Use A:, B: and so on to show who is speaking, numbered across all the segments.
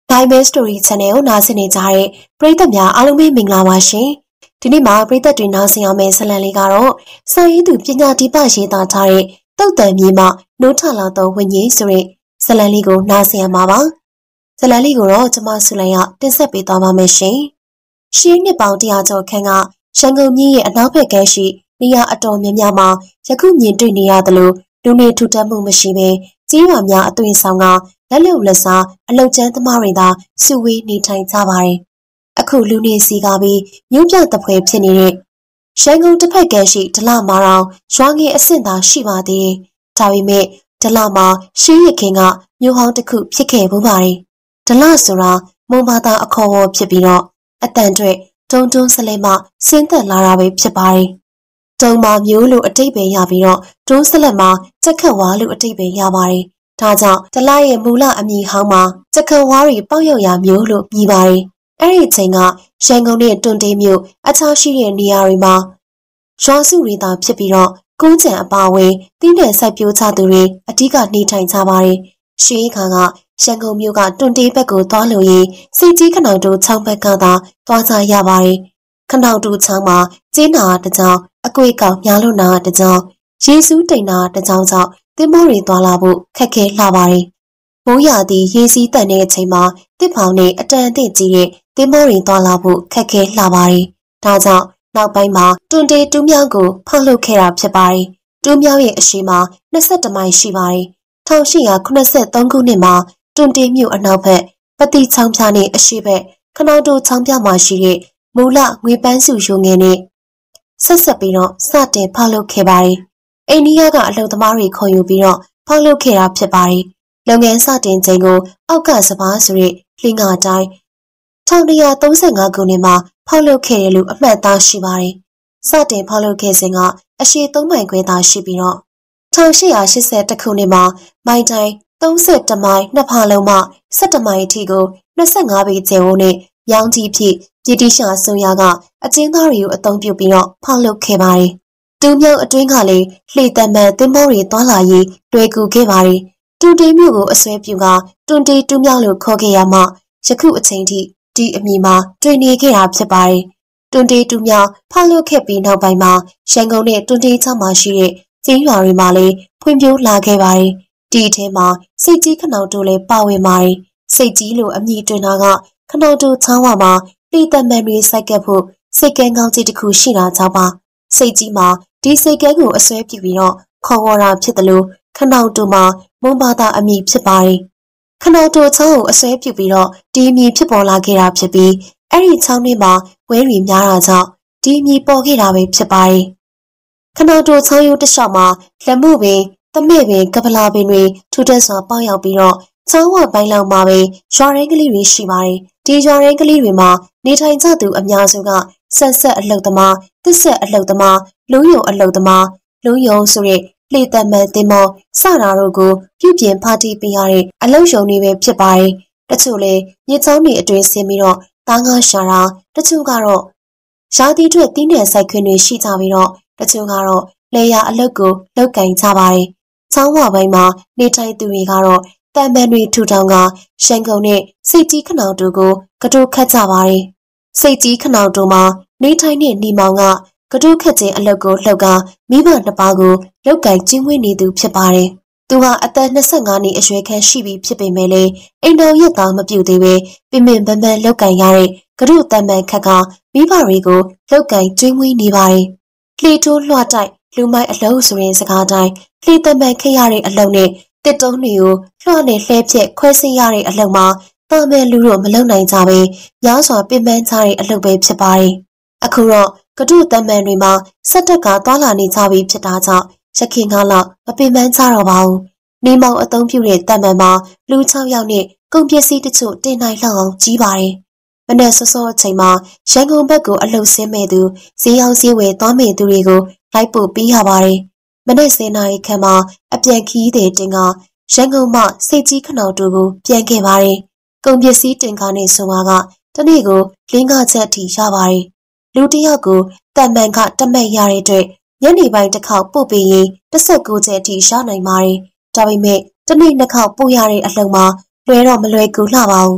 A: Diamond Story Channel နားဆင်နေကြတဲ့ပရိသတ်များအားလုံးပဲမင်္ဂလာပါရှင်။ဒီနေ့မှာပရိသတ်တွေနားဆင်အောင်မယ့်ဇာတ်လမ်းလေးကတော့စာရေးသူပညာတိပရေးသားထားတဲ့တုတ်တန်မြေမှနိုးထလာသောဝိညာဉ်ဆိုတဲ့ဇာတ်လမ်းလေးကိုနားဆင်ရမှာပါ။ဇာတ်လမ်းလေးကိုတော့ကျွန်မဆုလိုက်ရတင်ဆက်ပေးသွားပါမယ်ရှင်။ရှင်းနှစ်ပေါင်း100ကျော်ခန့်ကရန်ကုန်မြို့ရဲ့အနောက်ဘက်ကမ်းရှိနေရာအတော်များများမှာယခုမြင်တွေ့နေရသလိုလူနေထူထပ်မှုမရှိဘဲကြီးရွာများအသွင်ဆောင်ကလက်လုံလက်စားအလုတ်ကျန်းသမားတွေသာစုဝေးနေထိုင်ကြပါတယ်။အခုလူနေစီကပြီးမြို့ပြတပွဲဖြစ်နေတဲ့ရန်ကုန်တစ်ဖက်ကမ်းရှိဒလမာတော်ရွာငယ်အဆင့်သာရှိပါသေးတယ်။ဒါပေမဲ့ဒလမာရှေးရခင်ကမြို့ဟောင်းတစ်ခုဖြစ်ခဲ့မှုပါတယ်။ဒလဆိုတာမွန်ဘာသာအခေါ်အဝေါ်ဖြစ်ပြီးတော့အတန်တွေတုံတုံးစလဲမှဆင်းသက်လာတာပဲဖြစ်ပါတယ်။တုံမာမျိုးလို့အတိတ်ပဲရပြီးတော့တွန်းစလက်မှာစက်ခတ်ဝါလို့အတိတ်ပဲရပါတယ်။ဒါကြောင့်ဒလရဲ့မူလအမည်ဟောင်းမှာစက်ခတ်ဝါတွေပေါက်ရောက်ရာမျိုးလို့မြည်ပါတယ်။အဲ့ဒီအချိန်ကရန်ကုန်နဲ့တွန်တေးမြို့အခြားရှိတဲ့နေရာတွေမှာရွာစုတွေသာဖြစ်ပြီးတော့ကုန်းချံအပါအဝင်တင်းတဲ့စိုက်ပျိုးချသူတွေအဓိကနေထိုင်ကြပါတယ်။ရှေးခါကရန်ကုန်မြို့ကတွန်တေးဘက်ကိုသွားလို့ရင်စိတ်ကြီးခဏတို့ချောင်းဘက်ကသာသွားကြရပါတယ်။ခဏတို့ချောင်းမှာကျင်းနာတကြောင်အကွေကောင်ညာလွနာတကြောင်ယေစုတိန်နာတကြောင်ကြောင့်တင်မောတွေသွားလာဖို့ခက်ခဲလှပါတယ်။မိုးရာသီရေစီးတန်တဲ့အချိန်မှာတစ်ဖောင်နဲ့အတန်အသင့်ကြီးတဲ့တင်မောတွေသွားလာဖို့ခက်ခဲလှပါတယ်။ဒါကြောင့်နောက်ပိုင်းမှာတွန်တေးတူးမြောင်းကိုဖောက်လုပ်ခဲ့တာဖြစ်ပါတယ်။တူးမြောင်းရဲ့အရှိမှာ22မိုင်ရှိပါတယ်။1883ခုနှစ်မှာတွန်တေးမြို့အနောက်ဘက်ပတိချောင်းပြနဲ့အရှိဘက်ခနောင်တိုချောင်းပြမှာရှိတဲ့မူလငွေပန်းစုရုံငယ်နဲ့ဆက်ပြီးတော့စတင်ဖောက်လုပ်ခဲ့ပါတယ်။အိန္ဒိယကအလုံသမားတွေခေါ်ယူပြီးတော့ဖောက်လုပ်ခဲ့တာဖြစ်ပါတယ်။လုပ်ငန်းစတင်ချိန်ကိုအောက်ကစပါးဆိုတဲ့လင်္ကာတိုင်း1935ခုနှစ်မှာဖောက်လုပ်ခဲ့တယ်လို့အမှတ်သားရှိပါတယ်။စတင်ဖောက်လုပ်ခဲ့စဉ်ကအရှည်3မိုင်ခွဲသာရှိပြီးတော့1880ခုနှစ်မှာမိုင်တိုင်း31မိုင်နှစ်ဖာလုံးမှ17မိုင်အထိကို25ပေကျယ်ဝန်းနဲ့မြောင်းကြီးဖြစ်ပြည်တိရှာဆွန်ရကအကျဉ်းသားတွေကိုအသုံးပြုပြီးတော့ဖောက်လုပ်ခဲ့ပါတယ်။တူးမြောင်းအတွင်းကလည်းလှေတံမှန်သင်္ဘောတွေသွားလာရေးတွေ့ကူခဲ့ပါတယ်။တွန်တေးမြို့ကိုအစွဲပြုကတွန်တေးတူးမြောင်းလို့ခေါ်ခဲ့ရမှယခုအချိန်ထိဒီအမည်မှာတွေ့နေခဲ့တာဖြစ်ပါတယ်။တွန်တေးတူးမြောင်းဖောက်လုပ်ခဲ့ပြီးနောက်ပိုင်းမှာရန်ကုန်နဲ့တွန်တေးချောင်းမှာရှိတဲ့ကျင်းရွာတွေမှာလည်းဖွံ့ဖြိုးလာခဲ့ပါတယ်။ဒီအထဲမှာစိတ်ကြီးခနောင်တိုလည်းပါဝင်ပါတယ်။စိတ်ကြီးလို့အမည်တွင်တာကခနောင်တိုချောင်းဝမှာပြည်တမန်တွေစိုက်ကပ်ဖို့စိတ်ကန်းကောင်းကြီးတစ်ခုရှိတာကြောင့်ပါစိတ်ကြီးမှာဒီစိတ်ကန်းကိုအစွဲပြုပြီးတော့ခေါ်ဝေါ်တာဖြစ်တယ်လို့ခနောင်တိုမှာမွန်ဘာသာအမည်ဖြစ်ပါတယ်ခနောင်တိုချောင်းကိုအစွဲပြုပြီးတော့ဒီအမည်ဖြစ်ပေါ်လာခဲ့တာဖြစ်ပြီးအဲ့ဒီချောင်းတွေမှာဝဲတွေများတာကြောင့်ဒီအမည်ပေါ်ခဲ့တာပဲဖြစ်ပါတယ်ခနောင်တိုချောင်းရိုးတစ်လျှောက်မှာလက်မှုပင်တမဲ့ပင်ကပလာပင်တွေထူထပ်စွာပေါက်ရောက်ပြီးတော့ချောင်းဝပိုင်းလောက်မှာပဲရွာရင်းကလေးတွေရှိပါတယ်ဒီရွာရင်းကလေးတွေမှာနေထိုင်ကြသူအများစုကဆက်အလုတ်သမားတစ်ဆက်အလုတ်သမားလုံးယုံအလုတ်သမားလုံးယုံဆိုတဲ့လှေတံမှန်သင်္ဘောစတာတို့ကိုပြုပြင်ဖာတီးပေးရတဲ့အလုတ်ယုံတွေပဲဖြစ်ပါတယ်တချို့လေမြေချောင်းတွေအတွင်းဆင်းပြီးတော့သားငါရှာတာတချို့ကတော့ရာသီအတွက်တင်းတဲ့စိုက်ခွင်းတွေရှိကြပြီးတော့တချို့ကတော့လေယာအလုတ်ကိုလုတ်ကင်ကြပါတယ်ချောင်းဝပိုင်းမှာနေထိုင်သူတွေကတော့တံပန်တွေထူထောင်ကရှန်ကုန်နဲ့စိတ်ကြီးခနောင်တို့ကိုကတိုးခတ်ကြပါတယ်။စိတ်ကြီးခနောင်တို့မှာနေထိုင်တဲ့ညီမောင်ကကတိုးခတ်ခြင်းအလုပ်ကိုလှုပ်ကမိဘနှစ်ပါးကိုလောက်ကင်ကျင်းဝင်းနေသူဖြစ်ပါတယ်။သူဟာအသက်25နှစ်အရွယ်ခန့်ရှိပြီဖြစ်ပေမဲ့လည်းအိမ်တော်ရက်သားမပြုတ်သေးပဲပင်ပင်ပန်းပန်းလောက်ကင်ရတဲ့ကတိုးတံပန်ခက်ကမိဘတွေကိုလောက်ကင်ကျင်းဝင်းနေပါတယ်။လှေထိုးလွှတ်တိုက်လူမိုက်အလုပ်ဆိုရင်စကားတိုင်းလှေတံပန်ခက်ရတဲ့အလုပ်နဲ့တစ်တုံးတွေကိုလွှတ်နဲ့လှဲဖြက်ခွဲစိရတဲ့အလုပ်မှာတာမန်လူတို့မလုံနိုင်ကြပဲများစွာပင်ပန်းကြတဲ့အလုပ်ပဲဖြစ်ပါတယ်။အခုတော့ကတုတံပန်တွေမှာစက်တက်ကသွားလာနေကြပြီဖြစ်တာကြောင့်ရခင်ကလောက်မပင်ပန်းကြတော့ပါဘူး။နေမောင်အသုံးပြုတဲ့တံပန်မှာလူ6ယောက်နဲ့ကုန်ပစ္စည်းတချို့တင်နိုင်လောက်အောင်ကြီးပါတယ်။မနေ့စောစောအချိန်မှာရန်ကုန်ဘက်ကိုအလုပ်ဆင်းမဲ့သူဈေးရောက်ဈေးဝယ်သွားမဲ့သူတွေကိုလိုက်ပို့ပေးရပါတယ်။မနေ့10နာရီခန့်မှာအပြန်ခီးတဲ့တင်ကရန်ကုန်မှစိတ်ကြီးခနောင်တို့ကိုပြန်ခဲ့ပါတယ်။ကုန်ပစ္စည်းတင်ကားနဲ့ဆိုပါကတနေ့ကို5ချက်အထိရပါတယ်။လူတစ်ယောက်ကိုတံပန်ကတမက်ရတဲ့အတွက်ညနေပိုင်းတစ်ခေါက်ပို့ပေးရင်19ချက်အထိရနိုင်ပါတယ်။ဒါပေမဲ့တနေ့နှစ်ခေါက်ပို့ရတဲ့အလှုံမှာလွယ်တော့မလွယ်ကူလှပါဘူး။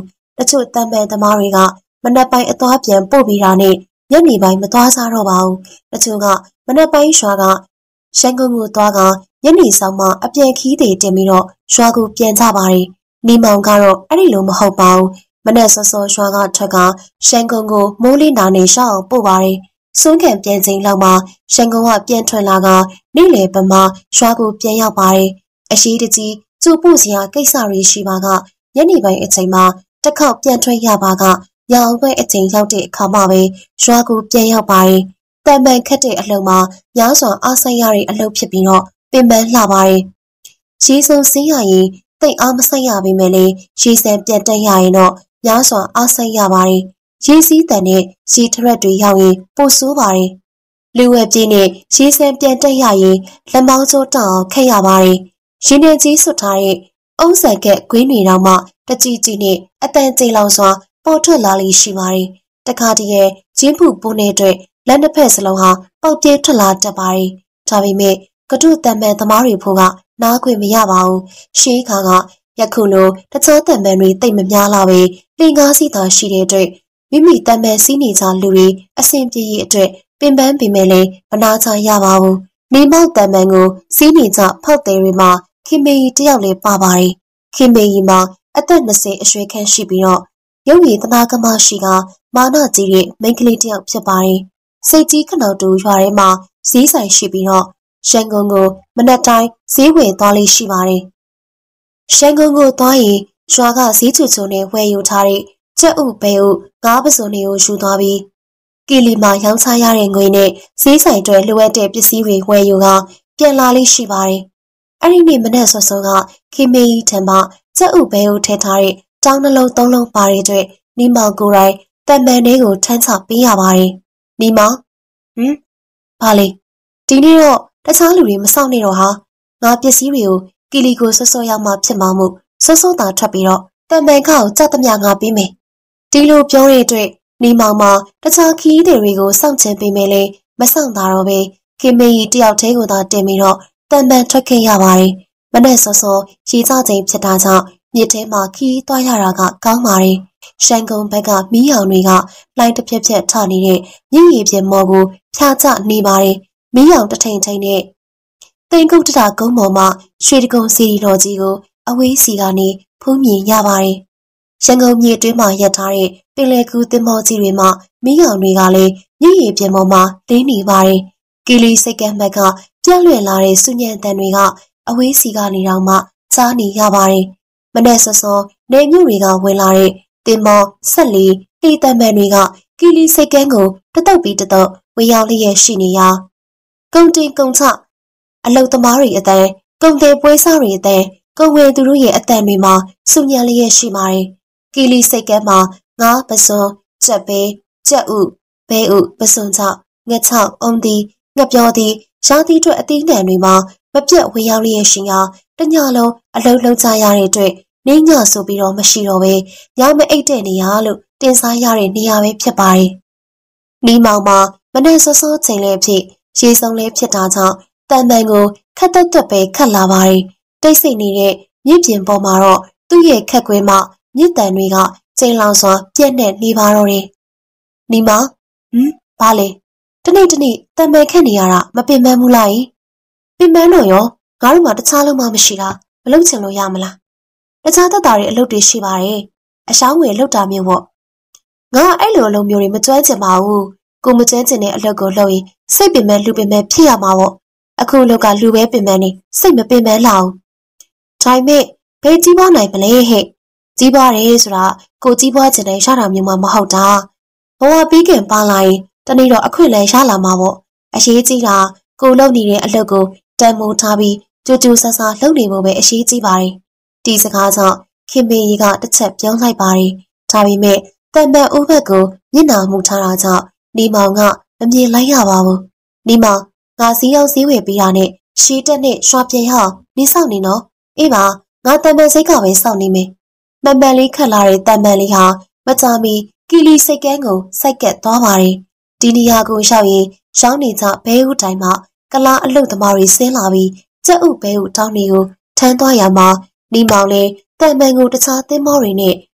A: ချို့တန်ပန်သမားတွေကမနက်ပိုင်းအသွားပြန်ပို့ပြီးတာနဲ့ညနေပိုင်းမသွားစားတော့ပါဘူးတချို့ကမနက်ပိုင်းရွာကရှမ်းကုန်းကိုသွားကညနေဆောင်မှအပြန်ခီးတွေတင်ပြီးတော့ရွာကိုပြန်ကြပါတယ်နေမောင်ကတော့အဲ့ဒီလိုမဟုတ်ပါဘူးမနက်စောစောရွာကထွက်ကရှမ်းကုန်းကိုမိုးလင်းတာနဲ့ရှောက်အောင်ပို့ပါတယ်စွန်းခံပြန်ချိန်လောက်မှာရှမ်းကုန်းကပြန်ထွက်လာကနေ့လယ်ပမာရွာကိုပြန်ရောက်ပါတယ်အရှိတကြီးကျူပို့စရာကိစ္စတွေရှိပါကညနေပိုင်းအချိန်မှာတစ်ခေါက်ပြန်ထွက်ရပါကညအောင်ပွဲအချိန်ရောက်တဲ့အခါမှပဲရွာကိုပြန်ရောက်ပါတယ်တန်ပန်ခတ်တဲ့အလှုပ်မှာရားစွာအားဆိုင်ရတဲ့အလှုပ်ဖြစ်ပြီးတော့ပင်ပန်းလှပါတယ်ရေစုံစင်းရရင်တိတ်အားမဆိုင်ရပေမဲ့လေရေစံပြန်တက်ရရင်တော့ရားစွာအားဆိုင်ရပါတယ်ရေစည်းတန်နဲ့ရေထရက်တွေရောက်ရင်ပိုဆိုးပါတယ်လူဝက်ပြေးနဲ့ရေစံပြန်တက်ရရင်လက်မောင်းကျိုးတောင်ခက်ရပါတယ်ရင်ထဲကြီးဆွတ်ထားတဲ့အုံးဆန်ကက်ဂွင်းတွေတောင်မှတကြည်ကြည်နဲ့အတန်ကြေလောင်စွာပေါ်ထွက်လာလိမ့်ရှိပါတယ်တခါတည်းရဲ့ဂျင်းဖူပိုးနဲ့အတွက်လက်နှစ်ဖက်စလုံးဟာပေါက်ပြေးထွက်လာတတ်ပါတယ်ဒါပေမဲ့ကတုတန်ပန်သမားတွေဖို့ကနားခွင့်မရပါဘူးရှေးခါကယခုလိုတခြားတန်ပန်တွေတိတ်မများလာပဲလင်ကားစီသာရှိတဲ့အတွက်မိမိတန်ပန်စီးနေကြလူတွေအဆင်ပြေရေးအတွက်ပင်ပန်းပေမဲ့လည်းမနာချရပါဘူးနေမောက်တန်ပန်ကိုစီးနေကြဖောက်တယ်တွေမှာခင်မေကြီးတယောက်လည်းပါပါတယ်ခင်မေကြီးမှာအသက်20အရွယ်ခန့်ရှိပြီးတော့ရုပ်ရည်သနာကမရှိကမာနကြီးတဲ့မိန်းကလေးတယောက်ဖြစ်ပါတယ်စိတ်ကြီးခဏတူရွာထဲမှာဈေးဆိုင်ရှိပြီးတော့ရှန်ကုန်ကိုမနက်တိုင်းဈေးဝယ်သွားလေးရှိပါတယ်ရှန်ကုန်ကိုသွားရင်ရွာကဈေးချူချူနဲ့ဝယ်ယူထားတဲ့ချက်ဥဘဲဥငါးပစုံတွေကိုယူသွားပြီးကီလီမှာရောင်းချရတဲ့ငွေနဲ့ဈေးဆိုင်တွေလိုအပ်တဲ့ပစ္စည်းတွေဝယ်ယူကပြန်လာလေးရှိပါတယ်အဲ့ဒီနေ့မနက်စောစောကခင်မေကြီးထံမှချက်ဥဘဲဥထည့်ထားတဲ့တောင်းနှလုံးသုံးလုံးပါတဲ့အတွက်နီမောင်ကိုယ်တိုင်တန်ပန်လေးကိုထမ်းချပေးရပါတယ်နီမောင်ဘာလဲဒီနေ့တော့တခြားလူတွေမစောင့်နေတော့ဟာငါပစ္စည်းတွေကိုကီလီကိုစောစောရောက်မှဖြစ်မှာမို့စောစောသာထွက်ပြီးတော့တန်ပန်ခါကိုကြောက်သမျှငါပေးမယ်ဒီလိုပြောတဲ့အတွက်နီမောင်မှာတခြားခီးတွေကိုစောင့်ချင်ပေးမယ်လေမစောင့်တာတော့ပဲခင်မေကြီးတယောက်တည်းကိုသာတင်ပြီးတော့တန်ပန်ထွက်ခဲ့ရပါတယ်မနေ့စောစောရေကြချိန်ဖြစ်တာကြောင့်မြစ်ထဲမှာခီးသွားရတာကကောင်းပါတယ်ရှန်ကုန်ဘက်ကမီးရောင်တွေကလိုင်းတစ်ဖြက်ဖြက်ထနေတဲ့မြင့်ရည်ပြမော်ကိုဖြာချနေပါတယ်မီးရောင်တထိန်ထိန်နဲ့တင်ကုတ်တတာကုန်းပေါ်မှာရွှေတကုံစီရီတော်ကြီးကိုအဝေးစီကနေဖူးမြင်ရပါတယ်ရန်ကုန်မြေတွင်းမှာရပ်ထားတဲ့ပင်လယ်ကူးသင်္ဘောကြီးတွေမှာမီးရောင်တွေကလည်းမြင့်ရည်ပြမော်မှာလင်းနေပါတယ်ကီလီစိတ်ကမ်းဘက်ကပြန့်လွင့်လာတဲ့စုညံတန်တွေကအဝေးစီကနေတော့မှစားနေရပါတယ်မနေ့စောစောနေမြို့တွေကဝင်လာတဲ့တင်မောဆက်လီတေးတန်ပန်တွေကကီလီစိတ်ကမ်းကိုတတုပ်ပြီးတတုပ်ဝေရောက်လျက်ရှိနေရာကုံတင်ကုံချအလုတ်သမားတွေအတန်းကုံတင်ပွဲစားတွေအတန်းကုံဝယ်သူတို့ရဲ့အတန်းတွေမှာစုညံလျက်ရှိပါတယ်ကီလီစိတ်ကမ်းမှာငါးပစွန်ချက်ပဲကြက်ဥဘဲဥပစွန်ချငှက်ချောက်အုံဒီငှက်ပြောသည်ရာသီအတွက်အသီးနှံတွေမှာမပြတ်ဝေရောက်လျက်ရှိရာတညလုံးအလုံးလုံးကြရတဲ့အတွက်နေညဆိုပြီးတော့မရှိတော့ပဲညမအိတ်တဲ့နေရလို့တင်စားရတဲ့နေရာပဲဖြစ်ပါတယ်။နီးမောင်မှာမနေ့စောစောချိန်လေးဖြစ်ရေစုံလေးဖြစ်တာကြောင့်တန်ပန်ကိုခက်တက်တက်ပဲခတ်လာပါတယ်။တိတ်ဆိတ်နေတဲ့မြင့်ပြင်ပေါ်မှာတော့သူ့ရဲ့ခက်ကွင်းမှမြင့်တန်တွေကချိန်လောင်စွာပြည့်နဲ့နေပါတော့တယ်။နီးမောင်ဘာလဲတနေ့တနေ့တန်ပန်ခက်နေရတာမပင်ပန်းဘူးလား။ပင်ပန်းတော့ရောငါတို့မှတခြားလုံးမှမရှိတာမလုပ်ချင်လို့ရမလားတခြားသက်တာတွေအလုပ်တွေရှိပါတယ်အရှောင်းငွေလုပ်တာမျိုးပေါ့ငါအဲ့လိုအလုပ်မျိုးတွေမကျွမ်းချင်ပါဘူးကိုမကျွမ်းချင်တဲ့အလုပ်ကိုလုပ်ရင်စိတ်ပင်ပန်းလူပင်ပန်းဖြစ်ရမှာပေါ့အခုအလုပ်ကလူပဲပင်ပန်းနေစိတ်မပင်ပန်းလာဘူးဒါပေမဲ့ဘယ်ကြီးပွားနိုင်မလဲဟဲ့ကြီးပွားတယ်ဆိုတာကိုကြီးပွားချင်တဲ့ရတာမျိုးမှမဟုတ်တာဘဝပြီးခင်ပါလာရင်တနေ့တော့အခွင့်အလမ်းရလာမှာပေါ့အရေးကြီးတာကိုလုပ်နေတဲ့အလုပ်ကိုတန်မိုးထားပြီးကြိုးကြိုးဆဆလုပ်နေဖို့ပဲအရေးကြီးပါတယ်ဒီစကားကြောင့်ခင်မေကြီးကတစ်ချက်ပြောလိုက်ပါတယ်ဒါပေမဲ့တန်ပန်ဦးဘက်ကိုမျက်နှာမူထားတာကြောင့်နေမောင်ကမမြင်လိုက်ရပါဘူးနေမောင်ငါစီးအောင်စည်းဝေပေးတာနဲ့ရှီတက်နဲ့ရွှာပြန်ရအောင်နေဆောင်နေနော်အေးပါငါတန်ပန်စိတ်ကပဲစောင့်နေမယ်မှန်မှန်လေးခတ်လာတဲ့တန်ပန်လေးဟာမကြမီကီလီစိတ်ကန်းကိုစိုက်ကက်သွားပါတယ်ဒီနေရာကိုရောက်ရင်ရောင်းနေကြဘဲဥတိုင်းမှာကလာအလုတ်သမားတွေဆင်းလာပြီးကြက်ဥဘဲဥတောင်းတွေကိုထမ်းသွားရမှာနီမောင်လည်းတန်ပန်ကိုတခြားသင်းမောတွေနဲ့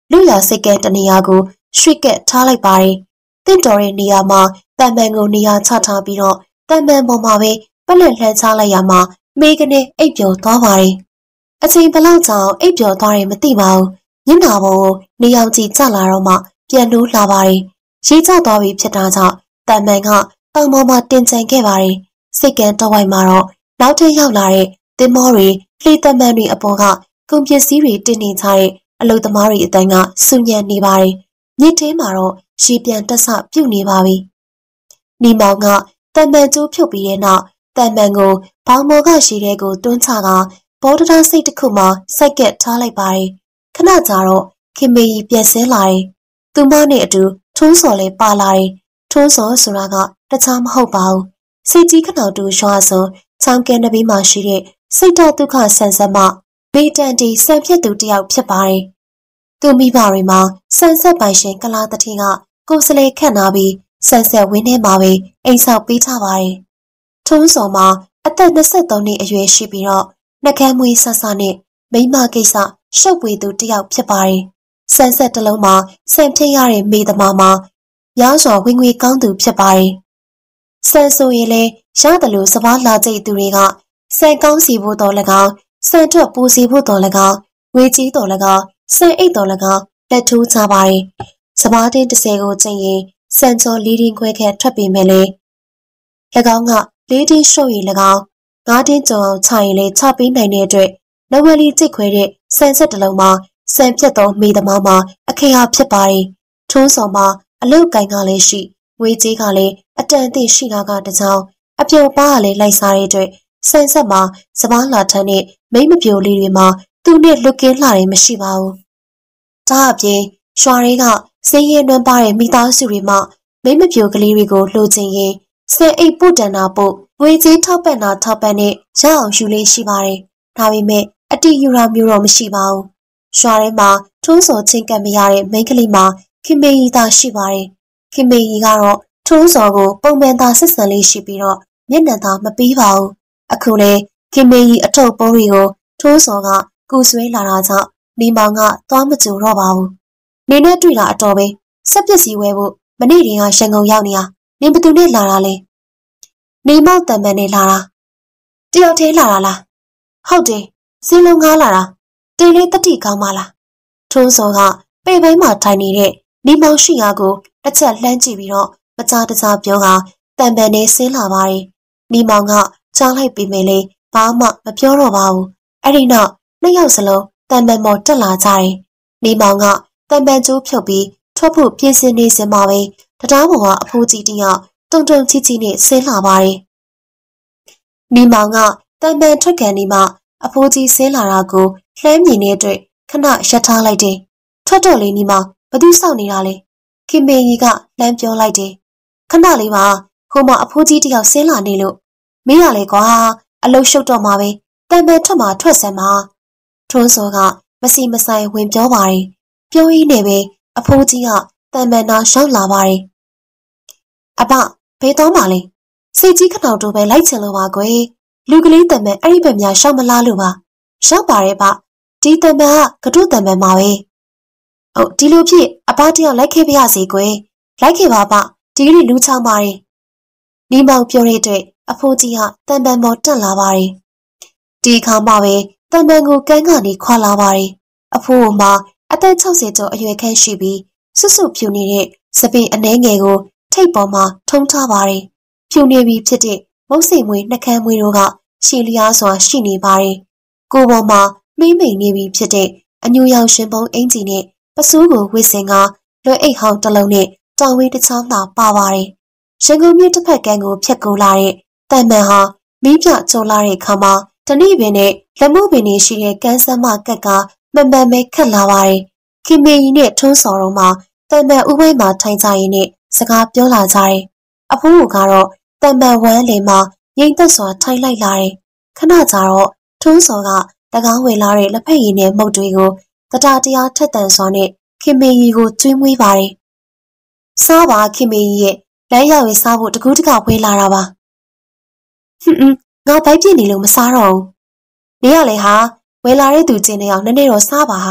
A: လူရစိတ်ကဲတနေရာကိုရွှေ့ကက်ထားလိုက်ပါတယ်။တင့်တော်တဲ့နေရာမှာတန်ပန်ကိုနေရာချထားပြီးတော့တန်ပန်ပေါ်မှာပဲပလက်လှမ်းချလိုက်ရမှာမေကနေအိပ်ပျော်သွားပါတယ်။အချိန်ဘလောက်ကြာအိပ်ပျော်သွားတယ်မသိပါဘူး။ညနာပေါ်ကိုနေရောင်ခြည်ကျလာတော့မှပြန်လို့လာပါတယ်။ရေကျသွားပြီဖြစ်တာကြောင့်တန်ပန်ကတောင်ပေါ်မှာတင်ချင်ခဲ့ပါတယ်။စိတ်ကံတဝိုက်မှာတော့နောက်ထပ်ရောက်လာတဲ့သင်္ဘောတွေလှေတမန်တွေအပေါ်ကကုန်ပစ္စည်းတွေတင်နေကြတဲ့အလုပ်သမားတွေအတန်းကဆူညံနေပါတယ်။မြစ်ထဲမှာတော့ရေပြန်တက်ဆပြုတ်နေပါပြီ။နီမောင်ကတန်ပန်ကျိုးဖြုတ်ပြီးတဲ့နောက်တန်ပန်ကိုဘောင်မော်ကရေထဲကိုတွန်းချကဘောတတားစိတ်တစ်ခုမှစိုက်ကက်ထားလိုက်ပါတယ်။ခဏကြာတော့ခင်မေကြီးပြန်ဆင်းလာတယ်။သူမနဲ့အတူထုံးစော်လည်းပါလာတယ်။ထုံးစော်ဆိုတာကတခြားမဟုတ်ပါဘူး။စိတ်ကြီးခဏတူရွှာစွန်ချောင်းကဲနဘေးမှာရှိတဲ့စိတ်ဓာတ်ဒုက္ခဆန်ဆက်မှဘေးတန်တီဆန်ဖြတ်သူတယောက်ဖြစ်ပါတယ်။သူမိဘတွေမှာဆန်ဆက်ပိုင်ရှင်ကလာတတိကကိုယ်စလဲခန့်နာပြီးဆန်ဆက်ဝင်းထဲမှာပဲအိမ်ဆောက်ပေးထားပါတယ်။ထုံးစော်မှာအသက်23နှစ်အရွယ်ရှိပြီးတော့နှကမ်းမွေးဆဆနဲ့မိမကိစ္စရှုပ်ပွေသူတယောက်ဖြစ်ပါတယ်။ဆန်ဆက်တစ်လုံးမှာဆန်ဖြည့်ရတဲ့မိသမားမှာရောင်းစွာဝင်ငွေကောင်းသူဖြစ်ပါတယ်။ဆန်ဆိုရင်လည်းရတယ်လို့စဘာလာကြိတ်သူတွေကဆန်ကောင်းစီဖို့တော်၎င်းဆန်ထွက်ပူစီဖို့တော်၎င်းငွေကြီးတော်၎င်းဆန်အိတ်တော်၎င်းလက်ထိုးကြပါတယ်။စဘာတင်း30ကိုကျင့်ရင်ဆန်ချောလီတင်းခွဲခန့်ထွက်ပေမဲ့လေ၎င်းက4တင်းရှုပ်ရင်၎င်း5တင်းကျော်အောင်ချရင်လည်းချပေးနိုင်တဲ့အတွက်နဝလီကြိတ်ခွဲတဲ့ဆန်ဆက်တစ်လုံးမှာဆန်ဖြတ်သောမိသမားမှာအခရာဖြစ်ပါတယ်။ထုံးစော်မှာအလုတ်ကိုင်ကလည်းရှိငွေကြီးကလည်းအတန်အသင့်ရှိတာကတကြောင်အပြုံပါကလည်းလိုက်စားတဲ့အတွက်ဆန်ဆက်မှာစပားလာထမ်းတဲ့မိမပြိုလေးတွေမှာသူနဲ့လွတ်ကင်းလာတယ်မရှိပါဘူး။ဒါအပြင်ရွှာတွေကစင်းရဲနှွမ်းပါတဲ့မိသားစုတွေမှာမိမပြိုကလေးတွေကိုလှိုချင်ရင်ဆန်အိတ်ပုတ်တန်တာပုတ်ငွေကြီးထောက်ပံ့တာထောက်ပံ့နဲ့ရအောင်ယူလေးရှိပါတယ်။ဒါပေမဲ့အတီယူရာမျိုးတော့မရှိပါဘူး။ရွှာထဲမှာထုံးစော်ချင်းကပ်မရတဲ့မိန်းကလေးမှာခင်မေကြီးသာရှိပါတယ်။ခင်မေကြီးကတော့ထုံးစော်ကိုပုံမှန်သာဆက်ဆံလေးရှိပြီးတော့မျက်နှာသာမပေးပါဘူး။အခုလေခင်မေကြီးအထုပ်ပိုးတွေကိုထုံးစော်ကကူဆွဲလာတာကြောင့်နေမောင်ကသွားမကြိုတော့ပါဘူး။နေနဲ့တွေ့တာအတော်ပဲစက်ပစ္စည်းဝဲဖို့မနေ့တည်းကရန်ကုန်ရောက်နေတာနေဘသူနဲ့လာတာလဲ။နေမောင်တန်ပန်နဲ့လာတာတယောက်တည်းလာတာလား။ဟုတ်တယ်စင်းလုံးငားလာတာတိတ်လေးတတိကောင်းပါလား။ထုံးစော်ကပေပိုင်းမှာထိုင်နေတဲ့နေမောင်ရှိရာကိုတစ်ချက်လှမ်းကြည့်ပြီးတော့မကြားတကြားပြောကတန်ပန်နဲ့ဆင်းလာပါတယ်။နေမောင်ကကြားလိုက်ပြီးမယ်လေဘာမှမပြောတော့ပါဘူး။အဲ့ဒီနောက်နှစ်ယောက်စလုံးတန်ပန်ပေါ်တက်လာကြတယ်။နေမောင်ကတန်ပန်ကျိုးဖြုတ်ပြီးထွက်ဖို့ပြင်ဆင်နေစင်မှာပဲတရားပေါ်ကအဖိုးကြီးတယောက်တုံတုံချီချီနဲ့ဆင်းလာပါတယ်။နေမောင်ကတန်ပန်ထွက်ကန်နေမှအဖိုးကြီးဆင်းလာတာကိုလှမ်းမြင်တဲ့အတွက်ခဏရပ်ထားလိုက်တယ်။ထွက်တော့လေနေမောင်ဘသူစောင့်နေတာလဲ။ခင်မေကြီးကလှမ်းပြောလိုက်တယ်။ခဏလေးပါဟိုမှာအဖိုးကြီးတယောက်ဆင်းလာနေလို့မင်းရလေကွာအလုရှုပ်တော့မှာပဲတန်ပန်ထွက်မှာထွက်စမ်းပါထုံးစောကမစီမဆိုင်ဝင်ပြောပါတယ်ပြောရင်းနဲ့ပဲအဖိုးကြီးကတန်ပန်နာရောက်လာပါတယ်အဘဘယ်တော့မှလဲစိတ်ကြီးခဏတော့ပဲလိုက်ချင်လို့ပါကွယ်လူကလေးတန်ပန်အဲ့ဒီဘက်များရှောက်မလားလို့ပါရောက်ပါတယ်ဗျဒီတန်ပန်ကကတုတန်ပန်ပါပဲဟုတ်ဒီလိုဖြစ်အဘတယောက်လိုက်ခဲ့ပါရစေကွယ်လိုက်ခဲ့ပါဗျဒီကနေ့လူချောင်းပါတယ်နေမောင်ပြောတဲ့အတွက်အဖိုးကြီးကတန်ပန်ပေါ်တက်လာပါတယ်ဒီခါမှပဲတန်ပန်ကိုကန်းကနေခွာလာပါတယ်အဖိုးမှာအသက်60ကျော်အရွယ်ခန့်ရှိပြီးစွတ်စွတ်ဖြူနေတဲ့စပင်အနှဲငယ်ကိုထိပ်ပေါ်မှာထုံးထားပါတယ်ဖြူနေပြီဖြစ်တဲ့မုတ်စိမ်မွေးနှကမ်းမွေးတို့ကရှည်လျားစွာရှိနေပါတယ်ကိုယ်ပေါ်မှာမိမ့်မိန်နေပြီဖြစ်တဲ့အညူရောင်ရှင်ပုံအင်ဂျီနဲ့ပစိုးကိုဝစ်စင်ကလွယ်အိတ်ဟောင်းတစ်လုံးနဲ့တောင်ဝေးတစ်ချောင်းသာပါပါတယ်ရန်ကုန်မြို့တစ်ဖက်ကန်းကိုဖြတ်ကူလာတဲ့တန်ပန်ဟာမီးပြကျုံလာတဲ့အခါမှာတဏိပင်နဲ့လက်မှုပင်တွေရှိတဲ့ကန်းစမ်းမကက်ကမှန်မှန်ပဲခတ်လာပါတယ်ခင်မေကြီးနဲ့ထုံးစော်တို့မှာတန်ပန်ဥပိုက်မှာထိုင်ကြရင်းနဲ့စကားပြောလာကြတယ်အဖိုးကတော့တန်ပန်ဝမ်းလေမှာငိမ့်သက်စွာထိုင်လိုက်လာတယ်ခဏကြာတော့ထုံးစော်ကတကားဝင်လာတဲ့လက်ဖက်ရည်နဲ့မုတ်တွေကိုတရားထက်တန်စွာနဲ့ခင်မေကြီးကိုကျွေးမွေးပါတယ်စားပါခင်မေကြီးရဲ့လမ်းရောက်ရင်စားဖို့တကူးတကဝေးလာတာပါငါဘိုက်ပြည့်နေလို့မစားတော့ဘူးနေရလေဟာဝေးလာတဲ့သူချင်းတွေအောင်နည်းနည်းတော့စားပါဟာ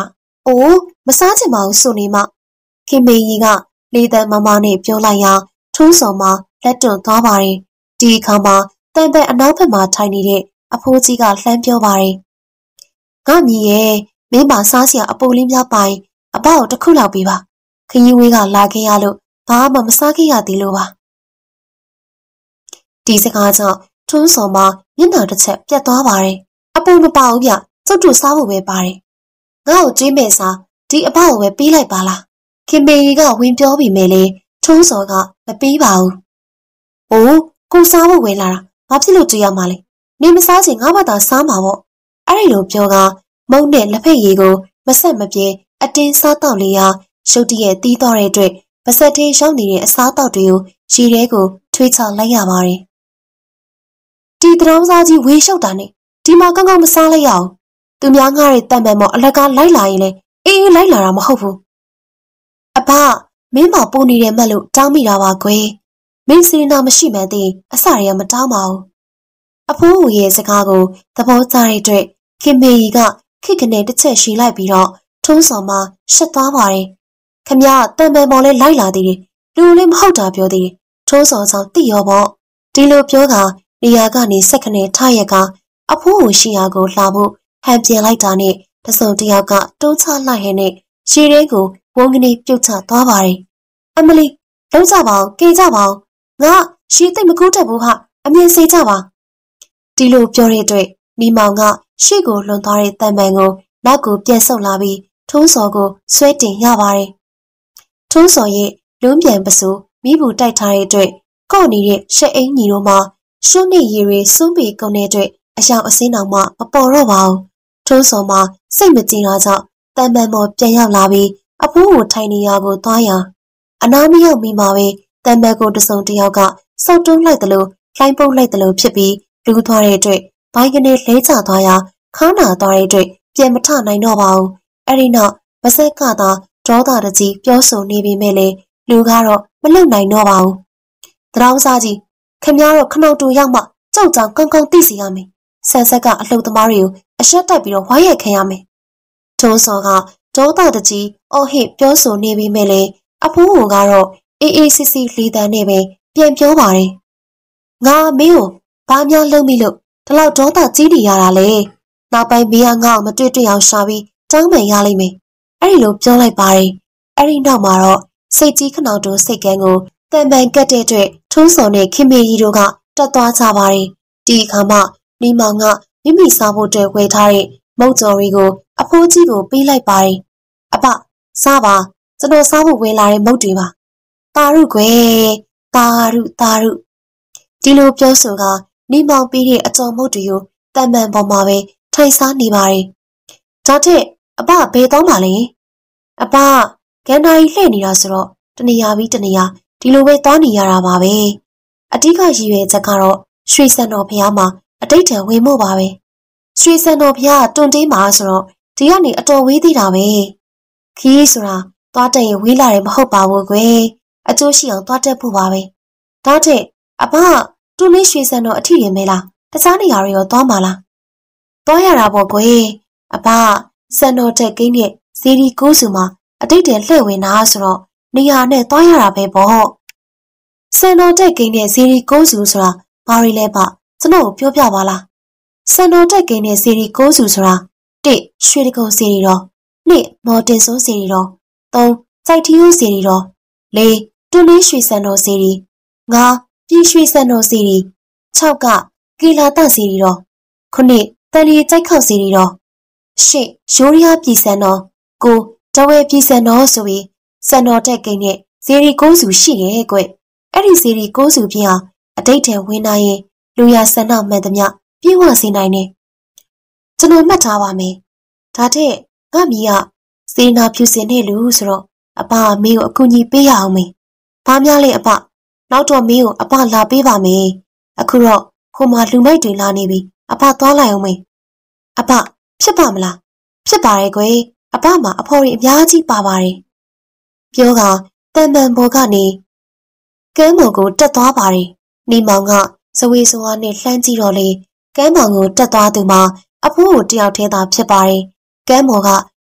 A: အိုးမစားချင်ပါဘူးဆိုနေမှခင်မေကြီးကလေတံမမနဲ့ပြောလိုက်ရာထုံးစော်မှလက်တွန့်သွားပါတယ်။ဒီအခါမှာတန်ပန်အနောက်ဘက်မှာထိုင်နေတဲ့အဖိုးကြီးကလှမ်းပြောပါတယ်။ငါမြည်ရဲ့မင်းပါစားစရာအပိုလေးများပိုင်အပေါ့တစ်ခုလောက်ပေးပါ။ခရီးဝေးကလာခဲ့ရလို့ဘာမှမစားခဲ့ရသေးလို့ပါ။ဒီစကားကြောင့်ထုံးစော်မှမျက်နှာတစ်ချက်ပြတ်သွားပါတယ်။အပိုမပါဘူးဗျ။ကျုပ်တို့စားဖို့ပဲပါတယ်။ငါ့ကိုကြွေးမဲ့စားဒီအပေါ့ကိုပဲပေးလိုက်ပါလား။ခင်မေကြီးကဝင်ပြောပြီးမယ်လေထုံးစော်ကမပေးပါဘူး။အိုးကိုစားဖို့ဝင်လာတာဘာဖြစ်လို့ကြွေးရမှာလဲ။နေမစားချင်ငါ့ဘာသာစားမှာပေါ့။အဲ့ဒီလိုပြောကမုံနဲ့လက်ဖက်ရည်ကိုမဆက်မပြေအတင်းစားတော့လေရာရုတ်တရက်တီးတော့တဲ့အတွက်ပါဆက်သေးရောက်နေတဲ့အစားတောက်တွေကိုရေထဲကိုထွေးချလိုက်ရပါတယ်။ဒီတောင်းစားကြီးဝေးလျှောက်တာနဲ့ဒီမှာကောင်းကောင်းမစားလိုက်ရအောင်။သူများငါ့ရဲ့တန်ပန်မော်အလကားလိုက်လာရင်လေအေးလိုက်လာတာမဟုတ်ဘူး။အဖမင်းမပိုးနေတယ်မှတ်လို့တောင်းမိတာပါကွယ်။မင်းစီနာမရှိမှန်းသိအစရမတောင်းပါဘူး။အဖိုးဟူရဲ့စကားကိုသဘောကျတဲ့အတွက်ခင်မေကြီးကခိတ်ကနေတစ်ချက်ရှည်လိုက်ပြီးတော့ထုံးစော်မှရှက်သွားပါတယ်။ခမရတန်ပန်မော်လဲလိုက်လာသေးတယ်။လူလည်းမဟုတ်တာပြောသေးတယ်။ထုံးစော်ဆောင်တိရောပေါ့။ဒီလိုပြောကနေရာကနေစက်ခနဲ့ထရက်ကအဖိုးဟူရှိရာကိုလှဖို့ဟန်ပြင်လိုက်တာနဲ့တစုံတယောက်ကတွန်းချလိုက်ဟဲ့နဲ့ရှည်တဲ့ကိုဝုန်းကနေပြုတ်ချသွားပါတယ်။အမလီလုံးကြပါအောင်ကေကြပါအောင်ငါရှည်သိမ့်မကူးတတ်ဘူးဟာအမြင်စေကြပါဒီလိုပြောတဲ့အတွက်နီမောင်ကရှေ့ကိုလွန်သွားတဲ့တန်ပန်ကိုနောက်ကိုပြန်ဆုပ်လာပြီးထုံးစော်ကိုဆွဲတင်ရပါတယ်။ထုံးစော်ရဲ့လွန်းပြန်ပစိုးမိဘူးတိုက်ထားတဲ့အတွက်ကော့နေတဲ့ရှက်အင်းညီတို့မှရှုံးနေရည်တွေစွန့်ပေကုန်တဲ့အတွက်အယောင်အစင်းတော်မှမပေါ်တော့ပါဘူး။ထုံးစော်မှစိတ်မကြည်တာကြောင့်တန်ပန်ပေါ်ပြန်ရောက်လာပြီးအဖိုးကိုထိုင်နေရကိုသွားရအနာမရောက်မိမှာပဲတန်ပန်ကိုတစုံတယောက်ကစောက်တွန်းလိုက်တယ်လို့လှိုင်းပုတ်လိုက်တယ်လို့ဖြစ်ပြီးလူးသွားတဲ့အတွက်ဘိုင်းကနေလဲကျသွားရခါနာသွားတဲ့အတွက်ပြန်မထနိုင်တော့ပါဘူး။အဲ့ဒီနောက်မဆက်ကသာဒေါသတကြီးပြောဆိုနေပေမဲ့လေလူကတော့မလုံနိုင်တော့ပါဘူး။တရောင်းစားကြီးခင်ဗျားတို့ခနှုတ်တူရောက်မှကြောက်ကြောင်ကောင်းကောင်းသိစီရမယ်။ဆန်ဆက်ကအလှုပ်သမားတွေကိုအရှက်တက်ပြီးတော့ဝိုင်းရိုက်ခံရမယ်။ထုံးစော်ကဒေါသတကြီးအော်ဟစ်ပြောဆိုနေပေမဲ့လေအဖိုးဟိုကတော့အေးအေးစစ်စစ်လေးတန်းနဲ့ပဲပြန်ပြောပါတယ်။ငါမင်းကိုဘာများလုံးမိလို့ဒီလောက်ဒေါသကြီးနေရတာလေ။နောက်ပိုင်းမင်းကငါ့ကိုမတွေ့တွေ့အောင်ရှာပြီးတောင်းပန်ရလိမ့်မယ်။အဲ့ဒီလိုပြောလိုက်ပါတယ်။အဲ့ဒီနောက်မှာတော့စိတ်ကြီးခနောက်တို့စိတ်ကန်းကိုတန်ပန်ကတ်တဲ့အတွက်ထုံးစော်နဲ့ခင်မေကြီးတို့ကတက်သွားကြပါတယ်။ဒီအခါမှနီမောင်ကမိမိစားဖို့အတွက်ဝယ်ထားတဲ့မုတ်ကြော်ရီကိုအဖိုးကြီးကိုပေးလိုက်ပါတယ်။အဖစားပါကျွန်တော်စားဖို့ဝယ်လာတဲ့မုတ်တွေပါ။တာရုကွယ်တာရုဒီလိုပြောဆိုကနီမောင်ပေးတဲ့အကြော်မုတ်တွေကိုတန်ပန်ပေါ်မှာပဲထိုင်စားနေပါတယ်။ဒါထက်အဖဘယ်တော့မှလဲ။အဖကန်နာကြီးလှည့်နေတာဆိုတော့တနေရာပြီးတနေရာဒီလိုပဲသွားနေရတာပါပဲ။အတိကရည်ရွယ်ချက်ကတော့ရွှေစံတော်ဘုရားမှာအတိတ်ထံဝင်မို့ပါပဲ။ရွှေစံတော်ဘုရားတွန်တေးမှာဆိုတော့ဒီကနေအတော်ဝေးသေးတာပဲ။ခီးဆိုတာသွားတက်ရင်ဝေးလာတယ်မဟုတ်ပါဘူးကွယ်။အကျိုးရှိအောင်သွားတက်ဖို့ပါပဲ။ဒါထက်အဖတူလေးရွှေစံတော်အထီးရင်မဲလားတခြားနေရာတွေရောသွားမှာလား။သွားရတာပေါ့ကွယ်။အဖစံတော်တက်ကိန်းနဲ့ဇီရီကိုးစုမှာအတိတ်ထဲလှည့်ဝင်တာဆိုတော့နေရာနဲ့သွားရတာပဲပေါ့။စံတော်တက်ကိန်းနဲ့ဇီရီကိုးစုဆိုတာဘာတွေလဲပါကျွန်တော်ပြောပြပါလား။စံတော်တက်ကိန်းနဲ့ဇီရီကိုးစုဆိုတာ1ရွှေတကုံဇီရီတော်2မော်တင်စိုးဇီရီတော်3စိုက်ထီယိုးဇီရီတော်4တူလေးရွှေစံတော်ဇီရီ5ပြည်ရွှေစံတော်ဇီရီ6ကကီလာတဇီရီတော်9တန်လီကြိုက်ခောက်ဇီရီတော်10ရိုးရီးယားပြည်စံတော်9တဝဲပြည်စံတော်ဆိုပြီးစံတော်တက်ကိန်းနဲ့ဇီရီကိုးစုရှိတယ်ကွ။အဲ့ဒီဇီရီကိုးစုပြအောင်အတိတ်ထဲဝင်နိုင်ရင်လူရဆန္ဒမှန်သမျှပြေဝစေနိုင်တယ်။ကျွန်တော်မှတ်ထားပါမယ်။ဒါထက်ငါမီးကစေနာဖြူစင်တဲ့လူဆိုတော့အဖမင်းကိုအကူအညီပေးရအောင်မေ။ဘာများလဲအဖနောက်တော့မင်းကိုအဖလာပေးပါမယ်။အခုတော့ခိုမာလူမိုက်တွေလာနေပြီအဖသွားလိုက်အောင်မေ။အဖဖြစ်ပါမလား။ဖြစ်ပါရဲ့ကွယ်။အဖမှာအဖော်ရီအများကြီးပါပါတယ်။ပြောကတန်ပန်ဘော်ကနေကမ်းမော်ကိုတက်သွားပါတယ်။နီမောင်ကဇဝေဇဝါနဲ့လှမ်းကြည့်တော့လေကမ်းမောင်ကိုတက်သွားသူမှာအဖိုးကိုတယောက်ထဲသာဖြစ်ပါတယ်။ကမ်းမော်က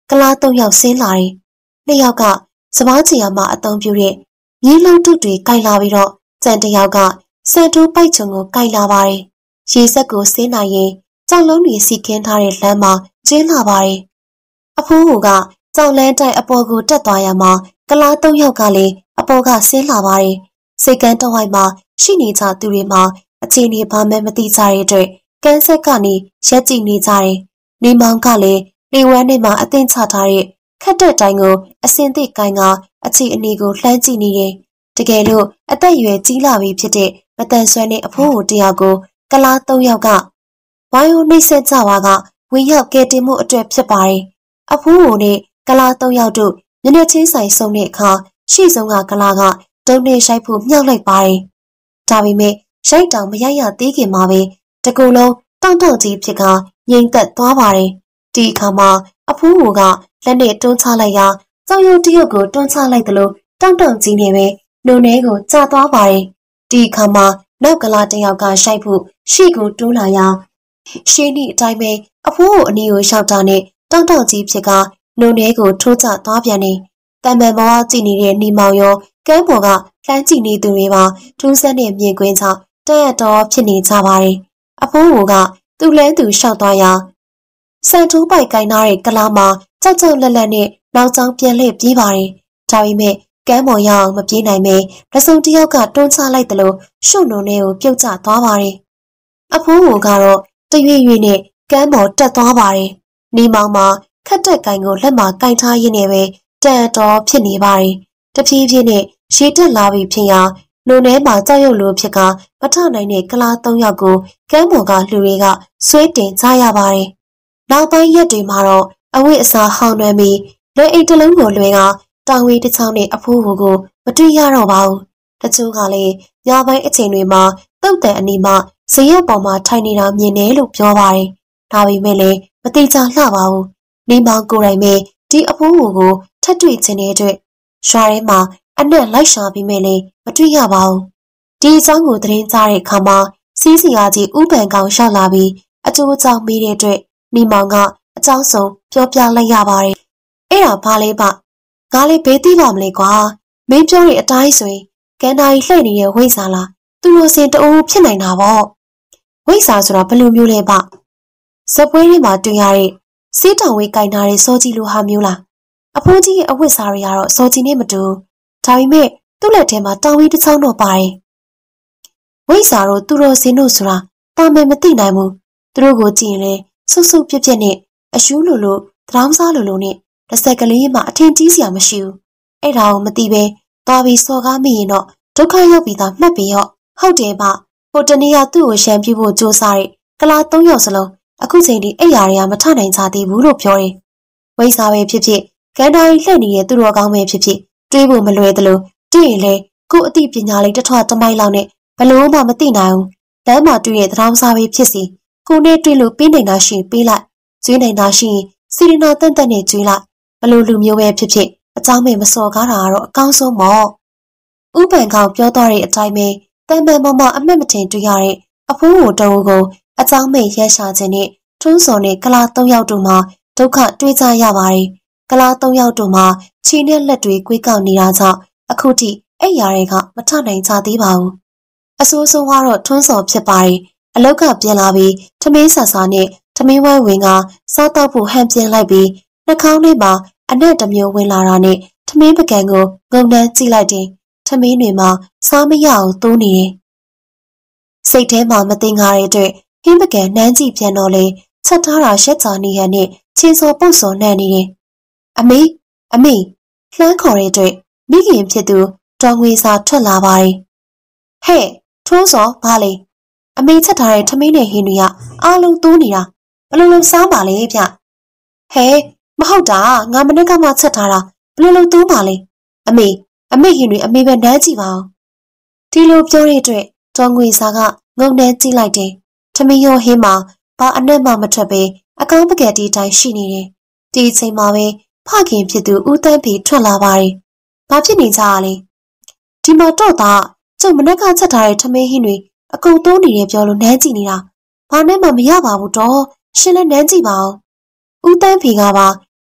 A: ကလား၃ယောက်ဆင်းလာတယ်။နှစ်ယောက်ကစပားချီယာမှာအသုံးပြုတဲ့မြေလုံးထုတွေကိုင်လာပြီးတော့ကျန်တစ်ယောက်ကစံတိုးပိုက်ချုံကိုကိုင်လာပါတယ်။ရေစက်ကိုဆင်းနိုင်ရင်ကြောက်လုံးတွေစီကင်းထားတဲ့လမ်းမှာကျင်းလာပါတယ်။အဖိုးကကြောက်လန်းတိုက်အပေါ်ကိုတက်သွားရမှာကလား၃ယောက်ကလည်းအပေါ်ကဆင်းလာပါတယ်။စိတ်ကန်းတဝိုက်မှာရှိနေကြသူတွေမှာအခြေအနေဘာမှမသိကြတဲ့အတွက်ကန်းဆက်ကနေရက်ကြည့်နေကြတယ်။နေမောင်ကလည်းလေဝမ်းထဲမှာအသင့်ချထားတဲ့ခက်တဲ့တိုင်ကိုအစင်သစ်ကိုင်းကအခြေအနေကိုလှမ်းကြည့်နေတယ်။တကယ်လို့အသက်အရွယ်ကြီးလာပြီဖြစ်တဲ့မတန်ဆွမ်းတဲ့အဖိုးတယောက်ကိုကလား၃ယောက်ကဝိုင်းဝန်းနှိမ့်ဆက်ကြပါကဝင်ရောက်ကဲတင်မှုအတွက်ဖြစ်ပါတယ်။အဖိုးနဲ့ကလား၃ယောက်တို့မျက်နှာချင်းဆိုင်ဆုံတဲ့အခါရှေ့ဆုံးကကလားကဒုံနဲ့ရှိုက်ဖို့မြောက်လိုက်ပါတယ်။ဒါပေမဲ့ရိုက်တောင်မရိုက်ရသေးခင်မှာပဲတကူလုံးတောင့်တောင့်ကြီးဖြစ်ကငြိမ်သက်သွားပါတယ်။ဒီအခါမှာအဖိုးကလက်နဲ့တွန်းချလိုက်ရာကြောက်ရွံ့တရုတ်ကိုတွန်းချလိုက်သလိုတောင့်တောင့်ကြီးနေပဲနှုံထဲကိုကျသွားပါတယ်။ဒီအခါမှာနောက်ကလားတစ်ယောက်ကရှိုက်ဖို့ရှေ့ကိုတိုးလာရာရှင်းဤအတိုင်းပဲအဖိုးကိုအနီးကိုရှောက်တာနဲ့တောင့်တောင့်ကြီးဖြစ်ကနှုံထဲကိုထိုးကျသွားပြန်တယ်။တံပံပေါ်ကကြည့်နေတဲ့နေမောင်ရောကမ်းပေါ်ကလှမ်းကြည့်နေသူတွေပါထူးဆန်းတဲ့မြင်ကွင်းကြောင့်တက်ရတော်ဖြစ်နေကြပါတယ်။အဖိုးကသူ့လန်းသူရှောက်သွားရာစံထိုးပိုက်ကိုင်းထားတဲ့ကလားမှာကြောက်ကြောက်လက်လက်နဲ့နောက်ကျောင်းပြန်လှည့်ပြေးပါတယ်။ဒါပေမဲ့ကမ်းပေါ်ရအောင်မပြေးနိုင်ပဲရစုံတယောက်ကတွန်းချလိုက်တယ်လို့ရှုပ်နုံနဲ့ကိုပြုတ်ကျသွားပါတယ်။အဖိုးကတော့တရွေ့ရွေ့နဲ့ကမ်းပေါ်တက်သွားပါတယ်။နေမောင်မှာခက်တက်ကိုင်းကိုလက်မှာကိုင်းထားရင်းနဲ့ပဲတန်တော်ဖြစ်နေပါတယ်။တဖြည်းဖြည်းနဲ့ရေတက်လာပြီဖြစ်ရာလုံထဲမှာကြောက်ရွံ့လို့ဖြစ်ကမထနိုင်တဲ့ကလား၃ယောက်ကိုကမ်းပေါ်ကလူတွေကဆွဲတင်ကြရပါတယ်။နောက်ပိုင်းရက်တွေမှာတော့အဝိအစာဟောင်းနှွမ်းပြီးလက်အိတ်တစ်လုံးကိုလွှဲကတောင်ဝေးတစ်ချောင်းနဲ့အဖိုးကိုမတွေ့ရတော့ပါဘူး။တချို့ကလည်းညပိုင်းအချိန်တွေမှာတုတ်တန်အနီးမှာဇရက်ပေါ်မှာထိုင်နေတာမြင်တယ်လို့ပြောပါတယ်။ဒါပေမဲ့လည်းမတိကျလှပါဘူး။နေမောင်ကိုယ်တိုင်ပဲဒီအဖိုးကိုထပ်တွေ့ခြင်းတဲ့အတွက်ရွာထဲမှာအနက်လိုက်ရှာပြီးမဲ့လည်းမတွေ့ရပါဘူး။ဒီအကြောင်းကိုသတင်းကြားတဲ့အခါမှာစီးစီယာကြီးဥပန်ကောင်ရောက်လာပြီးအကျိုးအကြောင်းမေးတဲ့အတွက်နေမောင်ကအကြောင်းစုံပြောပြလိုက်ရပါတယ်။အဲ့ဒါဘာလဲပါ။ငါလည်းဘေးသိပါမလဲကွာ။မင်းပြောတဲ့အတိုင်းဆိုရင်ကန်တာကြီးလှည့်နေတဲ့ဝိဇာလား။သူတို့စင်တူဖြစ်နိုင်တာပေါ့။ဝိဇာဆိုတာဘယ်လိုမျိုးလဲပါ။ဇပွဲထဲမှာတွေ့ရတဲ့စေးတောင်ဝေးကင်ထားတဲ့စောကြီးလိုဟာမျိုးလား။အဖိုးကြီးရဲ့အဝတ်စားတွေကတော့စောကြီးနဲ့မတူ။ဒါပေမဲ့သူ့လက်ထဲမှာတောင်ဝေးတစ်ချောင်းတော့ပါတယ်။ဝိဇာတို့သူတို့စင်တို့ဆိုတာတာမန်မသိနိုင်ဘူး။သူတို့ကိုကြည့်ရင်လည်းဆုပ်ဆုပ်ပြက်ပြက်နဲ့အရှူးလိုလိုတရောင်းစားလိုလိုနဲ့တစ်ဆက်ကလေးမှအထင်ကြီးစရာမရှိဘူး။အဲ့ဒါကိုမသိပဲသွားပြီးစော်ကားမိရင်တော့ဒုက္ခရောက်ပြီးသားမှတ်ပြီးရောဟုတ်တယ်ဗျ။ဟိုတနေ့ကသူ့ကိုရှမ်းပြဖို့ကြိုးစားတဲ့ကလား၃ယောက်စလုံးအခုချိန်ထိအဲ့ຢာတွေကမထနိုင်ကြသေးဘူးလို့ပြောတယ်။ဝိဇာပဲဖြစ်ဖြစ်ကန်တာကြီးလှည့်နေတဲ့သူတော်ကောင်းပဲဖြစ်ဖြစ်တွေးဖို့မလွယ်သလိုတွေ့ရင်လေကို့အသိပညာလေးတစ်ထွားတစ်မိုက်လောက်နဲ့ဘလို့မှမသိနိုင်ဘူး။လမ်းမှာတွေ့တဲ့တရောင်းစားပဲဖြစ်စီကိုနဲ့တွေ့လို့ပေးနိုင်တာရှိပေးလိုက်ကျွေးနိုင်တာရှိရင်စီရီနာတန်တန်နဲ့ကျွေးလိုက်ဘလို့လူမျိုးပဲဖြစ်ဖြစ်အเจ้าမဲ့မစော်ကားတာကတော့အကောင်းဆုံးပေါ့။ဥပန်ကောင်ပြောသွားတဲ့အတိုင်းပဲတန်ပန်ပေါ်မှာအမက်မထင်တွေ့ရတဲ့အဖိုးကိုတုံးကိုအเจ้าမဲ့ရက်ရှာခြင်းနဲ့ထွန်းစော်နဲ့ကလား၃ယောက်တို့မှာဒုက္ခတွေ့ကြရပါတယ်။ကလား၃ယောက်တို့မှာခြေနဲ့လက်တွေကွေးကောက်နေတာကြောင့်အခုထိအဲ့ຢာတွေကမထနိုင်ကြသေးပါဘူး။အဆိုးဆုံးကတော့ထွန်းစော်ဖြစ်ပါတယ်။အလောက်ကပြန်လာပြီးထမင်းဆာဆာနဲ့ထမင်းဝိုင်းဝင်ကစားတော့ဖို့ဟန်ပြင်းလိုက်ပြီးနှာခေါင်းထဲမှာအနက်တစ်မျိုးဝင်လာတာနဲ့ထမင်းပကံကိုငုံနှမ်းကြည့်လိုက်တယ်။ထမင်းတွေမှာစားမရအောင်တိုးနေတယ်။စိတ်ထဲမှာမသိငါတဲ့အတွက်ဟင်းပကံနှမ်းကြည့်ပြန်တော့လေချက်ထားတာရှက်ချာနေရနဲ့ချင်းစောပုတ်စောနှံ့နေတယ်။အမေလှမ်းခေါ်တဲ့အတွက်မိခင်ဖြစ်သူတော်ငွေစာထွက်လာပါတယ်။ဟဲ့ထွန်းစောဘာလဲအမေချက်ထားတဲ့ထမင်းနဲ့ဟင်းတွေကအားလုံးတိုးနေတာဘယ်လိုလုပ်စားပါလဲဗျ။ဟဲ့မဟုတ်တာငါမနေ့ကမှချက်ထားတာဘယ်လိုလုပ်တိုးပါလဲအမေဟင်းတွေအမေပဲနှမ်းကြည့်ပါဦး။ဒီလိုပြောတဲ့အတွက်တော်ငွေစာကငုံနှမ်းကြည့်လိုက်တယ်။ထမင်းရောဟင်းမှာဘာအနက်မှမထွက်ပဲအကောင်းပကယ်တီတိုင်းရှိနေတယ်။ဒီအချိန်မှာပဲဖခင်ဖြစ်သူဦးတန်းဖေထွက်လာပါတယ်။ဘာဖြစ်နေကြလဲ။ဒီမှာတော့သားကျုပ်မနေ့ကချက်ထားတဲ့ထမင်းဟင်းတွေအကုန်တိုးနေတယ်ပြောလို့နှမ်းကြည့်နေတာ။ဘာနဲ့မှမရပါဘူးတော့ရှင်းလဲနှမ်းကြည့်ပါဦး။ဦးတန်းဖေကပါ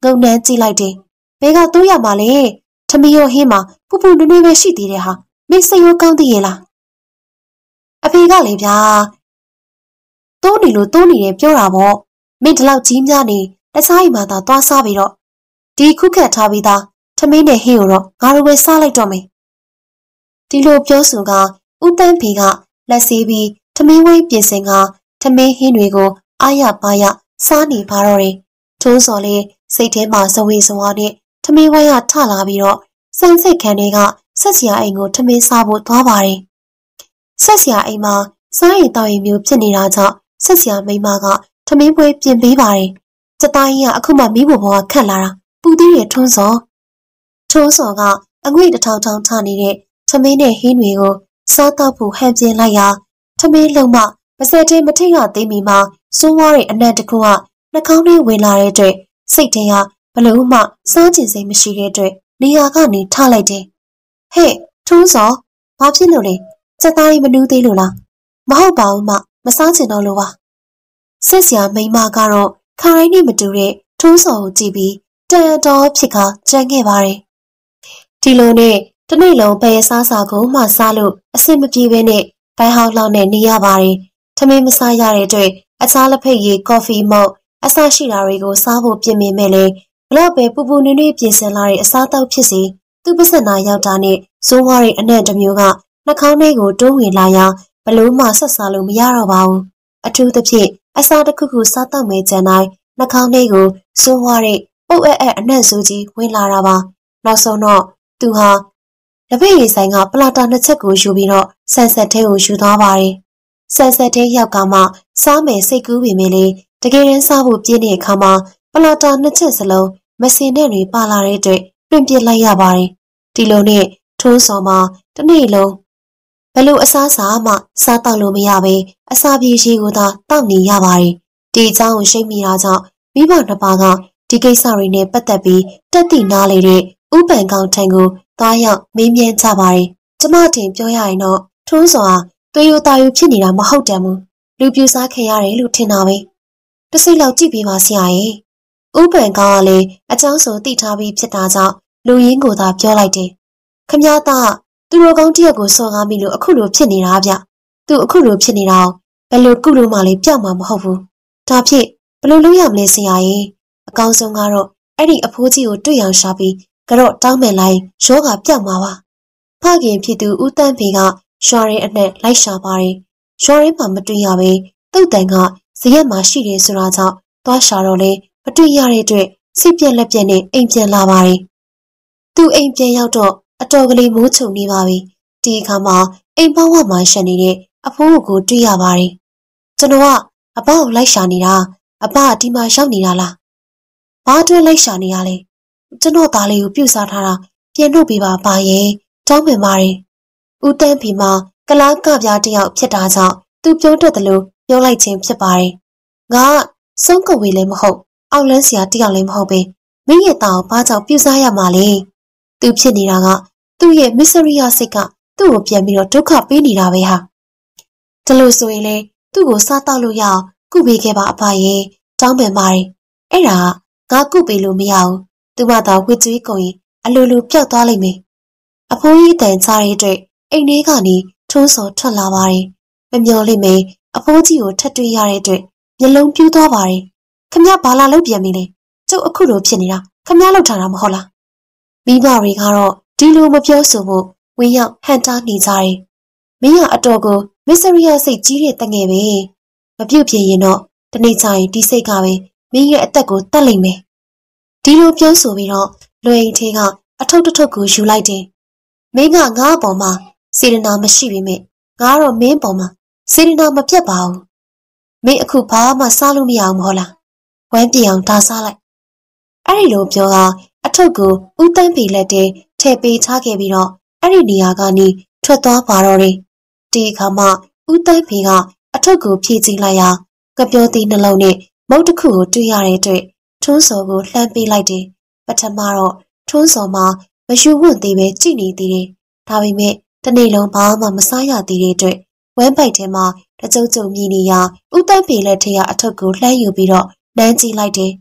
A: ငုံနှမ်းကြည့်လိုက်တယ်။ဘဲကတိုးရမှာလေ။ထမင်းရောဟင်းမှာပူပူနွေ့နွေ့ပဲရှိသေးတယ်ဟာ။မင်းစိတ်ရောကောင်းသေးရဲ့လား။အဖေကလေဗျာ။တိုးနေလို့တိုးနေတယ်ပြောတာပေါ့။မင်းဒီလောက်ကြီးများနေတခြားအိမ်မှာသာသွားစားပြီးတော့ဒီခုခတ်ထားပြီးသားထမင်းနဲ့ဟင်းကိုတော့ငါတို့ပဲစားလိုက်တော့မယ်။ဒီလိုပြောဆိုကဦးတန်းဖေကလက်ဆေးပြီးထမင်းဝိုင်းပြင်ဆင်ကထမင်းဟင်းတွေကိုအားရပါရစားနေပါတော့တယ်။ထိုးစော်လေးစိတ်ထဲမှာဇဝေဇဝါနဲ့ထမင်းဝိုင်းကထလာပြီးတော့စံစိတ်ခန်းတွေကဆက်စရာအိမ်ကိုထမင်းစားဖို့သွားပါတယ်။ဆက်စရာအိမ်မှာစားရင်တောက်ရင်မျိုးဖြစ်နေတာကြောင့်ဆက်စရာမိန်းမကထမင်းပွဲပြင်ပေးပါတယ်။စတိုင်းကအခုမှမီးဘောကခတ်လာတာပူသေးတယ်ထွန်းစော်ကအငွေ့တစ်ထောင်ထောင်ထနေတဲ့ထမင်းနဲ့ဟင်းတွေကိုစားတော့ဖို့ဟန်ပြင်းလိုက်ရာထမင်းလုံးမပါစက်ထဲမထိတ်ရသေးမီမှာစိုးဝါးတဲ့အနံ့တစ်ခုကနှာခေါင်းထဲဝင်လာတဲ့အတွက်စိတ်ထဲကဘလို့မှစားကျင်စိတ်မရှိတဲ့အတွက်နေရာကနေထလိုက်တယ်။ဟဲ့ထွန်းစော်ဘာဖြစ်လို့လဲစက်သားကြီးမနူးသေးလို့လားမဟုတ်ပါဘူးမမစားချင်တော့လို့ပါဆက်စရာမိန်းမကတော့ခါရိုင်းနဲ့မတူတဲ့ထွန်းစော်ကိုကြည့်ပြီးတန်တော်ဖြစ်ခါကြမ်းခဲ့ပါတယ်ဒီလိုနဲ့တနေ့လုံးပဲစားစာကိုမှစားလို့အဆင်မပြေဘဲနဲ့ဘိုင်ဟောက်လောက်နဲ့နေရပါတယ်ထမင်းမစားရတဲ့အတွက်အခြားလက်ဖက်ရည်ကော်ဖီမော့အစရှိတာတွေကိုစားဖို့ပြင်မိမဲ့လေဘလောက်ပဲပူပူနွေ့နွေ့ပြင်ဆင်လာတဲ့အစားအသောက်ဖြစ်စီသူ့ပစက်နာရောက်တာနဲ့စိုးဝါးရဲ့အနံ့တစ်မျိုးကနှာခေါင်းထဲကိုတိုးဝင်လာရာဘလို့မှဆက်စားလို့မရတော့ပါဘူးအထူးသဖြင့်အစားတစ်ခုခုစားတော့မဲ့ကြံတိုင်းနှာခေါင်းထဲကိုစိုးဝါးတဲ့ပုတ်အနံ့ဆိုးကြီးဝင်လာတာပါနောက်ဆုံးတော့သူဟာလက်ဖက်ရည်ဆိုင်ကပလာတာနှစ်ချက်ကိုယူပြီးတော့ဆန်ဆက်ထဲကိုယူသွားပါတယ်ဆန်ဆက်ထဲရောက်ကမှစားမယ်စိတ်ကူးပေမဲ့လေတကယ်တမ်းစားဖို့ပြင်းတဲ့အခါမှာပလာတာနှစ်ချက်စလုံးမစင်တဲ့တွေပါလာတဲ့အတွက်တွင်ပြစ်လိုက်ရပါတယ်ဒီလိုနဲ့ထိုးစော်မှာတနေ့လုံးဘလို့အစားစားမှစားတော့လို့မရပဲအစာပြေရှိကိုသာတောက်နေရပါတယ်ဒီအကြောင်းကိုရှိမိတာကြောင့်မိဘနှစ်ပါးကဒီကိစ္စတွေနဲ့ပတ်သက်ပြီးတက်တည်နားလေတဲ့ဥပန်ကောင်ထံကိုသွားရောက်မေးမြန်းကြပါတယ်ကျမတင်ပြောရရင်တော့ထွန်းစော်ဟာသွေးရိုးသားရိုးဖြစ်နေတာမဟုတ်တယ်မူလူပြူစားခင်ရတယ်လို့ထင်တာပဲတစ်စိတ်လောက်ကြည့်ပေးပါဆရာရဲ့ဥပန်ကောင်ကလည်းအကြောင်းဆိုသိထားပြီးဖြစ်တာကြောင့်လူရင်းကိုသာပြောလိုက်တယ်ခမည်းသားသူတို့ကောင်းတရက်ကိုစော်ကားမိလို့အခုလိုဖြစ်နေတာဗျသူအခုလိုဖြစ်နေတာဘယ်လိုကုလို့မှလည်းပြောက်မှာမဟုတ်ဘူးဒါဖြစ်ဘယ်လိုလုပ်ရမလဲဆရာရဲ့အကောင်းဆုံးကတော့အဲ့ဒီအဖိုးကြီးကိုတွေ့အောင်ရှာပြီးကတော့တောင်းမယ်လိုက်ရောဂါပြောက်မှာပါဖခင်ဖြစ်သူဦးတန်းဖေကရွာရဲအနှက်လိုက်ရှာပါတယ်ရွာရဲမှာမတွေ့ရပဲတုတ်တန်ကဇရက်မှာရှိတယ်ဆိုတာကြောင့်သွားရှာတော့လေမတွေ့ရတဲ့အတွက်စိတ်ပြက်လက်ပြက်နဲ့အိမ်ပြန်လာပါတယ်သူအိမ်ပြန်ရောက်တော့အတော်ကလေးမိုးချုံနေပါပြီဒီအခါမှာအိမ်ပေါင်းဝမှာရှက်နေတဲ့အဖိုးကိုတွေ့ရပါတယ်ကျွန်တော်ကအဘကိုလိုက်ရှာနေတာအဘကဒီမှာရောက်နေတာလားဘာအတွက်လိုက်ရှာနေရလဲကျွန်တော်သားလေးကိုပြုတ်စားထားတာပြန်လို့ပေးပါပါရဲ့တောင်းပန်ပါတယ်ဦးတန်းဖီမှာကလားကပြားတယောက်ဖြစ်တာကြောင့်သူပြောတတ်တယ်လို့ပြောလိုက်ခြင်းဖြစ်ပါတယ်ငါဆုံးကဝေလည်းမဟုတ်အောက်လန်းစရာတယောက်လည်းမဟုတ်ပဲမင်းရဲ့သားကိုဘာကြောင့်ပြုတ်စားရမှာလဲသူဖြစ်နေတာကသူ့ရဲ့မစ္စရိယစိတ်ကသူ့ကိုပြန်ပြီးတော့ဒုက္ခပေးနေတာပဲဟာဒါလို့ဆိုရင်လေသူ့ကိုစားတော့လို့ရအောင်ကုပေးခဲ့ပါအဖရဲ့တောင်းပန်ပါတယ်အဲ့ဒါငါကုပေးလို့မရဘူးသူမသာဝစ်ကြွေးကုန်ရင်အလိုလိုပျောက်သွားလိမ့်မယ်အဖိုးကြီးတန်ချတဲ့အတွက်အိမ်ထဲကနေထုံးစော်ထွက်လာပါတယ်မမျော်လိမ့်မယ်အဖိုးကြီးကိုထပ်တွေ့ရတဲ့အတွက်မျက်လုံးပြူးသွားပါတယ်ခမဘာလာလုပ်ပြန်ပြီလဲကျုပ်အခုလိုဖြစ်နေတာခမလောက်ထားတာမဟုတ်လားမိဘတွေကတော့ဒီလိုမပြောဆိုဖို့ဝင်းရောက်ဟန်တာနေကြတယ်မင်းကအတော်ကိုမစ္စရိယစိတ်ကြီးတဲ့တငယ်ပဲမပြုတ်ပြင်းရင်တော့တနေ့ကျရင်ဒီစိတ်ကပဲမင်းရဲ့အသက်ကိုတတ်လိမ့်မယ်ဒီလိုပြောဆိုပြီးတော့လွယ်အိမ်ထဲကအထုပ်တစ်ထုပ်ကိုယူလိုက်တယ်မင်းကငါ့အပေါ်မှာစေတနာမရှိပေမဲ့ငါတော့မင်းပေါ်မှာစေတနာမပြတ်ပါဘူးမင်းအခုဘာမှစားလို့မရအောင်မဟုတ်လားဝမ်းပြေအောင်ဒါစားလိုက်အဲ့ဒီလိုပြောကအထုပ်ကိုဦးတန်းပေလက်ထဲထည့်ပေးထားခဲ့ပြီးတော့အဲ့ဒီနေရာကနေထွက်သွားပါတော့တယ်ဒီအခါမှဦးတန်းပေကအထုပ်ကိုဖြည့်ကြည့်လိုက်ရာကပြောသေးနှလုံးနဲ့မုတ်တစ်ခုကိုတွေ့ရတဲ့အတွက်ထွန်းစော်ကိုလှမ်းပေးလိုက်တယ်ပထမတော့ထွန်းစော်မှာမယူဝတ်သေးပဲကြည်နေသေးတယ်ဒါပေမဲ့တနေ့လုံးဘာမှမစားရသေးတဲ့အတွက်ဝမ်းပိုက်ထဲမှာတကြုံကြုံမြည်နေရဦးတန်းပေလက်ထဲကအထုပ်ကိုလှမ်းယူပြီးတော့နမ်းကြည့်လိုက်တယ်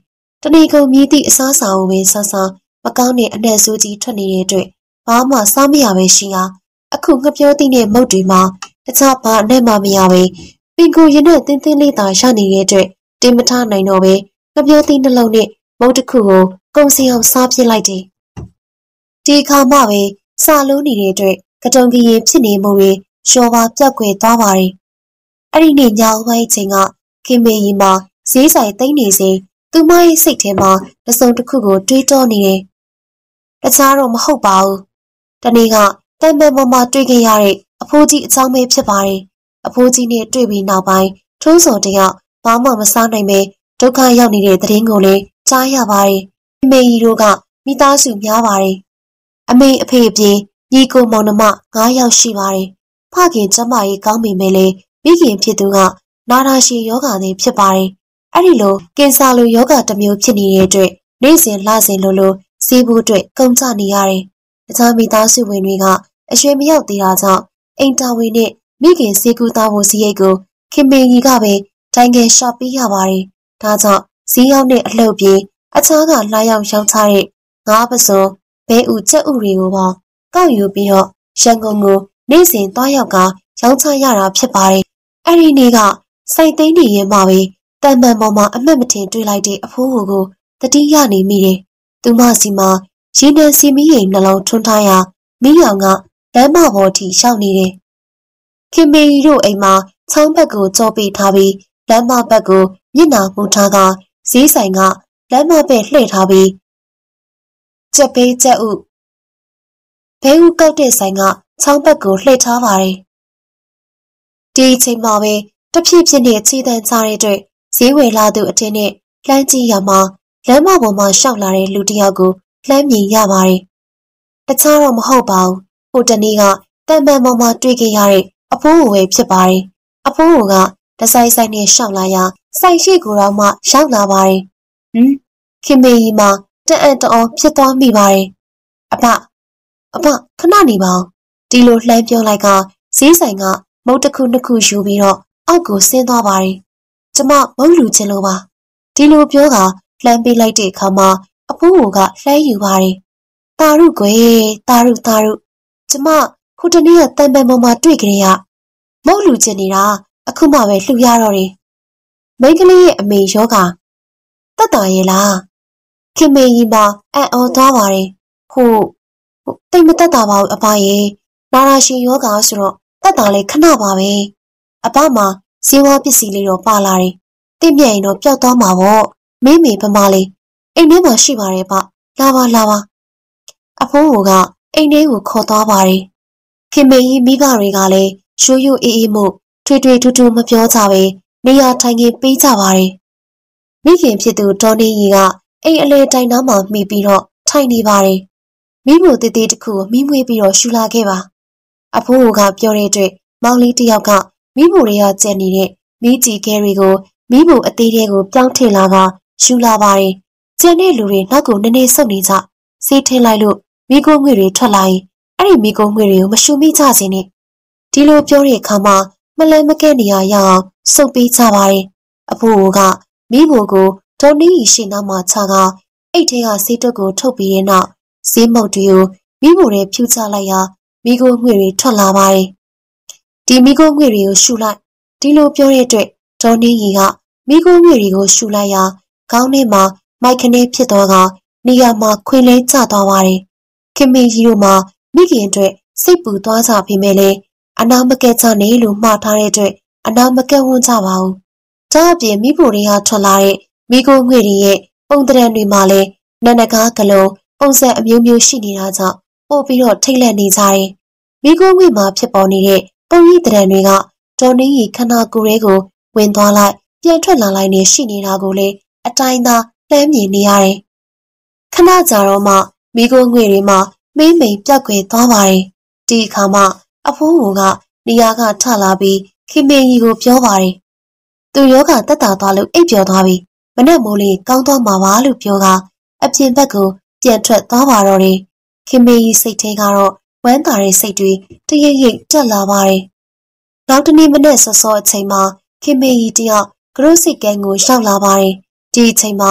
A: တနေ့ကုန်မြည်သည့်အစားအစာကိုပဲဆဆမကောင်းတဲ့အနက်ဆိုးကြီးထွက်နေတဲ့အတွက်ဘာမှစားမရပဲရှိရာအခုငပြောသည့်နဲ့မုတ်တွေမှာတခြားဘာအနက်မှမရပဲပင်ကိုရင်နဲ့တင်းတင်းလေးသာရနေတဲ့အတွက်တင်မထနိုင်တော့ပဲငပြောသည့်နှလုံးနဲ့မုတ်တစ်ခုကိုကုံစီအောင်စားပြစ်လိုက်တယ်ဒီခါမှပဲစာလုံးနေတဲ့အတွက်ကတုံကရင်ဖြစ်နေမှုတွေရှော်ပါပြတ်ကွယ်သွားပါတယ်အဲ့ဒီနေ့ညဦးပိုင်းချိန်ကခင်မေကြီးမှာဈေးဆိုင်သိမ့်နေစဉ်သူမရဲ့စိတ်ထဲမှာတစုံတစ်ခုကိုတွေးတောနေတယ်တခြားတော့မဟုတ်ပါဘူးတနေ့ကတန်ပန်ပေါ်မှာတွေ့ခဲ့ရတဲ့အဖိုးကြီးအချောင်းပဲဖြစ်ပါတယ်အဖိုးကြီးနဲ့တွေ့ပြီးနောက်ပိုင်းထုံးစော်တယောက်ဘာမှမစားနိုင်ပဲဒုက္ခရောက်နေတဲ့သတင်းကိုလည်းကြားရပါတယ်ခင်မေကြီးတို့ကမိသားစုများပါတယ်အမေအဖေအပြင်ညီကိုမောင်နှမ9ယောက်ရှိပါတယ်ဖခင်ကျမကြီးကောင်းပေမဲ့လည်းမိခင်ဖြစ်သူကနာတာရှည်ယောဂါနဲ့ဖြစ်ပါတယ်အဲ့ဒီလိုကင်ဆာလိုယောဂါတစ်မျိုးဖြစ်နေတဲ့အတွက်နေ့စဉ်လစဉ်လိုစီးဖို့အတွက်ကုန်ကြနေရတယ်တခြားမိသားစုဝင်တွေကအရွယ်မရောက်သေးတာကြောင့်အိမ်တော်ဝင်နဲ့မိခင်စေကူသားဖို့စည်းရိတ်ကိုခင်မေကြီးကပဲတိုင်ငယ်ရှော့ပေးရပါတယ်ဒါကြောင့်စည်းရောက်တဲ့အလှုပ်ပြေးအခြားကလာရောက်ရောင်းချတဲ့ငါးပစုံဘဲဥကြက်ဥတွေကိုပါကောက်ယူပြီးတော့ရန်ကုန်ကိုနေ့စဉ်သွားရောက်ကရောင်းချရတာဖြစ်ပါတယ်အဲ့ဒီနေ့ကစိုက်သိန်းနေရင်မှပဲတန်ပန်ပေါ်မှာအမှတ်မထင်တွေ့လိုက်တဲ့အဖိုးကိုတတိယနေမိတယ်သူမစီမှာရေနံစီမီးရိမ်နှလုံးထွန်းထားရာမိရောင်ကလမ်းမပေါ်ထိရောက်နေတယ်ခင်မေကြီးတို့အိမ်မှာချောင်းဘက်ကိုကြောပေးထားပြီးလမ်းမဘက်ကိုမျက်နှာမူထားကဈေးဆိုင်ကလမ်းမဘက်လှည့်ထားပြီးကြက်ပေးကြက်ဥဘဲဥကောက်တဲ့ဆိုင်ကချောင်းဘက်ကိုလှည့်ထားပါတယ်ဒီအချိန်မှာပဲတဖြည်းဖြည်းနဲ့ခြေတန်းချတဲ့အတွက်ဈေးဝယ်လာသူအတင်းနဲ့လှမ်းကြည့်ရမှာလမ်းမပေါ်မှာရှောက်လာတဲ့လူတစ်ယောက်ကိုလှမ်းမြင်ရပါတယ်တခြားတော့မဟုတ်ပါဘူးဟိုတနေ့ကတန်ပန်ပေါ်မှာတွေ့ခဲ့ရတဲ့အဖိုးကိုပဲဖြစ်ပါတယ်အဖိုးကတဆိုင်ဆိုင်နဲ့ရှောက်လာရာဆိုင်ရှိကိုတော့မှရောက်လာပါတယ်ခင်မေကြီးမှာတအံ့တော်ဖြစ်သွားမိပါတယ်အဖခဏနေပါဦးဒီလိုလှမ်းပြောလိုက်ကဈေးဆိုင်ကမုတ်တစ်ခုနှစ်ခုယူပြီးတော့အောက်ကိုဆင်းသွားပါတယ်ကျမမုတ်လူချင်လို့ပါဒီလိုပြောကလှမ်းပေးလိုက်တဲ့အခါမှာအဖိုးကလှမ်းယူပါတယ်တာရုကွယ်တာရုကျမခုတနေ့ကတန်ပန်ပေါ်မှာတွေ့ကြရမုတ်လူချင်နေတာအခုမှပဲလှူရတော့တယ်မိန်းကလေးရဲ့အမေယောဂတက်တာရဲ့လားခင်မေကြီးမှာအံ့ဩသွားပါတယ်ဟုတ်တိတ်မတက်တာပါဘူးအဖရဲ့နာရာရှင်ယောဂဆိုတော့တက်တာလေခဏပါပဲအဖမှာဇီဝပစ္စည်းလေးတော့ပါလာတယ်တင့်မြတ်ရင်တော့ပျောက်သွားမှာပေါ့မင်းမေပမာလေးအိမ်ထဲမှာရှိပါတယ်ဗျလာပါအဖိုးကအိမ်ထဲကိုခေါ်သွားပါတယ်ခင်မေကြီးမိဘတွေကလည်းရိုးရိုးအေးအေးမှုထွေထွေထူးထူးမပြောကြပဲနေရာထိုင်ခင်းပေးကြပါတယ်မိခင်ဖြစ်သူဒေါ်နေကြီးကအိမ်အလဲတိုင်နားမှာမှီပြီးတော့ထိုင်နေပါတယ်မိဖို့တေးသေးတစ်ခုကိုမိမွေးပြီးတော့ရှူလာခဲ့ပါအဖိုးကပြောတဲ့အတွက်မောင်လေးတစ်ယောက်ကမိဖို့တွေကကျန်နေတဲ့မိကြီးခဲတွေကိုမိဖို့အသေးတွေကိုပြောင်းထည့်လာကရှူလာပါတယ်ကျန်တဲ့လူတွေနောက်ကိုနည်းနည်းဆုတ်နေကြစေးထင်းလိုက်လို့မိကိုငွေတွေထွက်လာရင်အဲ့ဒီမိကိုငွေတွေကိုမရှူမိကြစေနဲ့ဒီလိုပြောတဲ့အခါမှာမလဲမကဲနေရအောင်စုပ်ပေးကြပါတယ်အဖိုးကမိဖို့ကိုဒေါ်နီးရှိနောက်မှာချကအိတ်ထဲကဆေးတုပ်ကိုထုတ်ပြီးတဲ့နောက်ဆေးမုတ်တွေကိုမိဖို့တွေဖြူချလိုက်ရာမိကိုငွေတွေထွက်လာပါတယ်ဒီမိကိုငွေတွေကိုရှူလိုက်ဒီလိုပြောတဲ့အတွက်ဒေါ်နီးကမိကိုငွေတွေကိုရှူလိုက်ရာခေါင်းထဲမှာမိုက်ခနဲဖြစ်သွားကနေရာမှာခွင်လဲကျသွားပါတယ်ခင်မေကြီးတို့မှာမိခင်အတွက်စိတ်ပူသွားကြပြီမဲ့လေအနာမကဲချနေလို့မှားထားတဲ့အတွက်အနာမကဲဝန်းကြပါဘူးဒါအပြင်မိဖို့တွေကထွက်လာတဲ့မိကိုငွေတွေရဲ့ပုံတရံတွေမှာလည်းနန္ဒကားကလုံးပုံစံအမျိုးမျိုးရှိနေတာကြောင့်ပို့ပြီးတော့ထိတ်လန့်နေကြတယ်မိကိုငွေမှာဖြစ်ပေါ်နေတဲ့ပုံရိပ်တရံတွေကဒေါ်နင်းကြီးခန္ဓာကိုယ်တွေကိုဝင်သွားလိုက်ပြန်ထွက်လာလိုက်နေရှိနေတာကိုလေအတိုင်းသာလှမ်းမြင်နေရတယ်ခဏကြာတော့မှမိကိုငွေတွေမှာမိမ့်မိန်ပြောက်ကွယ်သွားပါတယ်ဒီအခါမှအဖိုးကနေရာကထလာပြီးခင်မေကြီးကိုပြောပါတယ်သူယောဂတက်တာသွားလို့အိပ်ပျော်သွားပြီမနဲ့မိုးလေးကောင်းသွားမှာပါလို့ပြောကအပြင်ဘက်ကိုပြန်ထွက်သွားပါတော့တယ်ခင်မေကြီးစိတ်ထဲကတော့ဝမ်းသာတဲ့စိတ်တွေတရိပ်ရိပ်တက်လာပါတယ်နောက်တနေ့မနေ့စောစောအချိန်မှာခင်မေကြီးတယောက်ကရုစိတ်ကန်းကိုရှောက်လာပါတယ်ဒီအချိန်မှာ